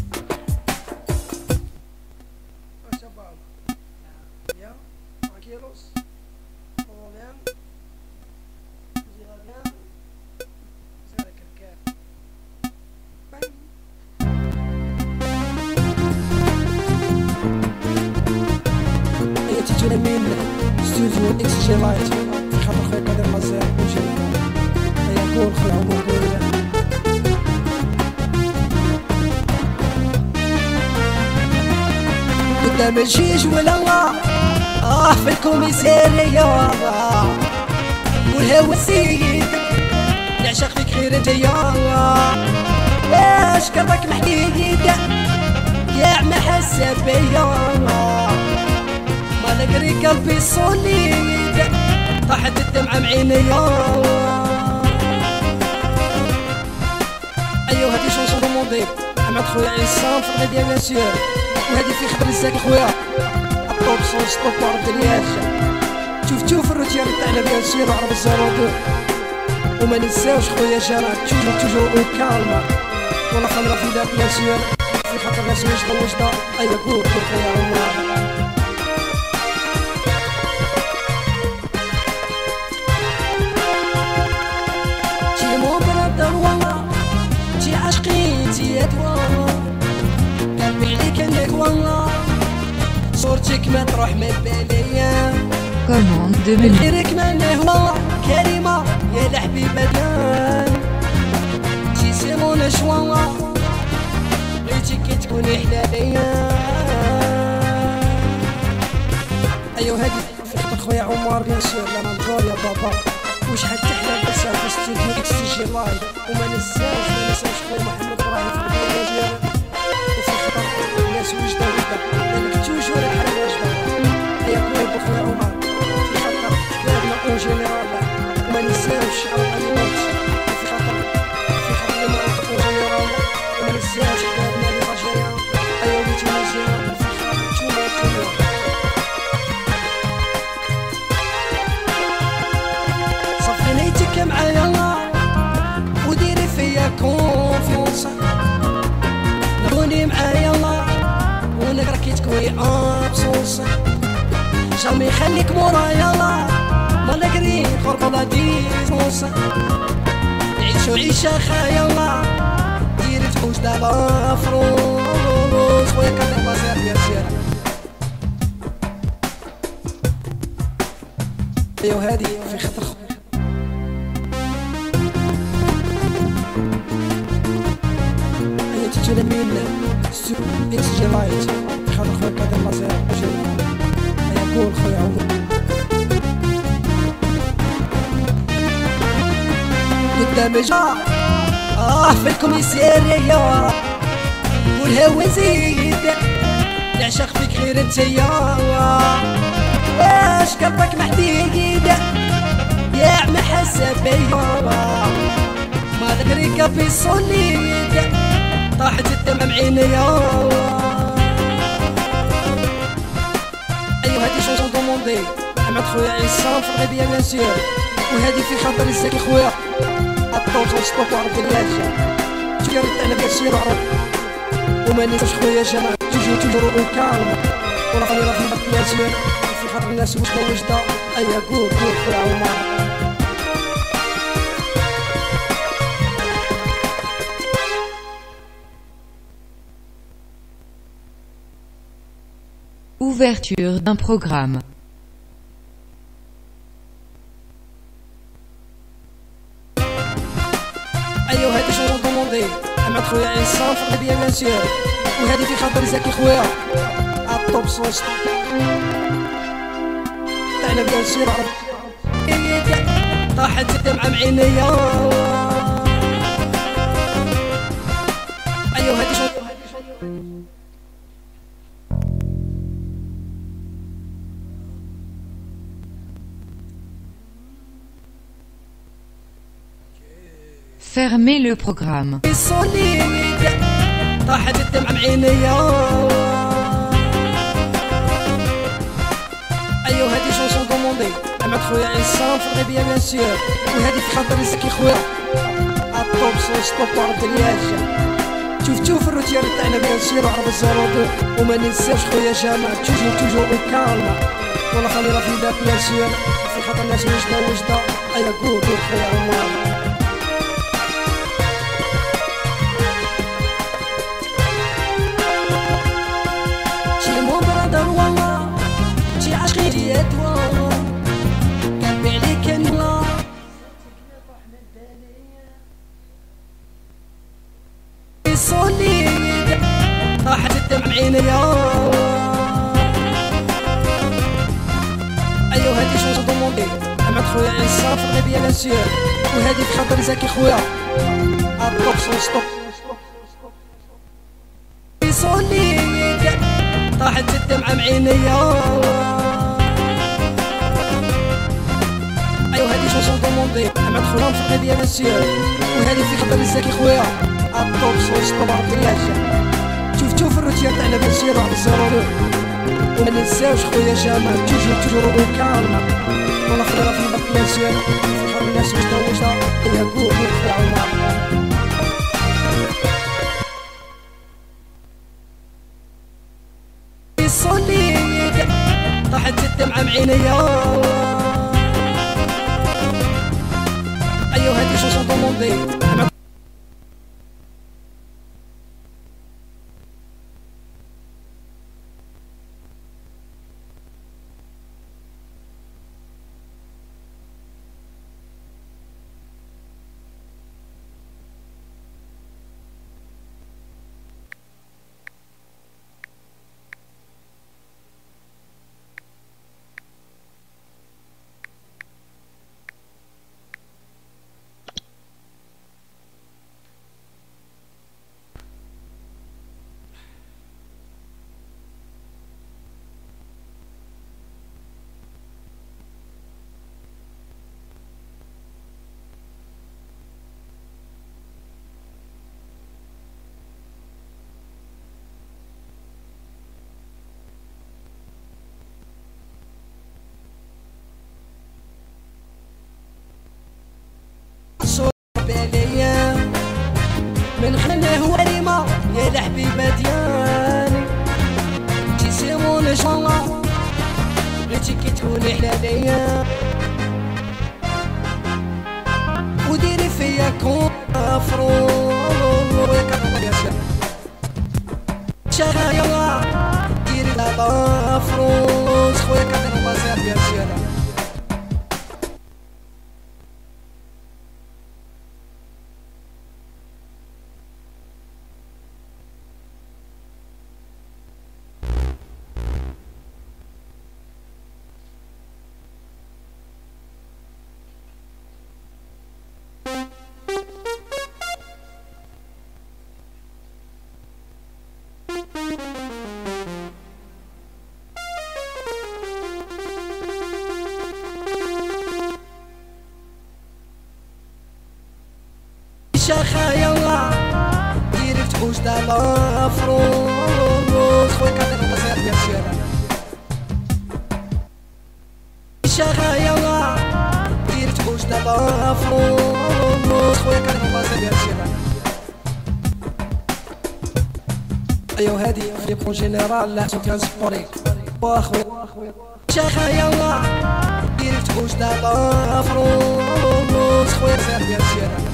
تجينا من استوديو اكس جي لايت في خاطر خويا كادر بازار وجي. ايا قول خويا عمر قول قدام الجيج ولا في الكوميسارية والهوا السيد نعشق فيك خير جاية واش كرك محديد يا ما حاسة بيا ما نقري قلبي صوليد طاحت الدمعة معينيا. ايوا هادي شونسون روموندي مع خويا عصام في الغدية بيان سور وهادي في خبر الزاك خويا الطوب صون ستوبار ديالك شوف الروتير تاعنا بيان سور وعرب الزرودو وما ننساوش خويا جارات توجور او كالما ولا خمرة في دار بيان سور في خاطر ناس وجدة. ايوا قول خويا عمر ديت والله قلبي عليك انك والله صورتك ما تروح من باليا Commande de menu. غيرك منه والله كريمة يا الحبيبة ديال تيسيروناش والله بغيتك كي تكوني حلاليا. ايوا هادي في خاطر خويا عمر بيان سور لا ننظر يا بابا وشحال تحلى القصه في استوديو اكس جي لايف وما ننساوش خويا محمد ابراهيم في البدايه ديالو وفي خاطر الناس وجده لانك توجور الحال واجده يا كوي بخويا عمر في خاطر كلابنا اون جينيرال وما ننساوش الانيمات في خاطر الانيمات اون جينيرال وما ننساوش كلابنا اللي غاجايه ايوا اللي تونسيه في خاطر توما نيتك معايا الله وديري فيا كونفيونس نكوني معايا الله ونقرا كي تكوني ابسونس جامي خليك مورايا الله ما نقري غربة لا ديسونس نعيشو عيشة خايا الله ديري تحوش دابا فروس خويا كاتب بازير بيان سير. ايوا هادي في خاطر تجينا من ستو اكس جي لايت في خاطر خويا كادر لازير هيا قول خويا عمر قدام جا في الكوميسارية والهوا زيد العشاق فيك غير انتيا واش قلبك محديد يا عم حسب بيا ما ذكريك في الصليد طاحت الدمع عينيا. ايوا هادي شونسون دوموندي عماد خويا عصام في الغيبية بيان سور وهادي في خاطر الزكي خويا الطوط ستوب وعرض اللاجة تجي رد على بيان سور وعرض وما ننساش خويا جمال توجور وكالم ولا خلي راه في الباك بيان سور في خاطر الناس وجده ايا قول خويا عمر. Ouverture d'un programme. ايوا هادي شنو دوموندي عماد خويا عصام في الغيبية بيان سور وهادي في خاطر زكي خويا الطوب صوص تاعنا بيان سور طاحت الدمعة معينيا. ايوا هادي شنو Fermez le programme. طاحت الدمعة معينيا. ايوا هادي شونسون دوموندي عماد خويا عصام في الغيبية بيان سور وهادي في خاطر زكي خويا الطوب صوص ستوب وعرض اللاجة شوف الروتير تاعنا بيان سور وعرض الزرودو وما ننساوش خويا جمال توجور وكالم ولا خلي راه في الباب بيان سور في خاطر الناس وجده ايا قول خويا عمر. ديت والله قلبي عليك الله صليد طاحت الدمع عينيا. ايوا هادي شونسون دوموندي عماد خويا عصام في الغيبية بيان سور وهادي في خاطر زكي خويا الطوب ستوب صليد طاحت الدمعة معينيا. ايوا هادي شونسون دوموندي عماد خويا في الغيبية بيان سور وهادي في خاطر زكي خويا الطوب ستوب وعرض اللاجة شوف الروتير تاعنا بيان سور وعرض الزرودو وما ننساوش خويا جمال توجور وكالم ولا خلي راه في الباك بيان سور في خاطر الناس وجده ايا قول خويا عمر. صليد طاحت الدمعة معينيا. ايوا هادي شونسون دوموندي حبيبة ديالي تيسيموني والله بغيتي كي تكوني حلاليا وديري فيا كونفرو شغايا ديري لا فروس خويا كدير بازار ديال سياده شخايا ديري تحوش دا لافروس خويا كدير بازار ديال سياده شخايا ديري تحوش دا لافروس خويا كدير بازار ديال سياده ايوا هادي في بون جينيرال لا كان سبوري واخويا شخايا ديري تحوش دا لافروس خويا كدير ديال سياده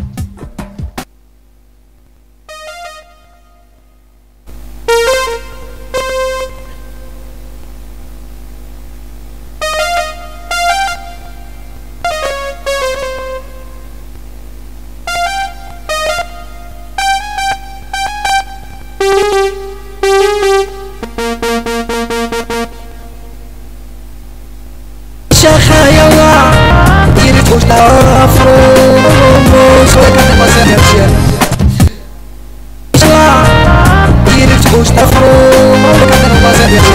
شخايا ديري تحوش دا فروس خويا كدير بازار ديال سياده ديري تحوش دا فروس كدير بازار ديال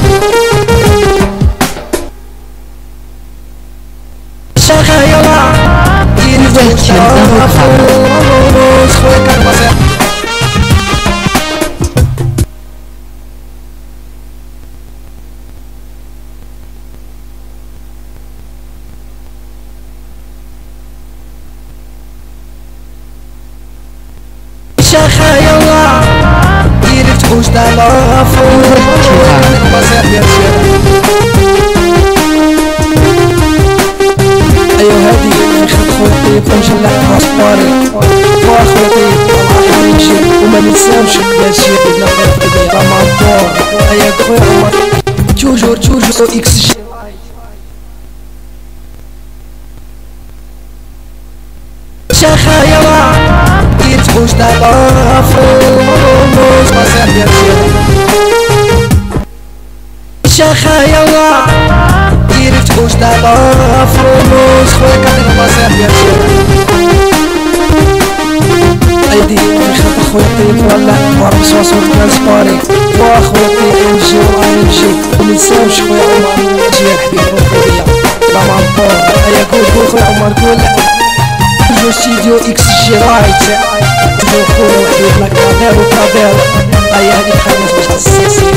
سياده شخايا ديري تحوش دا فروس خويا كدير بازار شخايا ديري تحوش دا لافروس كدير بازار ديال سياده ايوا هادي في خط خويا فنجلع باسبوري واخوتي الله يمشي وما ننساوش ماشي بلا قدي رمضان ايا خويا عمر توجور اكس جي شخايا ديري تحوش دا لافروس بازار ديال سياده شخايا ديري تحوش دا لافروس خويا كدير بازار ديال سياده ايدي في خط خويا طيب ولا ورمسوس وترانسبوري واخوتي امجي وامجي ومنساوش خويا عمر جي الحبيب وخويا رمضان ايا قول خويا عمر قول جو ستوديو اكس جي رايت جو خويا وحبيبنا كادير وكادير ايا هادي خدمت باش تسيسي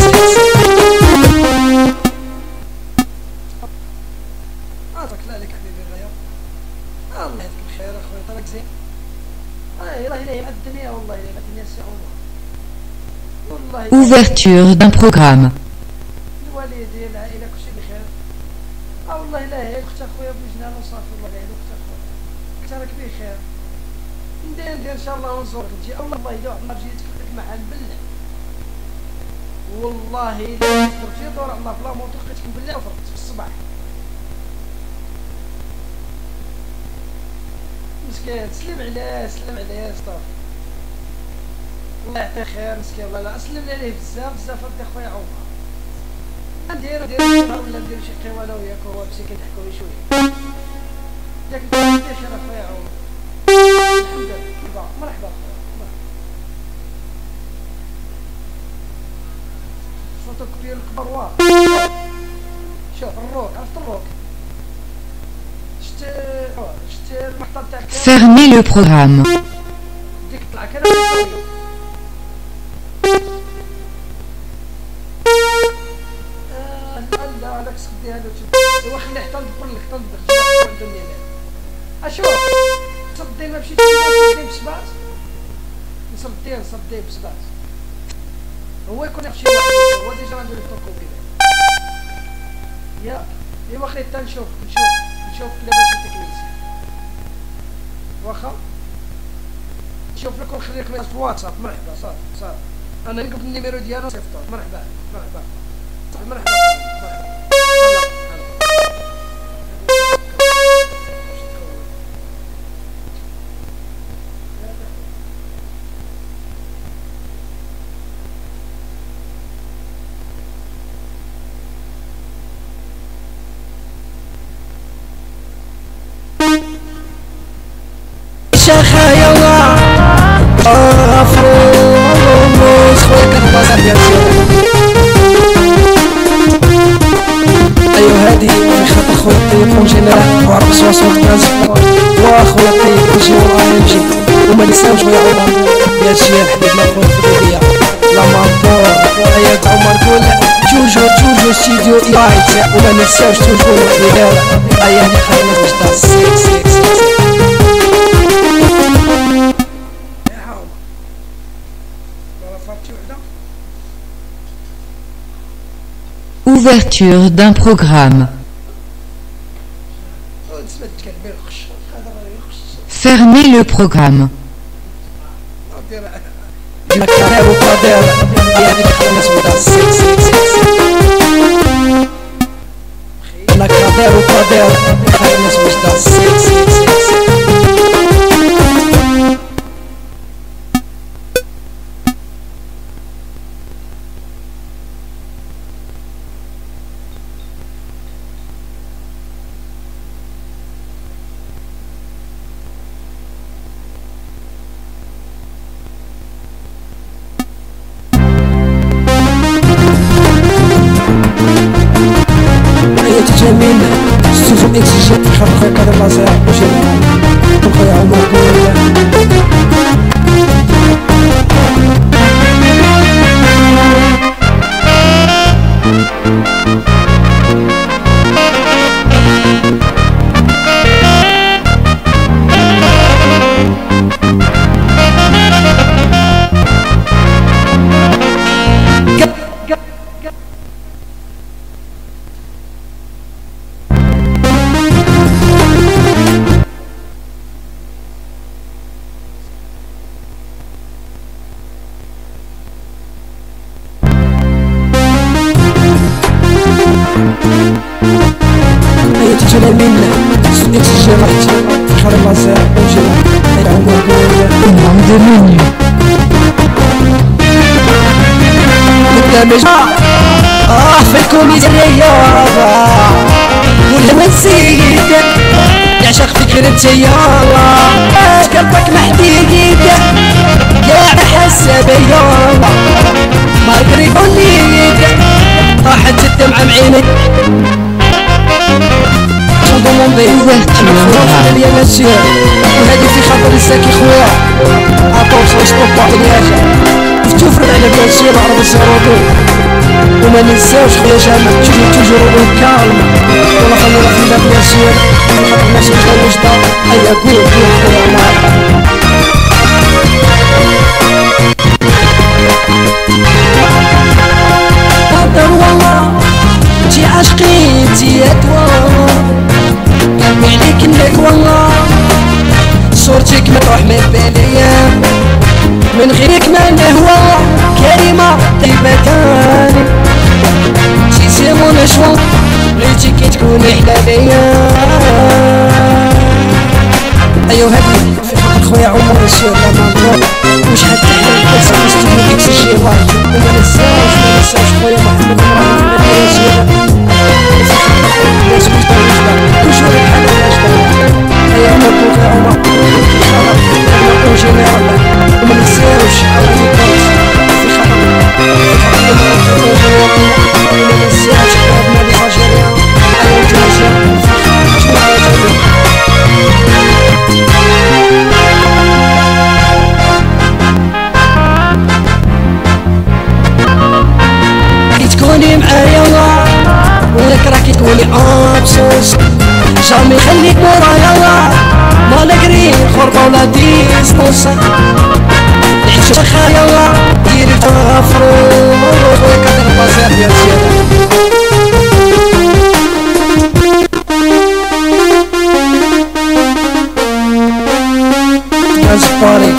عطاك لا لك حبيبي غير الله يهديك بخير اخويا طالك زين راه الا مع الدنيا والله الا مع الدنيا سي عمر والله Ouverture d'un programme. الوالدين العائله كلشي بخير والله الا هي اخت اخويا بوجنان وصافي والله الا اخت اخويا قلت لك بخير ندير ان شاء الله ونزورك تجي والله الا عمر جيت لك مع البلة والله الا فرجي دور عمر بلا موطور لقيتكم بالله وفرقت في الصباح مسكين سلم عليه صافي الله يعطيه خير مسكين والله لا اسلم عليه بزاف ودي خويا عمر ندير ولا ندير شي قهوه انا وياك وهو مشي كنضحكوا شويه ياك ندير شي انا خويا عمر الحمد لله مرحبا صوتك كبير الكبر واه شوف الروك عرفت الروك شت المحطه تاع Fermez le programme. ديك طلع كذا لا لك سخدي هذا ايوا خليه حتى ندبر لك الدنيا اشوف صدي ما مشيتش صدي بسبات نصديه بسبات هو يكون يمشي واحد هو ديجا غندير الفوكو كذا يا ايوا خليت نشوف لاباس التكنيسيان واخا نشوف لك ونخلي لك في الواتساب. مرحبا صافي انا نلقى النيميرو ديالو صيفطو. مرحبا شيخة يلا افروز خويا كنبغى ديال ايوا هادي في خاطر خويا الطيب اون جينيرال وعرف 75 واخويا الطيب يجي والله يمشي وما نساوش خويا عمر يا شيخ حبيبنا خويا الفضولية لا مامبور ايا عمر كل توجور ستوديو لايت وما نساوش توجور الإدارة ايا هادي خلينا باش سيك Ouverture d'un programme. Fermez le programme. جميل ستوزو اكسجين خاطر خويا كذا بلاصه وجميل خويا عمر في الكوميديا ولا نسيت يعشق فكرة يلا قلبك محديد يا حسب يلا ما قريب ونيد طاحت الدمعة معيني يا مسير وهذه في خاطر الساكي خويا عطوش وسطوبا عليها تفرض على بلاسير عرض السرطو وما ننساوش خويا جامع توجور كالم ولا خلينا في باب بلاسير خاطر الناس مش الوجدة ايا قول خويا عمر قدر والله تي عاشقي تي ادوار قلبي عليك انك والله صورتك مطروح من باليا من غيرك ما نهوى كريمة طيبة تاني تيسيمو نشوى بغيتي كي تكون حلاليا ايوا هادي في خاطر خويا عمر يسير لا مامبور وشحال تحلى الكاسة في ستوديو اكسجي لايف وما ننساوش خويا محمد ابراهيم يسير الناس مستوى توجور الحال الأجداد ايوا مبروك يا عمر اون جينيرال وما ننساوش على الكاس في خاطر وما ننساوش بلادنا الجزائرية ايوا الجزائر تكوني معايا ولك راكي تكوني ابسوس جامي خليك مورايا ما نقري خربة ولا ديستونس خيالله ديري تفروض ويكدر بازير يا سيدي زباري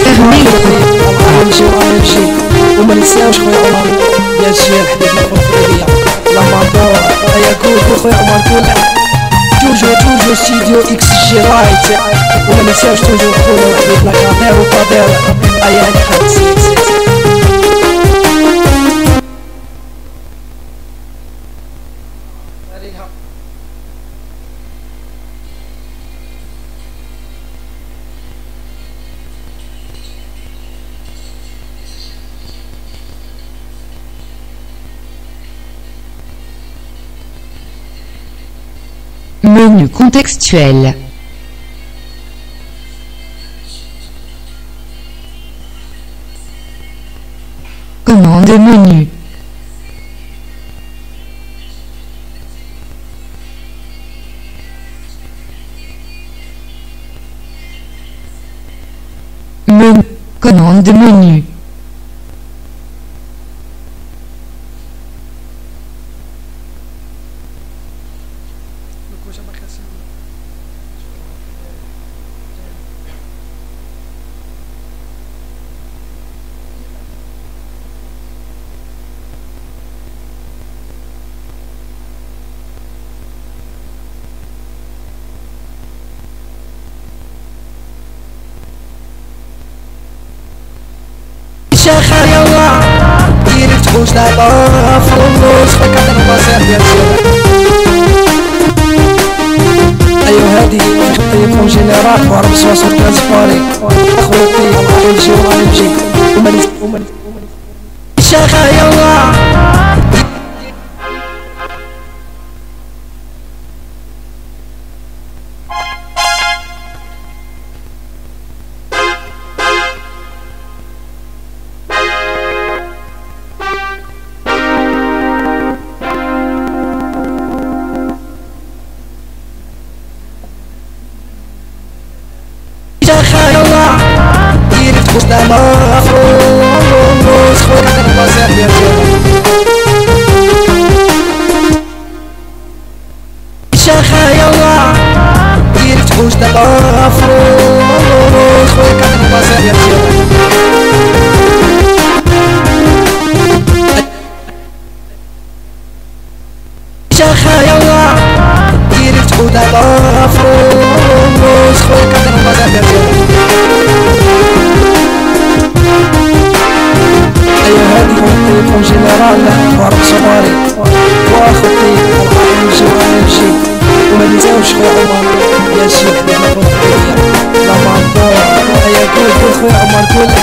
نمشي وما ننساوش خويا عمر يا شيخ حبيبنا القرطبية لما ندور هيا كول خويا عمر كول توجو ستوديو اكس جي لايت وما ننساوش توجو خويا حبيبنا قادر وقادر هيا هادي خمسين Menu contextuel. Commande menu. Menu. Commande menu. شيخ يلا ديري تخوش دابا فلوس فكادر بازير ديال ايوا هادي خطيكم جينيرال وعرب سواسر ترانسباري اخوتي غنمشي ومالي شيخ يلا خيالله ديري تخوش دابا فلوس فكادر بازير ديال شيخ يلا ديري تخوش دابا فلوس فكادر بازير ديال شيخ يلا ديري تخوش دابا فلوس فكادر بازير ديال ايوا هادي خطيكم جينيرال وعرب صباري واخوتي غنمشي وما ننساوش خويا عمر يا شيخ حبيبنا القرطبية لما ندور هيا كول خويا عمر كول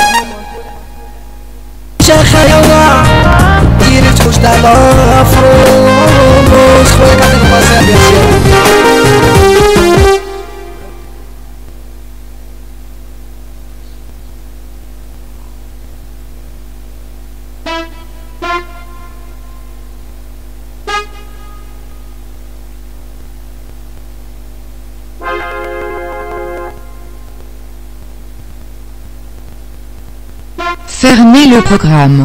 شيخ يلا ديري تخوش دابا فلوس فكادر بازير ديال Fermez le programme.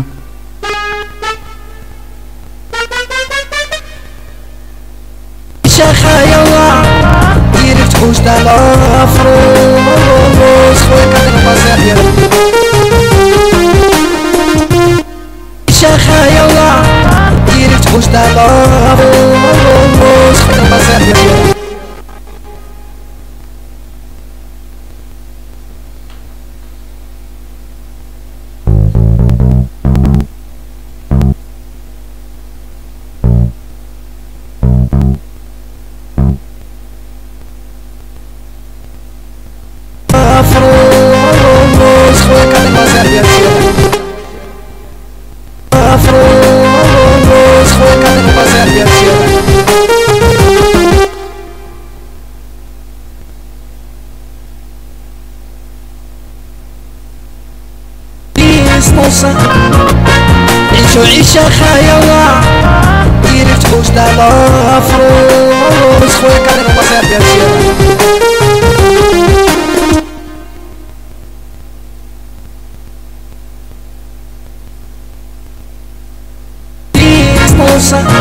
شيخ يلا ديري تخوش دابا فلوس فكادر بازير ديال شيخ يلا ديري تخوش دابا فلوس فكادر بازير ديال فلوس فكادر بازير ديال فلوس فكادر بازير ديال نوصل عيشو عيشة خيالله ديري تخوش دابا فلوس فكادر بازير ديال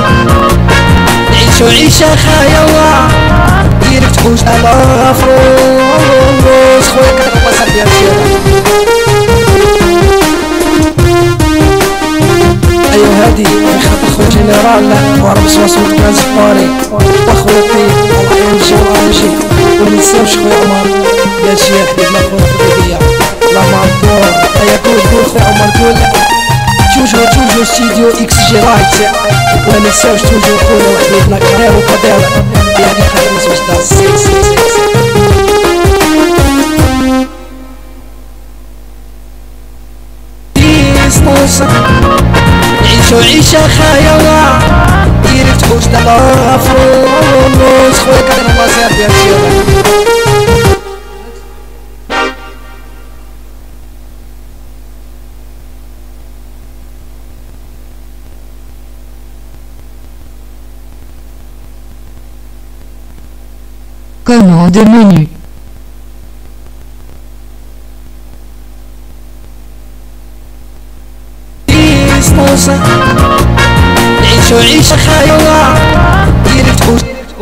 نعيشو عيشة خيالة ديرك تحوش على فلوس خويا كتبقى سربيا ايوا هادي خاطر خويا جينيرال وعرب سواسون كان زفاري واخويا طيب الله ينجي وينجي ومنساوش خويا عمر يا شيخ حبيبنا خويا حبيبيا لا معطور ايا قول خويا عمر قول توجو ستوديو اكس جي رايت ومنساوش توجو خويا وحبيبنا كرير وقدير يعني خلينا نسمع داس نعيشو عيشة خيالة ديرك تحوش على فلوس خويا كان المصير ديال الشيرة Commande menu. نعيشو عيشة خيالة ديرك تحوش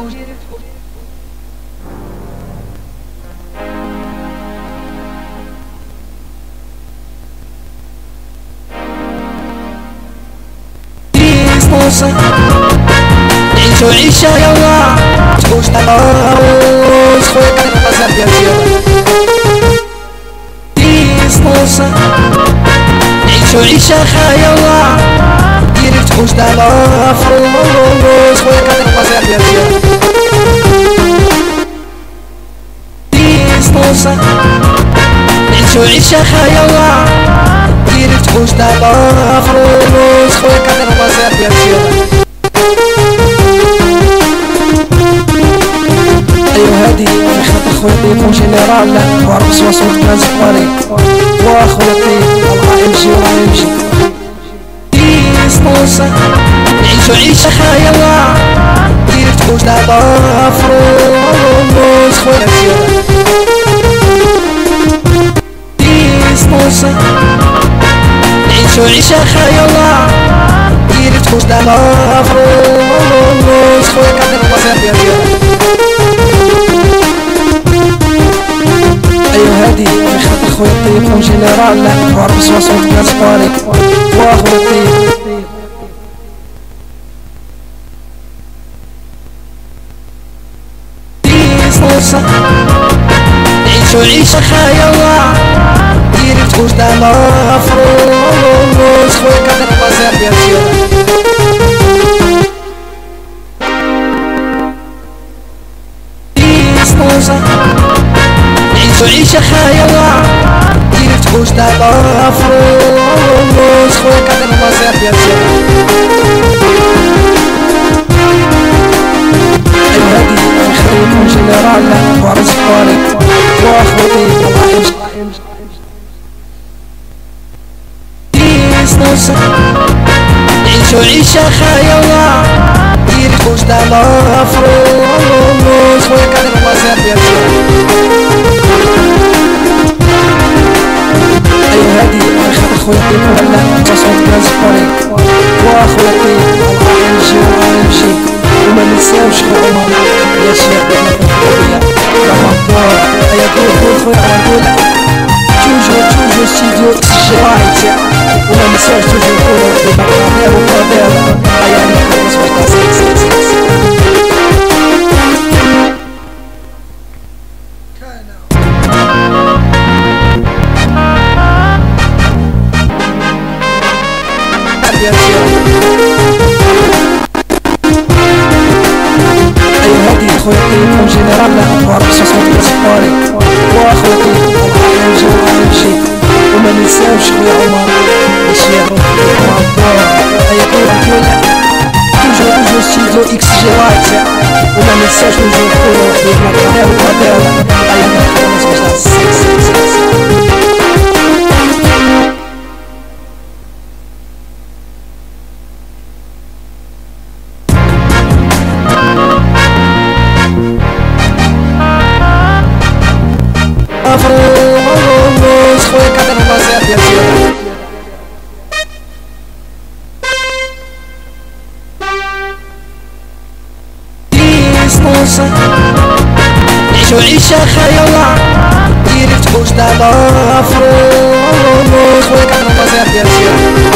نعيشو عيشة خيالة تحوش على روس خويا كان المصير ديال الشيرة نعيشو عيشة خيالة ديرك تحوش على فلوس خويا كان المصير ديال الشيرة نعيشو عيشة خيالة ديرك تحوش على فلوس خويا كان المصير ديال الشيرة ايوا هادي خاطر خويا طيب جينيرال وعرب سواسون كان زفاري واخويا طيب الله يمشي والله يمشي نعيشو عيشة خيالة ديرك تحوش على فلوس خويا نعيشو عيشة خيالة ديرك تحوش على فلوس خويا كان المصير ديال ايوا هادي خاطر خويا طيب جينيرال وعرب سواسون كان زفاري واخويا طيب نعيشو عيشة خيالة ديرك تحوش على فلوس خويا كان المصير ديال الشيرة نعيشو عيشة خيالة ديرك تحوش على فلوس خويا كان المصير ديال الشيرة ايوا هادي خليكم جينيرال وعرب سفاري واخويا طيب الله يمشي نعيشو عيشة خيالة ديرك تحوش على فلوس خويا كان المصير ديال الشيرة ايوا هادي خاطر خويا طيب سواسون كان زفاري واخويا طيب الله يمشي والله يمشي وما ننساوش خويا عمر يا شيخ حبيبنا حبيبيا لا معطور ايا قول خويا عمر قول توجو ستوديو اكس جي رايت وما ننساوش توجو خويا حبيبنا كرير وقدير ايا خلينا نسمع داس خويا طيب جينيرال وعرب سواسون كان زفاري واخويا طيب الله ينجي والله يمشي وما ننساوش خويا عمر يا شيخ معطور ايا قول توجو ستوديو اكس جي رايت وما ننساوش توجو خويا وحبيبنا كرير وقدير ايا خلينا نسمع داس فلوس خويا كان المصير ديال الشيرة نوصل نعيشو عيشة خيالة ديري تحوش تاع الافروس خويا كان المزير ديال الشيخ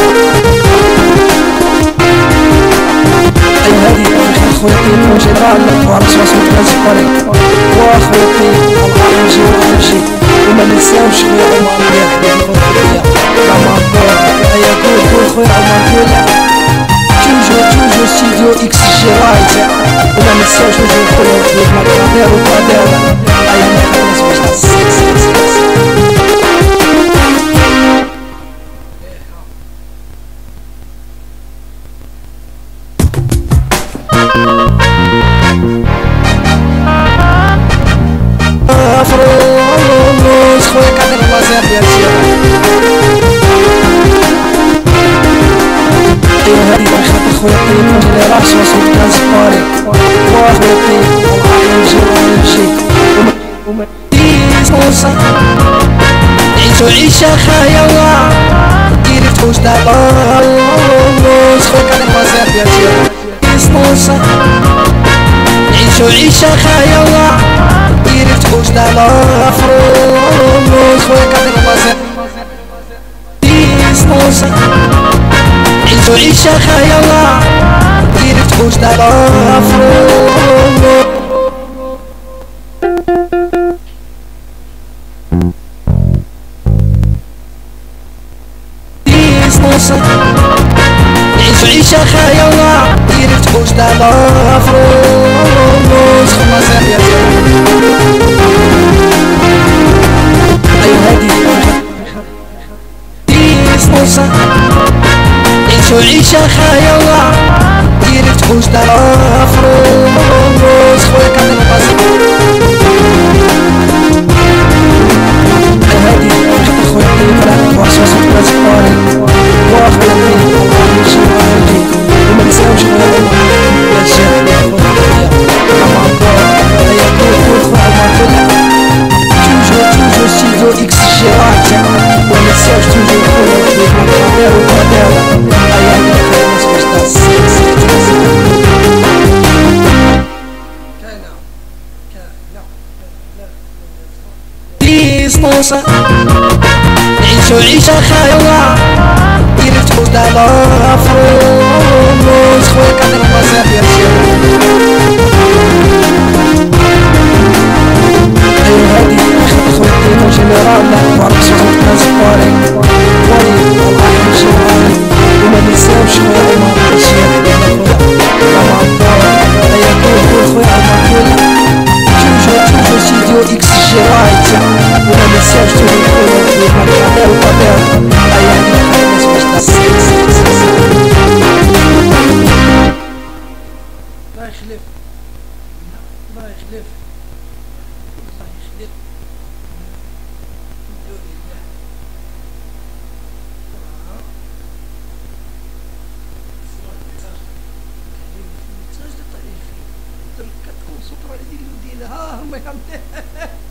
ايوا هادي خويا طيب جينيرال وعرس راسو ترانسبوري وخويا طيب الله يمشي ويمشي وما ننساوش خويا عمر يا حبيبي خويا عمر يا قول خويا عمر قول توجور ستوديو اكس جي رايت وما ننساوش نجيو خويا طيب مقادير وقادير ايوا نخلص باش فروس خويا كادر المزير ديال الشيخ ايوا هادي خاطر خويا طيب اللي راه راسو ترانسبوري وخويا طيب الله يمشي ويمشي وما نوصل نعيشو عيشة خيالة ديري تحوش تاع الفلوس خويا كادر المزير ديال الشيخ نوصل نعيشو عيشة خيالة ديري تحوش تاع الافروس خويا كادر المزير نوصل نعيشو عيشة خيالة ديري تحوش تاع الافروس نوصل نعيشو عيشة خيالة ديري تحوش تاع الافروس خمسة ديال ايوا هادي نوصل نعيشو عيشة خيالة ديري تحوش تاع الافروس خويا كان المزير ايوا هادي خويا طيب راه راسو ترانسبوري وخويا طيب الله يمشي ويمشي وما ننساوش خويا عمر يا الشيخ يا خويا عمر يا خويا عمر توجور ستوديو اكس جي رايت وما ننساوش توجور خويا طيب مقادير وقادير ايوا نخلص باش نوصل نعيشو عيشة خيالة ديري تحوش تاع الافروس خويا كادر المزير ديال الشيخ ايوا هادي خاطر خويا طيب جينيرال وعرس راسو ترانسبوري الله يمشي وما ننساوش خويا عمر الشيخ عمر يا قول خويا عمر قول توجور ستوديو اكس جي رايت وما ننساوش توجور خويا طيب مقادير وقادير ايوا نخلص باش الله يخلف الله يخلف الله يخلف الحمد لله